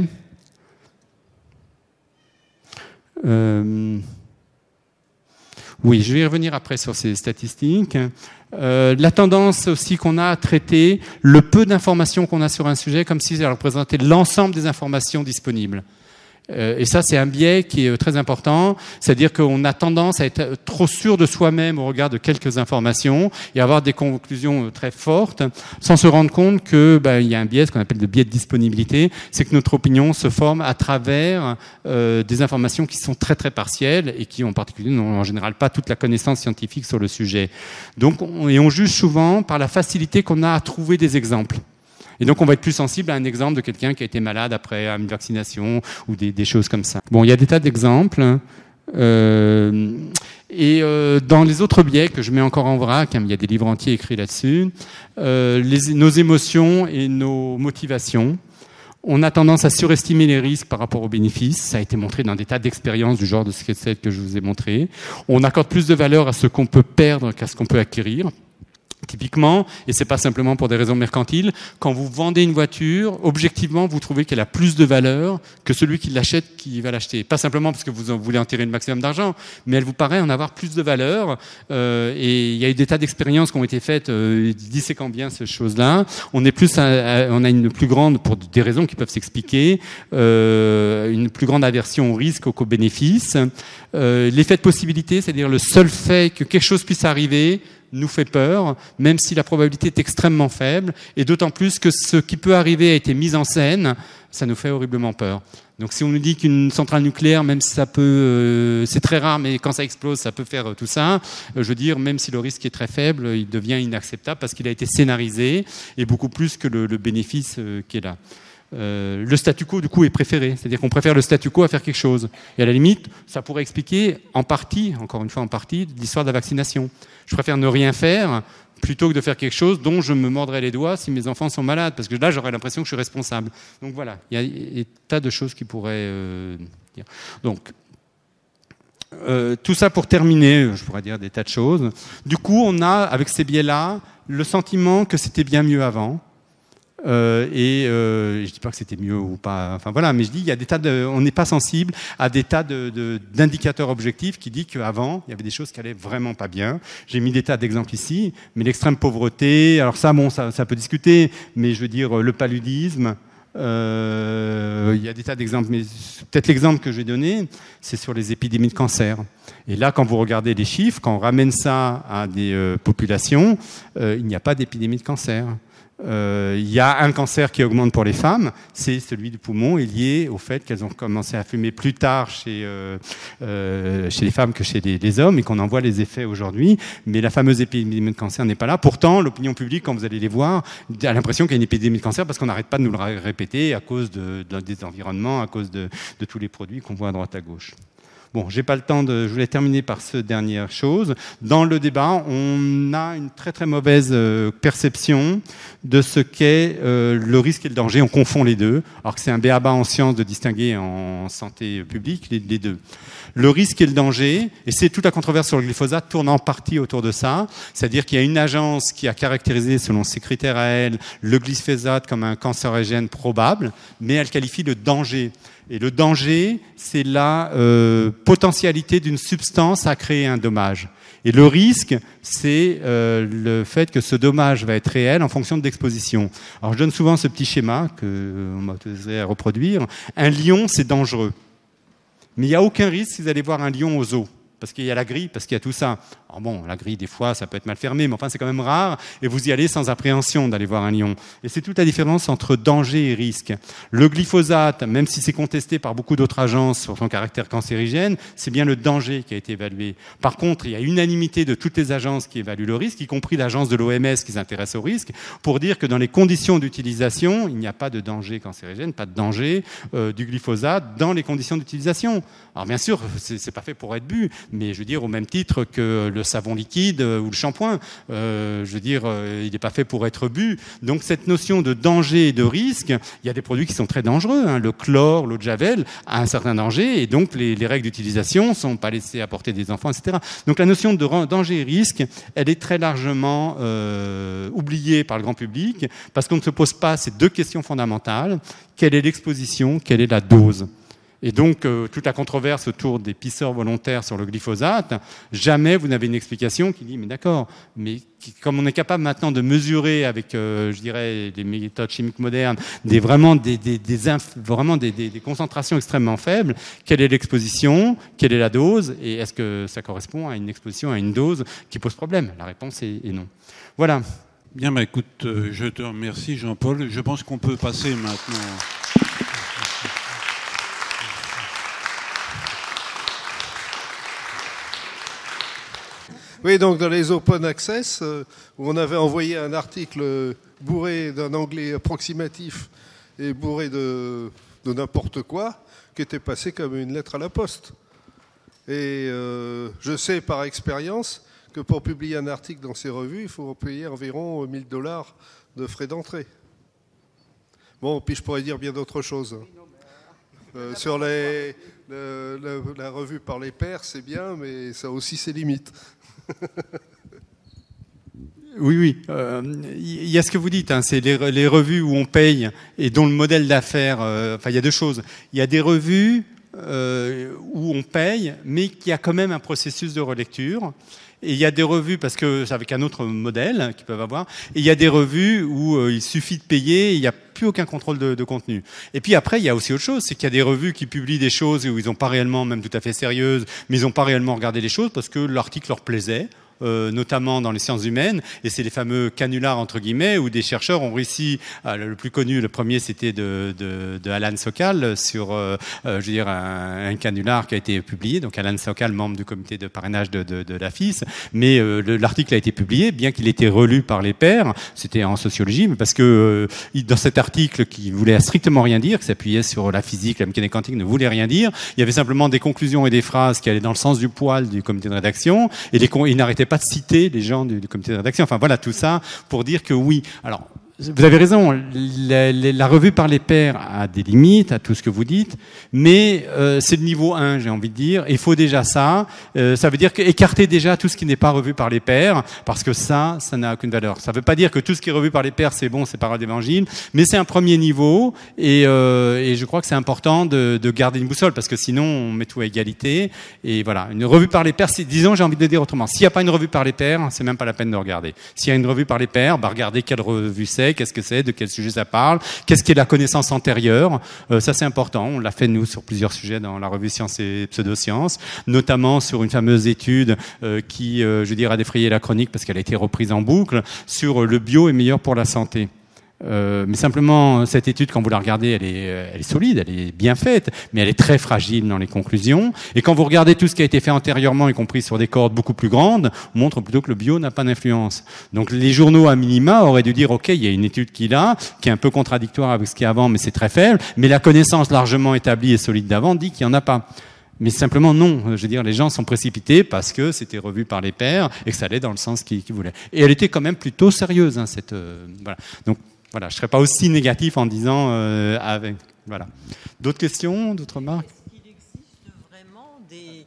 Euh, oui, je vais y revenir après sur ces statistiques. Euh, la tendance aussi qu'on a à traiter le peu d'informations qu'on a sur un sujet comme si ça représentait l'ensemble des informations disponibles. Euh, et ça, c'est un biais qui est très important, c'est-à-dire qu'on a tendance à être trop sûr de soi-même au regard de quelques informations et avoir des conclusions très fortes, sans se rendre compte que ben, il y a un biais, ce qu'on appelle le biais de disponibilité, c'est que notre opinion se forme à travers euh, des informations qui sont très très partielles et qui en particulier n'ont en général pas toute la connaissance scientifique sur le sujet. Donc, on, et on juge souvent par la facilité qu'on a à trouver des exemples. Et donc, on va être plus sensible à un exemple de quelqu'un qui a été malade après une vaccination ou des, des choses comme ça. Bon, il y a des tas d'exemples. Euh, et euh, dans les autres biais que je mets encore en vrac, hein, il y a des livres entiers écrits là-dessus, euh, les, nos émotions et nos motivations. On a tendance à surestimer les risques par rapport aux bénéfices. Ça a été montré dans des tas d'expériences du genre de ce que je vous ai montré. On accorde plus de valeur à ce qu'on peut perdre qu'à ce qu'on peut acquérir. Typiquement, et c'est pas simplement pour des raisons mercantiles, quand vous vendez une voiture, objectivement, vous trouvez qu'elle a plus de valeur que celui qui l'achète, qui va l'acheter. Pas simplement parce que vous voulez en tirer le maximum d'argent, mais elle vous paraît en avoir plus de valeur. Euh, et il y a eu des tas d'expériences qui ont été faites euh, disséquant bien ces choses-là. On est plus, à, à, on a une plus grande, pour des raisons qui peuvent s'expliquer, euh, une plus grande aversion au risque qu'au bénéfice. Euh, l'effet de possibilité, c'est-à-dire le seul fait que quelque chose puisse arriver, nous fait peur, même si la probabilité est extrêmement faible, et d'autant plus que ce qui peut arriver a été mis en scène, ça nous fait horriblement peur. Donc si on nous dit qu'une centrale nucléaire, même si ça peut, euh, c'est très rare, mais quand ça explose, ça peut faire tout ça, euh, je veux dire, même si le risque est très faible, il devient inacceptable parce qu'il a été scénarisé, et beaucoup plus que le, le bénéfice euh, qui est là. Euh, le statu quo, du coup, est préféré. C'est-à-dire qu'on préfère le statu quo à faire quelque chose. Et à la limite, ça pourrait expliquer en partie, encore une fois en partie, l'histoire de la vaccination. Je préfère ne rien faire plutôt que de faire quelque chose dont je me mordrais les doigts si mes enfants sont malades. Parce que là, j'aurais l'impression que je suis responsable. Donc voilà, il y a des tas de choses qui pourraient euh, dire. Donc, euh, tout ça pour terminer, je pourrais dire des tas de choses. Du coup, on a, avec ces biais-là, le sentiment que c'était bien mieux avant. Euh, et euh, je dis pas que c'était mieux ou pas. Enfin voilà, mais je dis il y a des tas de, on n'est pas sensible à des tas de, de, d'indicateurs objectifs qui disent qu'avant il y avait des choses qui allaient vraiment pas bien. J'ai mis des tas d'exemples ici, mais l'extrême pauvreté. Alors ça, bon, ça, ça peut discuter, mais je veux dire le paludisme. Euh, il y a des tas d'exemples, mais peut-être l'exemple que je vais donner, c'est sur les épidémies de cancer. Et là, quand vous regardez les chiffres, quand on ramène ça à des euh, populations, euh, il n'y a pas d'épidémie de cancer. Euh, il y a un cancer qui augmente pour les femmes, c'est celui du poumon, est lié au fait qu'elles ont commencé à fumer plus tard chez, euh, euh, chez les femmes que chez les, les hommes, et qu'on en voit les effets aujourd'hui. Mais la fameuse épidémie de cancer n'est pas là. Pourtant, l'opinion publique, quand vous allez les voir, a l'impression qu'il y a une épidémie de cancer parce qu'on n'arrête pas de nous le répéter à cause de, de, des environnements, à cause de, de tous les produits qu'on voit à droite à gauche. Bon, j'ai pas le temps de... Je voulais terminer par cette dernière chose. Dans le débat, on a une très très mauvaise euh, perception de ce qu'est euh, le risque et le danger. On confond les deux, alors que c'est un b a ba en sciences de distinguer en santé publique les, les deux. Le risque et le danger, et c'est toute la controverse sur le glyphosate, tourne en partie autour de ça. C'est-à-dire qu'il y a une agence qui a caractérisé, selon ses critères à elle, le glyphosate comme un cancérogène probable, mais elle qualifie le danger. Et le danger, c'est la euh, potentialité d'une substance à créer un dommage. Et le risque, c'est euh, le fait que ce dommage va être réel en fonction de l'exposition. Alors je donne souvent ce petit schéma qu'on m'a autorisé à reproduire. Un lion, c'est dangereux. Mais il n'y a aucun risque si vous allez voir un lion au zoo. parce qu'il y a la grille, parce qu'il y a tout ça. Alors bon, la grille, des fois, ça peut être mal fermé, mais enfin, c'est quand même rare, et vous y allez sans appréhension d'aller voir un lion. Et c'est toute la différence entre danger et risque. Le glyphosate, même si c'est contesté par beaucoup d'autres agences sur son caractère cancérigène, c'est bien le danger qui a été évalué. Par contre, il y a unanimité de toutes les agences qui évaluent le risque, y compris l'agence de l'O M S qui s'intéresse au risque, pour dire que dans les conditions d'utilisation, il n'y a pas de danger cancérigène, pas de danger euh, du glyphosate dans les conditions d'utilisation. Alors bien sûr, c'est, c'est pas fait pour être bu, mais je veux dire au même titre que le savon liquide euh, ou le shampoing, euh, je veux dire, euh, il n'est pas fait pour être bu. Donc cette notion de danger et de risque, il y a des produits qui sont très dangereux, hein. Le chlore, l'eau de javel a un certain danger, et donc les, les règles d'utilisation sont pas laissées à portée des enfants, et cetera. Donc la notion de danger et risque, elle est très largement euh, oubliée par le grand public, parce qu'on ne se pose pas ces deux questions fondamentales. Quelle est l'exposition? Quelle est la dose? Et donc, euh, toute la controverse autour des pisseurs volontaires sur le glyphosate, jamais vous n'avez une explication qui dit, mais d'accord, mais qui, comme on est capable maintenant de mesurer avec, euh, je dirais, les méthodes chimiques modernes, des, vraiment, des, des, des, inf, vraiment des, des, des concentrations extrêmement faibles, quelle est l'exposition? Quelle est la dose? Et est-ce que ça correspond à une exposition, à une dose qui pose problème? La réponse est, est non. Voilà. Bien, bah, écoute, euh, je te remercie, Jean-Paul. Je pense qu'on peut passer maintenant... Oui, donc dans les open access, euh, où on avait envoyé un article bourré d'un anglais approximatif et bourré de, de n'importe quoi, qui était passé comme une lettre à la poste. Et euh, je sais par expérience que pour publier un article dans ces revues, il faut payer environ mille dollars de frais d'entrée. Bon, puis je pourrais dire bien d'autres choses. Euh, sur les, le, le, la revue par les pairs, c'est bien, mais ça a aussi ses limites. Oui, oui. Il euh, y a ce que vous dites, hein, c'est les, les revues où on paye et dont le modèle d'affaires... Euh, enfin, il y a deux choses. Il y a des revues euh, où on paye, mais qui a quand même un processus de relecture. Et il y a des revues, parce que c'est avec un autre modèle qu'ils peuvent avoir, et il y a des revues où euh, il suffit de payer et il n'y a plus aucun contrôle de, de contenu. Et puis après, il y a aussi autre chose, c'est qu'il y a des revues qui publient des choses où ils n'ont pas réellement, même tout à fait sérieuses, mais ils n'ont pas réellement regardé les choses parce que l'article leur plaisait. Euh, notamment dans les sciences humaines, et c'est les fameux canulars entre guillemets où des chercheurs ont réussi. Euh, le plus connu, le premier, c'était de, de, de Alan Sokal sur, euh, euh, je veux dire, un, un canular qui a été publié. Donc Alan Sokal, membre du comité de parrainage de, de, de l'A F I S, mais euh, le, l'article a été publié, bien qu'il ait été relu par les pairs. C'était en sociologie, mais parce que euh, dans cet article qui voulait strictement rien dire, qui s'appuyait sur la physique, la mécanique quantique, ne voulait rien dire. Il y avait simplement des conclusions et des phrases qui allaient dans le sens du poil du comité de rédaction, et les, il n'arrêtait pas de citer les gens du, du comité de rédaction. Enfin voilà, tout ça pour dire que oui. Alors, vous avez raison, la, la, la revue par les pairs a des limites à tout ce que vous dites, mais euh, c'est le niveau un, j'ai envie de dire. Il faut déjà ça. Euh, ça veut dire écarter déjà tout ce qui n'est pas revu par les pairs, parce que ça, ça n'a aucune valeur. Ça ne veut pas dire que tout ce qui est revu par les pairs, c'est bon, c'est parole d'évangile, mais c'est un premier niveau, et, euh, et je crois que c'est important de, de garder une boussole, parce que sinon, on met tout à égalité. Et voilà, une revue par les pairs, c'est, disons, j'ai envie de le dire autrement. S'il n'y a pas une revue par les pairs, c'est même pas la peine de regarder. S'il y a une revue par les pairs, bah regardez quelle revue c'est, qu'est-ce que c'est, de quel sujet ça parle, qu'est-ce qui est la connaissance antérieure. Euh, ça, c'est important. On l'a fait, nous, sur plusieurs sujets dans la revue Sciences et Pseudosciences, notamment sur une fameuse étude euh, qui, euh, je veux dire, a défrayé la chronique parce qu'elle a été reprise en boucle, sur le bio est meilleur pour la santé. Euh, mais simplement, cette étude, quand vous la regardez, elle est, elle est solide, elle est bien faite, mais elle est très fragile dans les conclusions. Et quand vous regardez tout ce qui a été fait antérieurement, y compris sur des cohortes beaucoup plus grandes, on montre plutôt que le bio n'a pas d'influence. Donc les journaux, à minima, auraient dû dire, OK, il y a une étude qu'il a, qui est un peu contradictoire avec ce qu'il y a avant, mais c'est très faible, mais la connaissance largement établie et solide d'avant dit qu'il n'y en a pas. Mais simplement, non. Je veux dire, les gens sont précipités parce que c'était revu par les pairs et que ça allait dans le sens qu'ils, qu'ils voulaient. Et elle était quand même plutôt sérieuse, hein, cette, euh, voilà. Donc, voilà, je ne serais pas aussi négatif en disant euh, avec. Voilà. D'autres questions, d'autres remarques ? Est-ce qu'il existe vraiment des.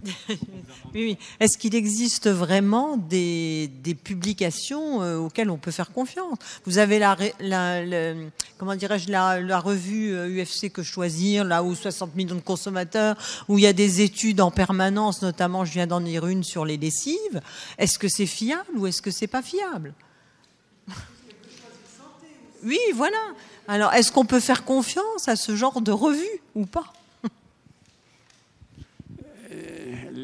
Oui, oui. Est-ce qu'il existe vraiment des, des publications euh, auxquelles on peut faire confiance ? Vous avez la, la, la comment dirais-je la, la revue U F C Que Choisir, là où soixante millions de consommateurs, où il y a des études en permanence, notamment je viens d'en lire une sur les lessives. Est-ce que c'est fiable ou est-ce que c'est pas fiable ? Oui, voilà. Alors, est-ce qu'on peut faire confiance à ce genre de revue ou pas ?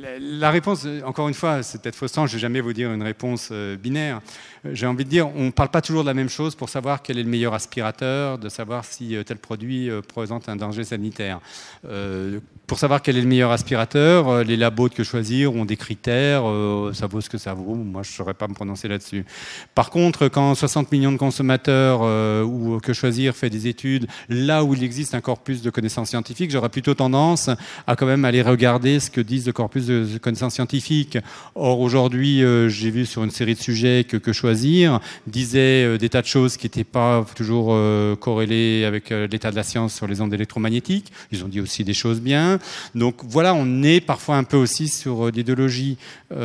la réponse, encore une fois, c'est peut-être frustrant, je ne vais jamais vous dire une réponse binaire. J'ai envie de dire, on ne parle pas toujours de la même chose pour savoir quel est le meilleur aspirateur, de savoir si tel produit présente un danger sanitaire. Euh, pour savoir quel est le meilleur aspirateur, les labos de Que Choisir ont des critères, euh, ça vaut ce que ça vaut, moi je ne saurais pas me prononcer là-dessus. Par contre, quand soixante millions de consommateurs euh, ou Que Choisir fait des études, là où il existe un corpus de connaissances scientifiques, j'aurais plutôt tendance à quand même aller regarder ce que disent le corpus de connaissances scientifiques. Or, aujourd'hui, euh, j'ai vu sur une série de sujets que Que Choisir disait euh, des tas de choses qui n'étaient pas toujours euh, corrélées avec euh, l'état de la science sur les ondes électromagnétiques. Ils ont dit aussi des choses bien. Donc voilà, on est parfois un peu aussi sur euh, l'idéologie.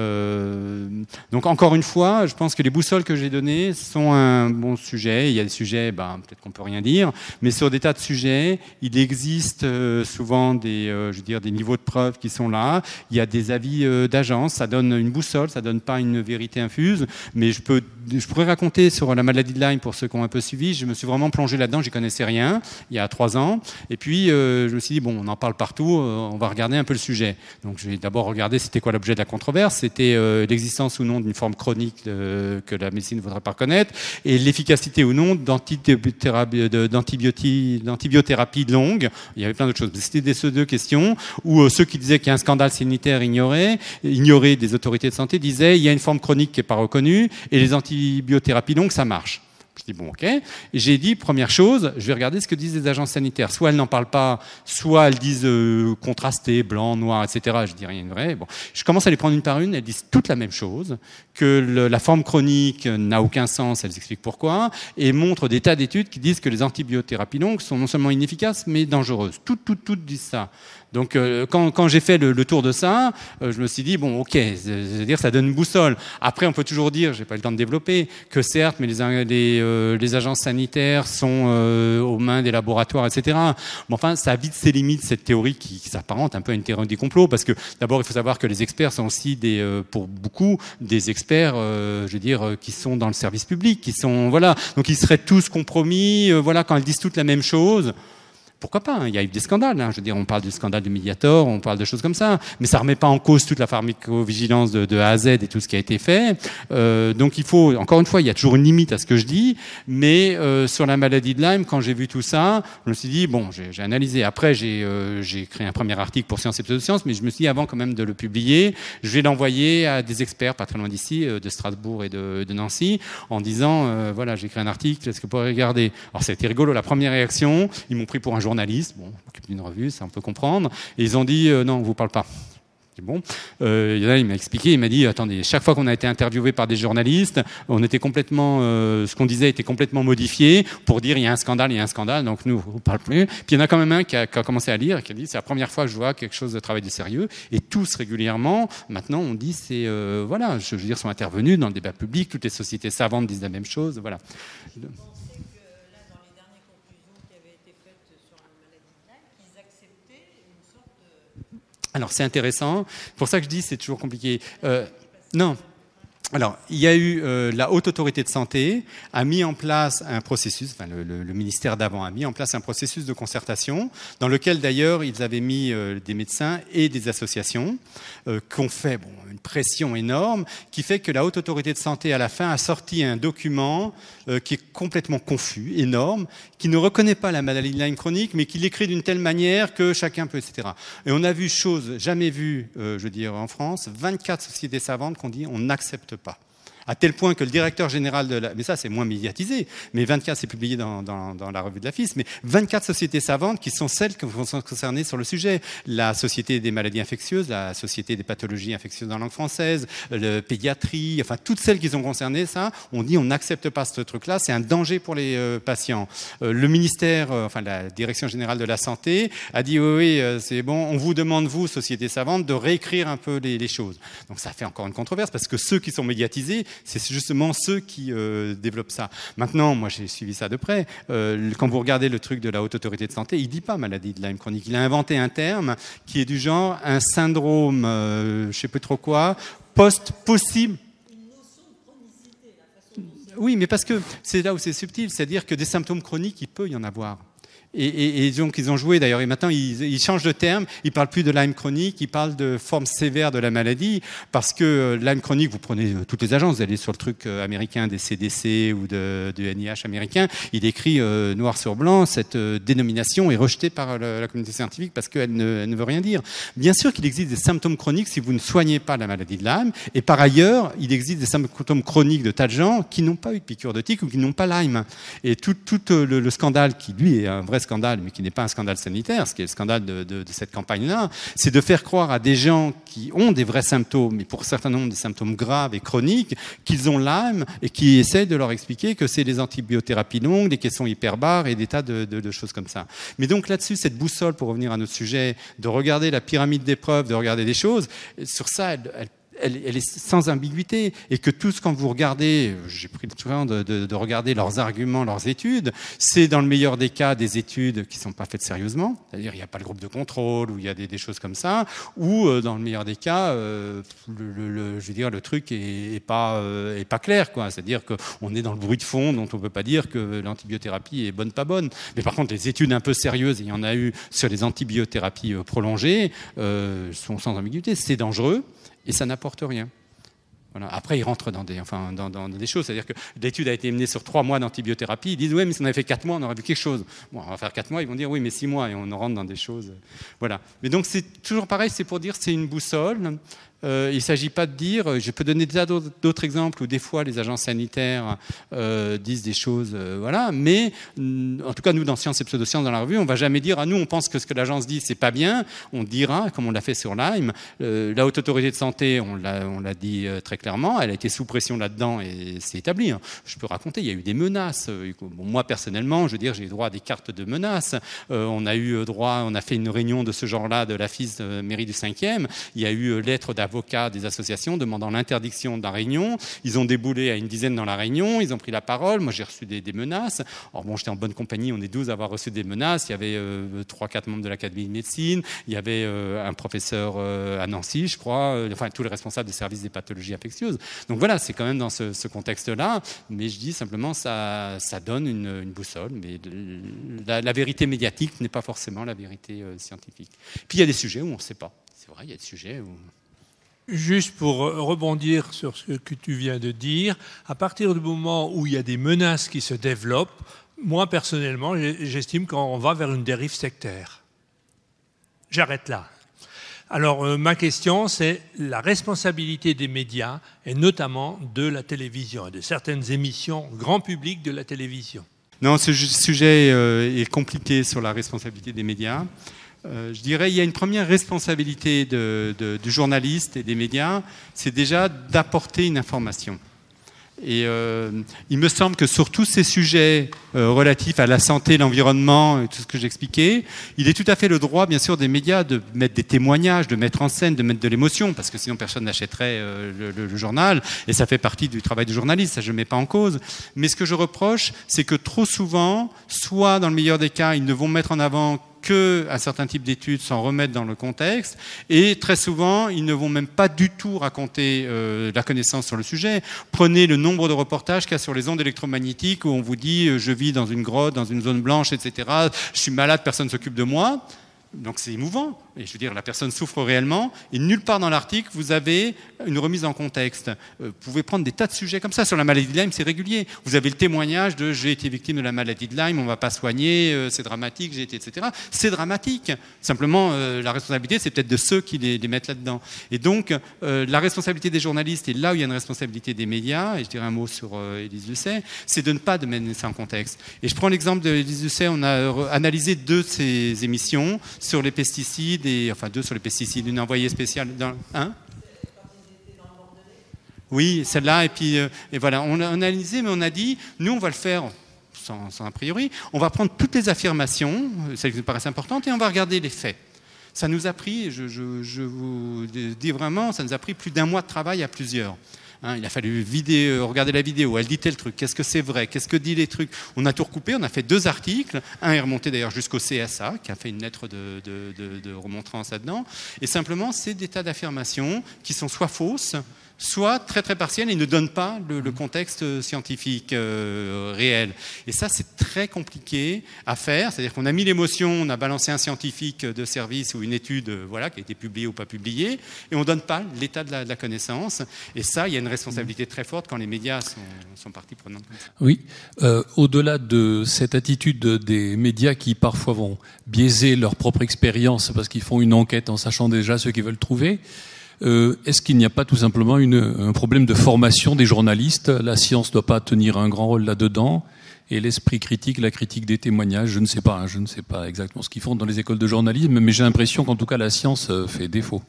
Euh, donc encore une fois, je pense que les boussoles que j'ai données sont un bon sujet. Il y a des sujets, ben, peut-être qu'on peut rien dire, mais sur des tas de sujets, il existe euh, souvent des, euh, je veux dire, des niveaux de preuve qui sont là. Il y a des avis euh, d'agence, ça donne une boussole, ça donne pas une vérité infuse, mais je peux, je pourrais raconter sur la maladie de Lyme pour ceux qui ont un peu suivi. Je me suis vraiment plongé là-dedans, j'y connaissais rien il y a trois ans, et puis euh, je me suis dit bon, on en parle partout, euh, on va regarder un peu le sujet. Donc j'ai d'abord regardé c'était quoi l'objet de la controverse, c'était euh, l'existence ou non d'une forme chronique euh, que la médecine ne voudrait pas reconnaître, et l'efficacité ou non d'antibiothérapie, d'antibiothérapie longue. Il y avait plein d'autres choses. C'était ces deux questions où euh, ceux qui disaient qu'il y a un scandale sanitaire ignoraient, ignoraient des autorités de santé, disaient il y a une forme chronique qui n'est pas reconnue et les antibiothérapies longues, ça marche. Je dis bon, ok. Et j'ai dit, première chose, je vais regarder ce que disent les agences sanitaires. Soit elles n'en parlent pas, soit elles disent euh, contrasté, blanc, noir, et cetera. Je dis rien de vrai. Bon. Je commence à les prendre une par une. Elles disent toutes la même chose, que le, la forme chronique n'a aucun sens. Elles expliquent pourquoi. Et montrent des tas d'études qui disent que les antibiothérapes longues sont non seulement inefficaces, mais dangereuses. Toutes, toutes, toutes disent ça. Donc euh, quand, quand j'ai fait le, le tour de ça, euh, je me suis dit, bon, ok, c'est-à-dire ça donne une boussole. Après, on peut toujours dire, j'ai pas eu le temps de développer, que certes, mais les, les, euh, les agences sanitaires sont euh, aux mains des laboratoires, et cetera. Mais enfin, ça a vite ses limites, cette théorie qui, qui s'apparente un peu à une théorie du complot, parce que d'abord, il faut savoir que les experts sont aussi, des, euh, pour beaucoup, des experts, euh, je veux dire, qui sont dans le service public, qui sont, voilà, donc ils seraient tous compromis, euh, voilà, quand ils disent toutes la même chose. Pourquoi pas, hein, il y a eu des scandales. Hein, je veux dire, on parle du scandale du Mediator, on parle de choses comme ça, mais ça remet pas en cause toute la pharmacovigilance de, de A à Z et tout ce qui a été fait. Euh, donc il faut, encore une fois, il y a toujours une limite à ce que je dis, mais euh, sur la maladie de Lyme, quand j'ai vu tout ça, je me suis dit, bon, j'ai, j'ai analysé. Après, j'ai, euh, j'ai créé un premier article pour Sciences et Pseudosciences, mais je me suis dit, avant quand même de le publier, je vais l'envoyer à des experts, pas très loin d'ici, euh, de Strasbourg et de, de Nancy, en disant, euh, voilà, j'ai créé un article, est-ce que vous pourrez regarder? Alors c'était rigolo, la première réaction, ils m'ont pris pour un journaliste, bon, on s'occupe d'une revue, ça on peut comprendre, et ils ont dit euh, non, on vous parle pas. C'est bon. Euh, il y en a, il m'a expliqué, il m'a dit attendez, chaque fois qu'on a été interviewé par des journalistes, on était complètement, euh, ce qu'on disait était complètement modifié pour dire il y a un scandale, il y a un scandale, donc nous on ne parle plus. Puis il y en a quand même un qui a, qui a commencé à lire et qui a dit c'est la première fois que je vois quelque chose de travail de sérieux, et tous régulièrement, maintenant on dit c'est euh, voilà, je veux dire, sont intervenus dans le débat public, toutes les sociétés savantes disent la même chose, voilà. Alors c'est intéressant, pour ça que je dis c'est toujours compliqué. Euh, non. Alors, il y a eu euh, la Haute Autorité de Santé a mis en place un processus, enfin le, le, le ministère d'avant a mis en place un processus de concertation dans lequel d'ailleurs ils avaient mis euh, des médecins et des associations euh, qui ont fait bon, une pression énorme qui fait que la Haute Autorité de Santé à la fin a sorti un document euh, qui est complètement confus, énorme, qui ne reconnaît pas la maladie de Lyme chronique mais qui l'écrit d'une telle manière que chacun peut, et cetera. Et on a vu chose jamais vue, euh, je veux dire en France, vingt-quatre sociétés savantes qui ont dit on n'accepte pas. À tel point que le directeur général de la... Mais ça, c'est moins médiatisé. Mais vingt-quatre, c'est publié dans, dans, dans la revue de la F I S. Mais vingt-quatre sociétés savantes qui sont celles qui sont concernées sur le sujet. La Société des maladies infectieuses, la Société des pathologies infectieuses dans la langue française, le pédiatrie, enfin, toutes celles qui sont concernées, ça, on dit on n'accepte pas ce truc-là, c'est un danger pour les euh, patients. Euh, le ministère, euh, enfin, la Direction générale de la santé a dit oui, oui, euh, c'est bon, on vous demande, vous, sociétés savantes, de réécrire un peu les, les choses. Donc ça fait encore une controverse parce que ceux qui sont médiatisés, c'est justement ceux qui euh, développent ça. Maintenant, moi j'ai suivi ça de près. Euh, quand vous regardez le truc de la Haute Autorité de Santé, il ne dit pas maladie de Lyme chronique. Il a inventé un terme qui est du genre un syndrome, euh, je ne sais plus trop quoi, post-possible. Oui, mais parce que c'est là où c'est subtil, c'est-à-dire que des symptômes chroniques, il peut y en avoir. Et, et, et donc ils ont joué d'ailleurs, et maintenant ils, ils changent de terme, ils ne parlent plus de Lyme chronique, ils parlent de forme sévère de la maladie, parce que Lyme chronique, vous prenez toutes les agences, vous allez sur le truc américain des C D C ou de, du N I H américain, il écrit euh, noir sur blanc, cette euh, dénomination est rejetée par la, la communauté scientifique parce qu'elle ne, elle ne veut rien dire. Bien sûr qu'il existe des symptômes chroniques si vous ne soignez pas la maladie de Lyme, et par ailleurs, il existe des symptômes chroniques de tas de gens qui n'ont pas eu de piqûre de tique ou qui n'ont pas Lyme. Et tout, tout le, le scandale qui, lui, est un vrai scandale, mais qui n'est pas un scandale sanitaire, ce qui est le scandale de, de, de cette campagne-là, c'est de faire croire à des gens qui ont des vrais symptômes, et pour un certain nombre des symptômes graves et chroniques, qu'ils ont Lyme et qui essayent de leur expliquer que c'est des antibiothérapies longues, des caissons hyperbares et des tas de, de, de choses comme ça. Mais donc là-dessus, cette boussole, pour revenir à notre sujet, de regarder la pyramide des preuves, de regarder des choses, sur ça, elle, elle Elle, elle est sans ambiguïté, et que tout ce quand vous regardez, j'ai pris le temps de, de, de regarder leurs arguments, leurs études, c'est dans le meilleur des cas des études qui ne sont pas faites sérieusement, c'est-à-dire il n'y a pas le groupe de contrôle, ou il y a des, des choses comme ça, ou euh, dans le meilleur des cas, euh, le, le, le, je veux dire, le truc est, est, pas, euh, est pas clair, quoi. C'est-à-dire qu'on est dans le bruit de fond dont on ne peut pas dire que l'antibiothérapie est bonne, pas bonne. Mais par contre, les études un peu sérieuses, il y en a eu sur les antibiothérapies prolongées, euh, sont sans ambiguïté, c'est dangereux. Et ça n'apporte rien. Voilà. Après, ils rentrent dans des, enfin, dans, dans des choses. C'est-à-dire que l'étude a été menée sur trois mois d'antibiothérapie. Ils disent, oui, mais si on avait fait quatre mois, on aurait vu quelque chose. Bon, on va faire quatre mois, ils vont dire, oui, mais six mois, et on rentre dans des choses. Voilà. Mais donc, c'est toujours pareil, c'est pour dire, c'est une boussole. Euh, il ne s'agit pas de dire, je peux donner des d'autres exemples où des fois les agences sanitaires euh, disent des choses, euh, voilà, mais en tout cas nous dans Sciences et Pseudosciences dans la revue, on ne va jamais dire, ah nous on pense que ce que l'agence dit c'est pas bien, on dira, comme on l'a fait sur Lyme, euh, la Haute Autorité de Santé, on l'a, on l'a dit euh, très clairement, elle a été sous pression là-dedans et c'est établi. Hein. Je peux raconter, il y a eu des menaces. Bon, moi personnellement, je veux dire, j'ai eu droit à des cartes de menaces. Euh, on a eu droit, on a fait une réunion de ce genre-là de la F I S de mairie du cinquième, il y a eu lettre d'avocats des associations demandant l'interdiction de la réunion. Ils ont déboulé à une dizaine dans la réunion, ils ont pris la parole. Moi, j'ai reçu des, des menaces. Alors bon, j'étais en bonne compagnie, on est douze à avoir reçu des menaces. Il y avait euh, trois quatre membres de l'Académie de médecine, il y avait euh, un professeur euh, à Nancy, je crois, euh, enfin tous les responsables des services des pathologies infectieuses. Donc voilà, c'est quand même dans ce, ce contexte-là. Mais je dis simplement, ça, ça donne une, une boussole. Mais la, la vérité médiatique n'est pas forcément la vérité euh, scientifique. Puis il y a des sujets où on ne sait pas. C'est vrai, il y a des sujets où... Juste pour rebondir sur ce que tu viens de dire, à partir du moment où il y a des menaces qui se développent, moi personnellement, j'estime qu'on va vers une dérive sectaire. J'arrête là. Alors euh, ma question, c'est la responsabilité des médias, et notamment de la télévision, et de certaines émissions grand public de la télévision. Non, ce sujet euh, est compliqué sur la responsabilité des médias. Euh, je dirais qu'il y a une première responsabilité de, de, du journaliste et des médias, c'est déjà d'apporter une information. Et euh, il me semble que sur tous ces sujets euh, relatifs à la santé, l'environnement et tout ce que j'expliquais, il est tout à fait le droit, bien sûr, des médias de mettre des témoignages, de mettre en scène, de mettre de l'émotion, parce que sinon personne n'achèterait euh, le, le, le journal, et ça fait partie du travail du journaliste, ça je ne mets pas en cause. Mais ce que je reproche, c'est que trop souvent, soit dans le meilleur des cas, ils ne vont mettre en avant qu'un certain type d'études sans remettre dans le contexte, et très souvent, ils ne vont même pas du tout raconter euh, la connaissance sur le sujet. Prenez le nombre de reportages qu'il y a sur les ondes électromagnétiques où on vous dit euh, « je vis dans une grotte, dans une zone blanche, et cetera. Je suis malade, personne ne s'occupe de moi ». Donc c'est émouvant, et je veux dire, la personne souffre réellement, et nulle part dans l'article, vous avez une remise en contexte. Vous pouvez prendre des tas de sujets comme ça. Sur la maladie de Lyme, c'est régulier. Vous avez le témoignage de « j'ai été victime de la maladie de Lyme, on ne va pas soigner, c'est dramatique, j'ai été, et cetera » C'est dramatique. Simplement, euh, la responsabilité, c'est peut-être de ceux qui les, les mettent là-dedans. Et donc, euh, la responsabilité des journalistes, et là où il y a une responsabilité des médias, et je dirais un mot sur euh, Élise Lucet, c'est de ne pas de mettre ça en contexte. Et je prends l'exemple d'Élise Lucet, on a analysé deux de ses émissions sur les pesticides, et, enfin deux sur les pesticides, une envoyée spéciale dans... Hein oui, celle-là, et puis euh, et voilà, on a analysé, mais on a dit, nous on va le faire sans, sans a priori, on va prendre toutes les affirmations, celles qui nous paraissent importantes, et on va regarder les faits. Ça nous a pris, je, je, je vous dis vraiment, ça nous a pris plus d'un mois de travail à plusieurs. Hein, il a fallu vidéo, regarder la vidéo, elle dit tel truc, qu'est-ce que c'est vrai, qu'est-ce que dit les trucs. On a tout recoupé, on a fait deux articles, un est remonté d'ailleurs jusqu'au C S A, qui a fait une lettre de, de, de, de remontrance là-dedans, et simplement c'est des tas d'affirmations qui sont soit fausses, soit très très partielle et ne donne pas le, le contexte scientifique euh, réel. Et ça, c'est très compliqué à faire. C'est-à-dire qu'on a mis l'émotion, on a balancé un scientifique de service ou une étude euh, voilà, qui a été publiée ou pas publiée, et on ne donne pas l'état de la, de la connaissance. Et ça, il y a une responsabilité très forte quand les médias sont, sont partie prenante. Oui, euh, au-delà de cette attitude des médias qui parfois vont biaiser leur propre expérience parce qu'ils font une enquête en sachant déjà ce qu'ils veulent trouver, Euh, est-ce qu'il n'y a pas tout simplement une, un problème de formation des journalistes? La science ne doit pas tenir un grand rôle là-dedans, et l'esprit critique, la critique des témoignages, je ne sais pas, hein, je ne sais pas exactement ce qu'ils font dans les écoles de journalisme, mais j'ai l'impression qu'en tout cas la science fait défaut.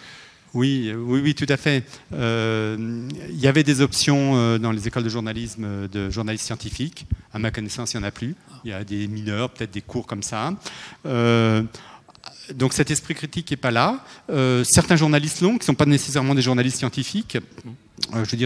Oui, oui, oui, tout à fait. Euh, il y avait des options euh, dans les écoles de journalisme euh, de journalistes scientifiques. À ma connaissance, il n'y en a plus. Il y a des mineurs, peut-être des cours comme ça. Euh, Donc cet esprit critique n'est pas là. Euh, certains journalistes longs, qui ne sont pas nécessairement des journalistes scientifiques, euh, je veux dire,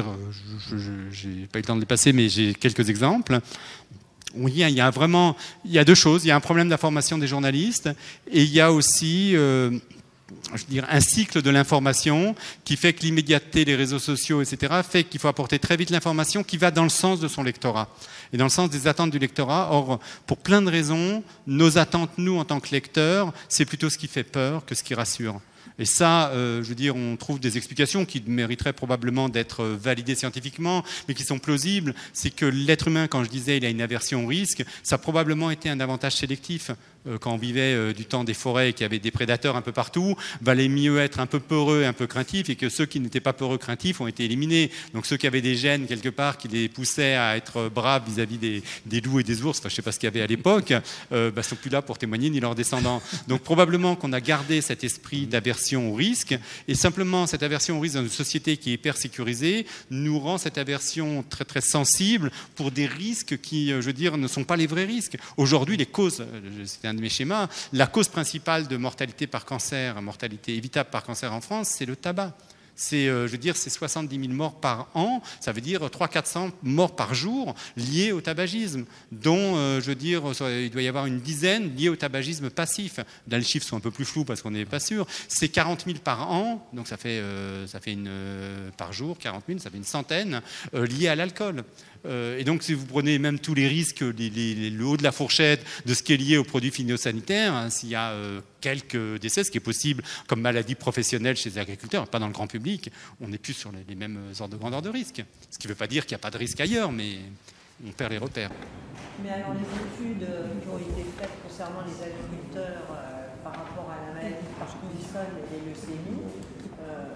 je n'ai pas eu le temps de les passer, mais j'ai quelques exemples. Oui, il y a vraiment, il y a deux choses. Il y a un problème de la formation des journalistes, et il y a aussi euh, je veux dire, un cycle de l'information qui fait que l'immédiateté, les réseaux sociaux, et cetera, fait qu'il faut apporter très vite l'information qui va dans le sens de son lectorat et dans le sens des attentes du lectorat. Or, pour plein de raisons, nos attentes, nous, en tant que lecteurs, c'est plutôt ce qui fait peur que ce qui rassure. Et ça, euh, je veux dire, on trouve des explications qui mériteraient probablement d'être validées scientifiquement, mais qui sont plausibles. C'est que l'être humain, quand je disais il a une aversion au risque, ça a probablement été un avantage sélectif. Euh, quand on vivait euh, du temps des forêts et qu'il y avait des prédateurs un peu partout, valait mieux être un peu peureux et un peu craintif, et que ceux qui n'étaient pas peureux craintifs ont été éliminés. Donc ceux qui avaient des gènes quelque part qui les poussaient à être braves vis-à-vis des, des loups et des ours, enfin je ne sais pas ce qu'il y avait à l'époque, euh, bah, sont plus là pour témoigner ni leurs descendants. Donc probablement qu'on a gardé cet esprit d'aversion au risque, et simplement cette aversion au risque dans une société qui est hyper sécurisée nous rend cette aversion très très sensible pour des risques qui, je veux dire, ne sont pas les vrais risques. Aujourd'hui, les causes, c'était un de mes schémas, la cause principale de mortalité par cancer, mortalité évitable par cancer en France, c'est le tabac. C'est, euh, je veux dire, c'est soixante-dix mille morts par an, ça veut dire trois cents à quatre cents morts par jour liées au tabagisme, dont, euh, je veux dire, il doit y avoir une dizaine liées au tabagisme passif. Là, les chiffres sont un peu plus flous parce qu'on n'est pas sûr. C'est quarante mille par an, donc ça fait, euh, ça fait une, euh, par jour, quarante mille, ça fait une centaine, euh, liées à l'alcool. Euh, et donc, si vous prenez même tous les risques, les, les, le haut de la fourchette de ce qui est lié aux produits phytosanitaires, hein, s'il y a euh, quelques décès, ce qui est possible comme maladie professionnelle chez les agriculteurs, pas dans le grand public, on n'est plus sur les, les mêmes ordres de grandeur de risque. Ce qui ne veut pas dire qu'il n'y a pas de risque ailleurs, mais on perd les repères. Mais alors, les études qui ont été faites concernant les agriculteurs euh, par rapport à la maladie de Parkinson et les leucémies, euh,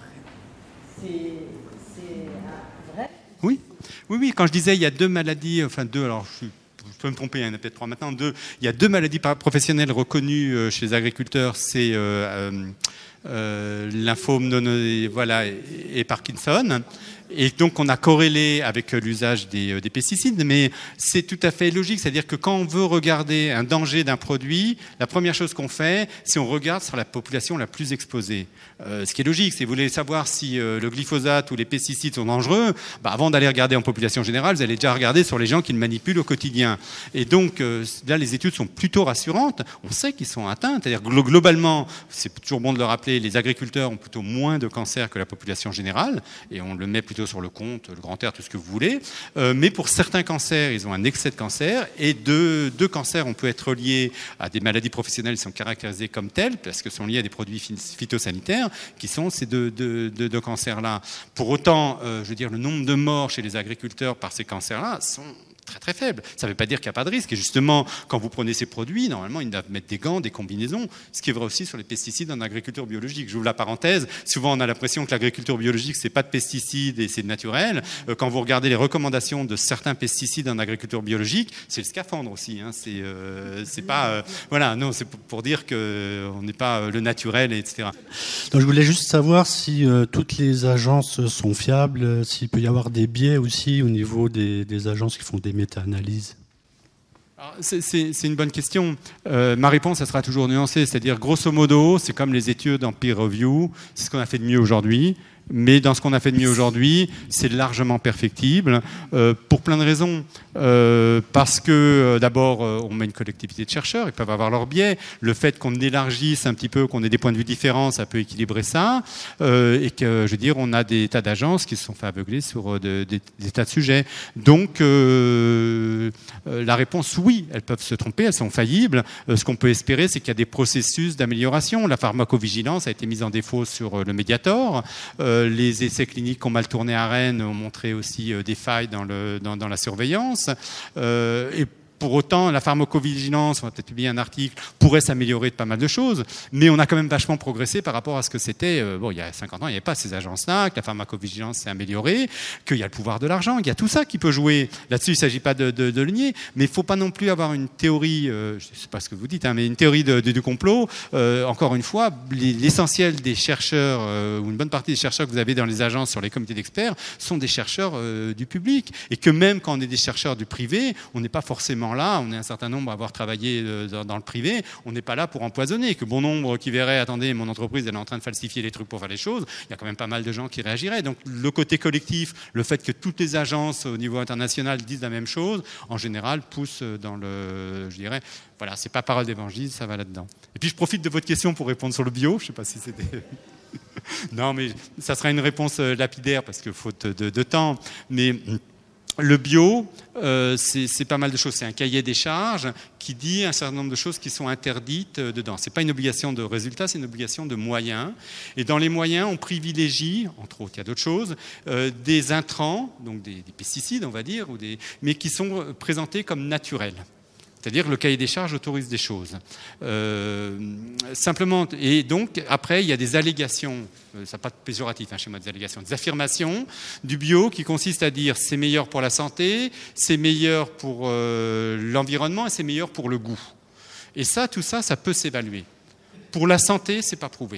c'est vrai? Oui. Oui, oui, quand je disais il y a deux maladies, enfin deux, alors je, je peux me tromper, il y en a peut-être trois maintenant, deux, il y a deux maladies professionnelles reconnues chez les agriculteurs, c'est euh, euh, lymphome non, voilà, et, et Parkinson. Et donc on a corrélé avec l'usage des, des pesticides, mais c'est tout à fait logique, c'est-à-dire que quand on veut regarder un danger d'un produit, la première chose qu'on fait, c'est on regarde sur la population la plus exposée. Euh, ce qui est logique, c'est vous voulez savoir si euh, le glyphosate ou les pesticides sont dangereux, bah, avant d'aller regarder en population générale, vous allez déjà regarder sur les gens qui le manipulent au quotidien. Et donc euh, là, les études sont plutôt rassurantes. On sait qu'ils sont atteints, c'est-à-dire globalement, c'est toujours bon de le rappeler, les agriculteurs ont plutôt moins de cancer que la population générale, et on le met plutôt sur le compte, le grand air, tout ce que vous voulez. Euh, mais pour certains cancers, ils ont un excès de cancer, et deux, deux cancers, on peut être liés à des maladies professionnelles qui sont caractérisées comme telles, parce que sont liés à des produits phytosanitaires, qui sont ces deux, deux, deux, deux cancers-là. Pour autant, euh, je veux dire, le nombre de morts chez les agriculteurs par ces cancers-là sont très très faible. Ça ne veut pas dire qu'il n'y a pas de risque. Et justement, quand vous prenez ces produits, normalement, ils doivent mettre des gants, des combinaisons, ce qui est vrai aussi sur les pesticides en agriculture biologique. J'ouvre la parenthèse. Souvent, on a l'impression que l'agriculture biologique, c'est pas de pesticides et c'est naturel. Quand vous regardez les recommandations de certains pesticides en agriculture biologique, c'est le scaphandre aussi. Hein. C'est, euh, c'est pas, euh, voilà, non, c'est pour dire qu'on n'est pas le naturel, et cetera. Donc, je voulais juste savoir si euh, toutes les agences sont fiables, s'il peut y avoir des biais aussi au niveau des, des agences qui font des méta-analyses. C'est, c'est, c'est une bonne question. Euh, ma réponse, ça sera toujours nuancée. C'est-à-dire, grosso modo, c'est comme les études en peer review. C'est ce qu'on a fait de mieux aujourd'hui. Mais dans ce qu'on a fait de mieux aujourd'hui, c'est largement perfectible, euh, pour plein de raisons. Euh, parce que euh, d'abord, euh, on met une collectivité de chercheurs, ils peuvent avoir leur biais. Le fait qu'on élargisse un petit peu, qu'on ait des points de vue différents, ça peut équilibrer ça. Euh, et que, je veux dire, on a des tas d'agences qui se sont fait aveugler sur euh, de, des, des tas de sujets. Donc, euh, euh, la réponse, oui, elles peuvent se tromper, elles sont faillibles. Euh, ce qu'on peut espérer, c'est qu'il y a des processus d'amélioration. La pharmacovigilance a été mise en défaut sur euh, le Mediator. Euh, Les essais cliniques qui ont mal tourné à Rennes ont montré aussi des failles dans, le, dans, dans la surveillance. Euh, et pour autant, la pharmacovigilance, on va peut-être publier un article, pourrait s'améliorer de pas mal de choses, mais on a quand même vachement progressé par rapport à ce que c'était. Euh, bon, il y a cinquante ans, il n'y avait pas ces agences-là, que la pharmacovigilance s'est améliorée, qu'il y a le pouvoir de l'argent, il y a tout ça qui peut jouer. Là-dessus, il ne s'agit pas de, de, de le nier, mais il ne faut pas non plus avoir une théorie, euh, je ne sais pas ce que vous dites, hein, mais une théorie de, de, du complot. Euh, encore une fois, l'essentiel des chercheurs, euh, ou une bonne partie des chercheurs que vous avez dans les agences sur les comités d'experts, sont des chercheurs euh, du public. Et que même quand on est des chercheurs du privé, on n'est pas forcément là, on est un certain nombre à avoir travaillé dans le privé, on n'est pas là pour empoisonner, que bon nombre qui verraient, attendez, mon entreprise elle est en train de falsifier les trucs pour faire les choses, il y a quand même pas mal de gens qui réagiraient. Donc le côté collectif, le fait que toutes les agences au niveau international disent la même chose, en général pousse dans le, je dirais, voilà, c'est pas parole d'évangile, ça va là-dedans. Et puis je profite de votre question pour répondre sur le bio, je sais pas si c'était... Non, mais ça sera une réponse lapidaire parce que faute de, de temps, mais... Le bio, euh, c'est pas mal de choses. C'est un cahier des charges qui dit un certain nombre de choses qui sont interdites euh, dedans. Ce n'est pas une obligation de résultat, c'est une obligation de moyens. Et dans les moyens, on privilégie, entre autres, il y a d'autres choses, euh, des intrants, donc des, des pesticides, on va dire, ou des, mais qui sont présentés comme naturels. C'est-à-dire que le cahier des charges autorise des choses. Euh, simplement, et donc, après, il y a des allégations, euh, ça n'a pas de péjoratif hein, chez moi, des allégations, des affirmations du bio qui consistent à dire c'est meilleur pour la santé, c'est meilleur pour euh, l'environnement et c'est meilleur pour le goût. Et ça, tout ça, ça peut s'évaluer. Pour la santé, c'est pas prouvé.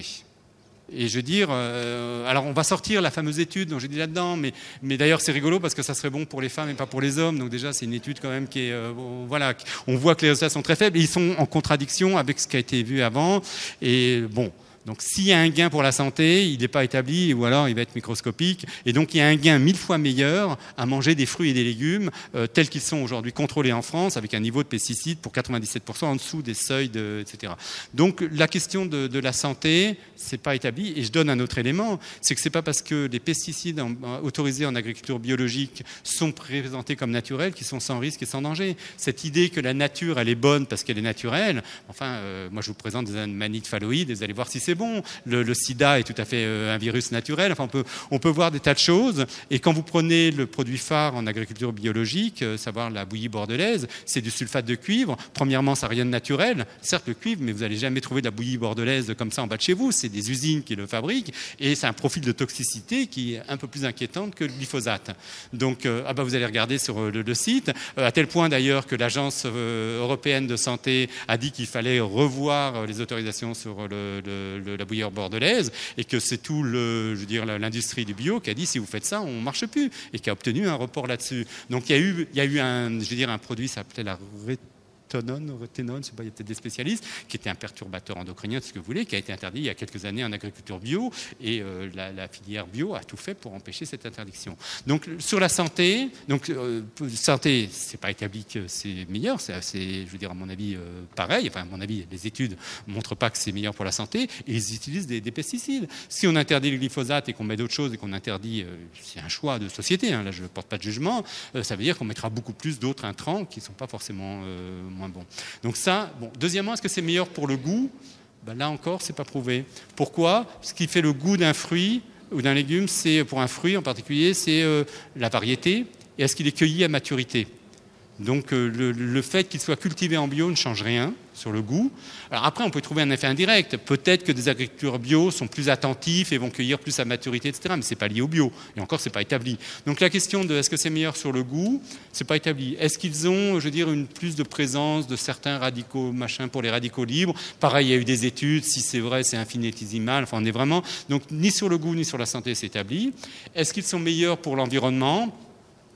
Et je veux dire, euh, alors on va sortir la fameuse étude dont j'ai dit là-dedans, mais, mais d'ailleurs c'est rigolo parce que ça serait bon pour les femmes et pas pour les hommes. Donc déjà c'est une étude quand même qui est, euh, bon, voilà, on voit que les résultats sont très faibles et ils sont en contradiction avec ce qui a été vu avant. Et bon. Donc s'il y a un gain pour la santé, il n'est pas établi ou alors il va être microscopique. Et donc il y a un gain mille fois meilleur à manger des fruits et des légumes euh, tels qu'ils sont aujourd'hui contrôlés en France avec un niveau de pesticides pour quatre-vingt-dix-sept pour cent en dessous des seuils, de, et cetera. Donc la question de, de la santé, c'est pas établi. Et je donne un autre élément, c'est que c'est pas parce que les pesticides en, autorisés en agriculture biologique sont présentés comme naturels qu'ils sont sans risque et sans danger. Cette idée que la nature elle est bonne parce qu'elle est naturelle, enfin euh, moi je vous présente des amanite phalloïdes et vous allez voir si c'est bon. Le, le sida est tout à fait euh, un virus naturel. Enfin, on peut, on peut voir des tas de choses. Et quand vous prenez le produit phare en agriculture biologique, euh, savoir la bouillie bordelaise, c'est du sulfate de cuivre. Premièrement, ça n'a rien de naturel. Certes, le cuivre, mais vous n'allez jamais trouver de la bouillie bordelaise comme ça en bas de chez vous. C'est des usines qui le fabriquent. Et c'est un profil de toxicité qui est un peu plus inquiétante que le glyphosate. Donc, euh, ah bah, vous allez regarder sur euh, le, le site. Euh, à tel point d'ailleurs que l'Agence euh, européenne de santé a dit qu'il fallait revoir euh, les autorisations sur le, le, le la bouillie bordelaise et que c'est tout le, je veux dire, l'industrie du bio qui a dit si vous faites ça, on ne marche plus et qui a obtenu un report là-dessus. Donc il y a eu, il y a eu un, je veux dire, un produit, ça s'appelait la rétinone, rétinone, je sais pas, il y a peut-être des spécialistes, qui était un perturbateur endocrinien, tout ce que vous voulez, qui a été interdit il y a quelques années en agriculture bio et euh, la, la filière bio a tout fait pour empêcher cette interdiction. Donc sur la santé, donc euh, santé, c'est pas établi que c'est meilleur, c'est assez, je veux dire à mon avis euh, pareil. Enfin à mon avis, les études montrent pas que c'est meilleur pour la santé et ils utilisent des, des pesticides. Si on interdit le glyphosate et qu'on met d'autres choses et qu'on interdit, euh, c'est un choix de société. Hein, là je ne porte pas de jugement. Euh, ça veut dire qu'on mettra beaucoup plus d'autres intrants qui sont pas forcément euh, moins bon. Donc ça, bon. Deuxièmement, est-ce que c'est meilleur pour le goût ? Ben là encore, c'est pas prouvé. Pourquoi ? Ce qui fait le goût d'un fruit ou d'un légume, c'est pour un fruit en particulier, c'est euh, la variété et est-ce qu'il est cueilli à maturité. Donc euh, le, le fait qu'il soit cultivé en bio ne change rien sur le goût. Alors après, on peut trouver un effet indirect. Peut-être que des agriculteurs bio sont plus attentifs et vont cueillir plus à maturité, et cetera. Mais c'est pas lié au bio. Et encore, c'est pas établi. Donc la question de est-ce que c'est meilleur sur le goût, c'est pas établi. Est-ce qu'ils ont, je veux dire, une plus de présence de certains radicaux machin pour les radicaux libres ? Pareil, il y a eu des études. Si c'est vrai, c'est infinitésimal. Enfin, on est vraiment donc ni sur le goût ni sur la santé, c'est établi. Est-ce qu'ils sont meilleurs pour l'environnement ?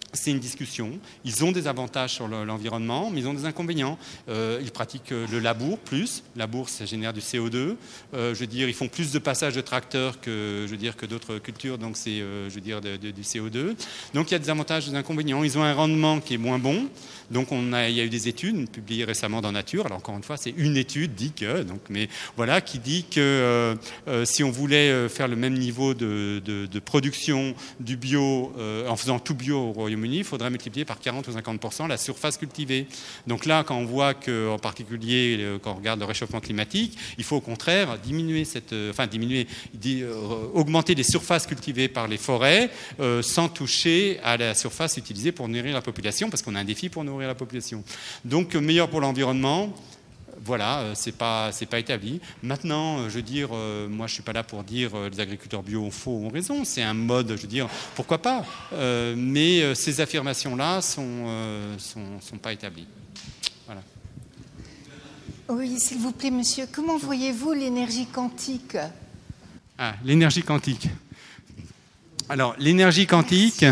c'est une discussion. Ils ont des avantages sur l'environnement, mais ils ont des inconvénients. Euh, ils pratiquent le labour plus. Labour, ça génère du C O deux. Euh, je veux dire, ils font plus de passages de tracteurs que, je veux dire, que d'autres cultures, donc c'est, euh, je veux dire, de, de, du C O deux. Donc il y a des avantages et des inconvénients. Ils ont un rendement qui est moins bon. Donc on a, il y a eu des études publiées récemment dans Nature. Alors encore une fois, c'est une étude dit que, donc, mais voilà, qui dit que euh, euh, si on voulait faire le même niveau de, de, de production du bio euh, en faisant tout bio au Royaume-Uni, il faudrait multiplier par quarante ou cinquante pour cent la surface cultivée. Donc là, quand on voit qu'en particulier, quand on regarde le réchauffement climatique, il faut au contraire diminuer cette, enfin diminuer, augmenter les surfaces cultivées par les forêts euh, sans toucher à la surface utilisée pour nourrir la population, parce qu'on a un défi pour nourrir la population. Donc meilleur pour l'environnement. Voilà, c'est pas c'est pas établi. Maintenant, je veux dire, euh, moi je suis pas là pour dire euh, les agriculteurs bio ont faux ou ont raison. C'est un mode, je veux dire, pourquoi pas. Euh, mais euh, ces affirmations-là sont, euh, sont sont pas établies. Voilà. Oui, s'il vous plaît, monsieur. Comment voyez-vous l'énergie quantique? Ah, l'énergie quantique. Alors, l'énergie quantique,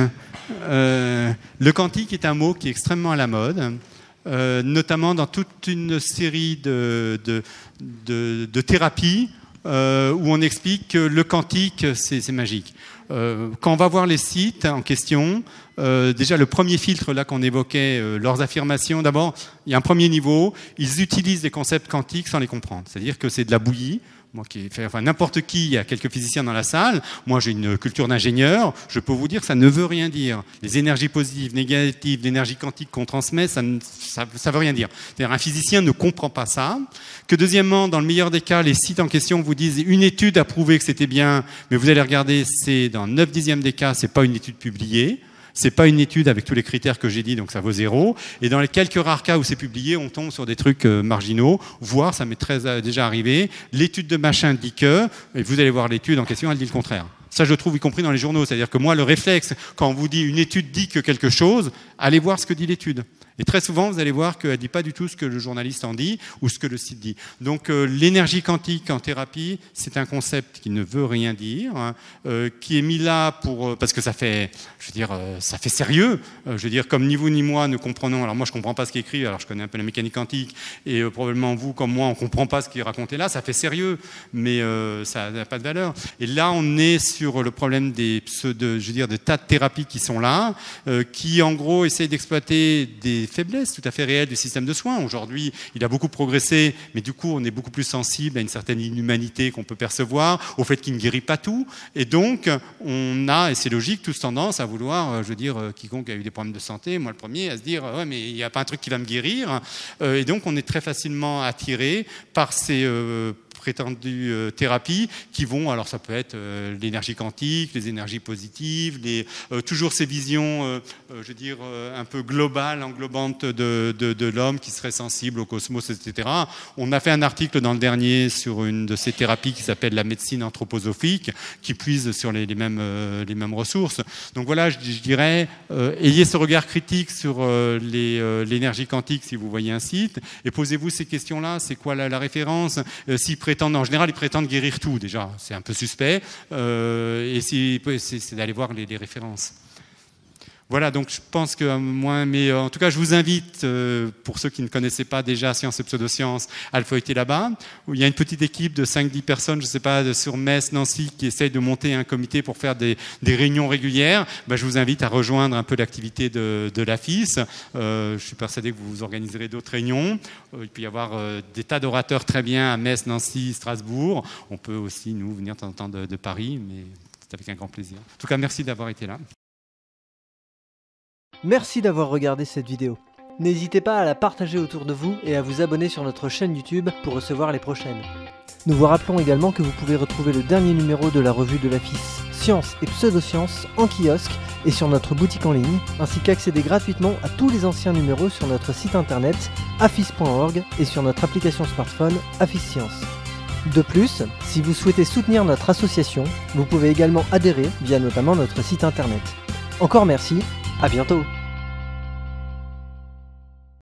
euh, le quantique est un mot qui est extrêmement à la mode. Euh, notamment dans toute une série de, de, de, de thérapies euh, où on explique que le quantique, c'est, c'est magique. Euh, quand on va voir les sites en question, euh, déjà le premier filtre là qu'on évoquait, euh, leurs affirmations, d'abord, il y a un premier niveau, ils utilisent des concepts quantiques sans les comprendre. C'est-à-dire que c'est de la bouillie. Moi qui fait, enfin n'importe qui, il y a quelques physiciens dans la salle. Moi, j'ai une culture d'ingénieur. Je peux vous dire que ça ne veut rien dire. Les énergies positives, négatives, l'énergie quantique qu'on transmet, ça ne ça, ça veut rien dire. C'est-à-dire un physicien ne comprend pas ça. Que deuxièmement, dans le meilleur des cas, les sites en question vous disent une étude a prouvé que c'était bien, mais vous allez regarder, c'est dans neuf dixièmes des cas, c'est pas une étude publiée. C'est pas une étude avec tous les critères que j'ai dit, donc ça vaut zéro. Et dans les quelques rares cas où c'est publié, on tombe sur des trucs euh, marginaux. Voire, ça m'est très euh, déjà arrivé, l'étude de machin dit que, et vous allez voir l'étude en question, elle dit le contraire. Ça, je trouve, y compris dans les journaux. C'est-à-dire que moi, le réflexe, quand on vous dit une étude dit que quelque chose, allez voir ce que dit l'étude. Et très souvent, vous allez voir qu'elle ne dit pas du tout ce que le journaliste en dit ou ce que le site dit. Donc, euh, l'énergie quantique en thérapie, c'est un concept qui ne veut rien dire, hein, euh, qui est mis là pour, euh, parce que ça fait, je veux dire, euh, ça fait sérieux. Euh, je veux dire, comme ni vous ni moi ne comprenons. Alors moi, je comprends pas ce qui est écrit. Alors je connais un peu la mécanique quantique et euh, probablement vous, comme moi, on comprend pas ce qui est raconté là. Ça fait sérieux, mais euh, ça n'a pas de valeur. Et là, on est sur le problème des pseudo, je veux dire, des tas de thérapies qui sont là, euh, qui en gros essayent d'exploiter des faiblesses tout à fait réelles du système de soins. Aujourd'hui, il a beaucoup progressé, mais du coup, on est beaucoup plus sensible à une certaine inhumanité qu'on peut percevoir, au fait qu'il ne guérit pas tout. Et donc, on a, et c'est logique, tous tendance à vouloir, je veux dire, quiconque a eu des problèmes de santé, moi le premier, à se dire, ouais, mais il n'y a pas un truc qui va me guérir. Et donc, on est très facilement attiré par ces euh, prétendues euh, thérapies qui vont, alors ça peut être euh, l'énergie quantique, les énergies positives, les, euh, toujours ces visions, euh, euh, je veux dire, euh, un peu globales, englobantes de, de, de l'homme qui serait sensible au cosmos, et cetera. On a fait un article dans le dernier sur une de ces thérapies qui s'appelle la médecine anthroposophique, qui puise sur les, les, mêmes, euh, les mêmes ressources. Donc voilà, je, je dirais, euh, ayez ce regard critique sur euh, les, euh, l'énergie quantique si vous voyez un site, et posez-vous ces questions-là, c'est quoi la, la référence euh, s'ils prétendent, en général, ils prétendent guérir tout, déjà, c'est un peu suspect, euh, et si, c'est, c'est d'aller voir les, les références. Voilà, donc je pense que moins, mais en tout cas, je vous invite, euh, pour ceux qui ne connaissaient pas déjà Sciences et Pseudosciences, à le feuilleter là-bas, où il y a une petite équipe de cinq dix personnes, je ne sais pas, sur Metz, Nancy, qui essaye de monter un comité pour faire des, des réunions régulières. Ben, je vous invite à rejoindre un peu l'activité de, de l'A F I S. Euh, je suis persuadé que vous organiserez d'autres réunions. Euh, il peut y avoir euh, des tas d'orateurs très bien à Metz, Nancy, Strasbourg. On peut aussi, nous, venir de temps en temps de, de Paris, mais c'est avec un grand plaisir. En tout cas, merci d'avoir été là. Merci d'avoir regardé cette vidéo. N'hésitez pas à la partager autour de vous et à vous abonner sur notre chaîne YouTube pour recevoir les prochaines. Nous vous rappelons également que vous pouvez retrouver le dernier numéro de la revue de l'A F I S, Sciences et Pseudosciences, en kiosque et sur notre boutique en ligne, ainsi qu'accéder gratuitement à tous les anciens numéros sur notre site internet afis point org et sur notre application smartphone Afis Sciences. De plus, si vous souhaitez soutenir notre association, vous pouvez également adhérer via notamment notre site internet. Encore merci, à bientôt.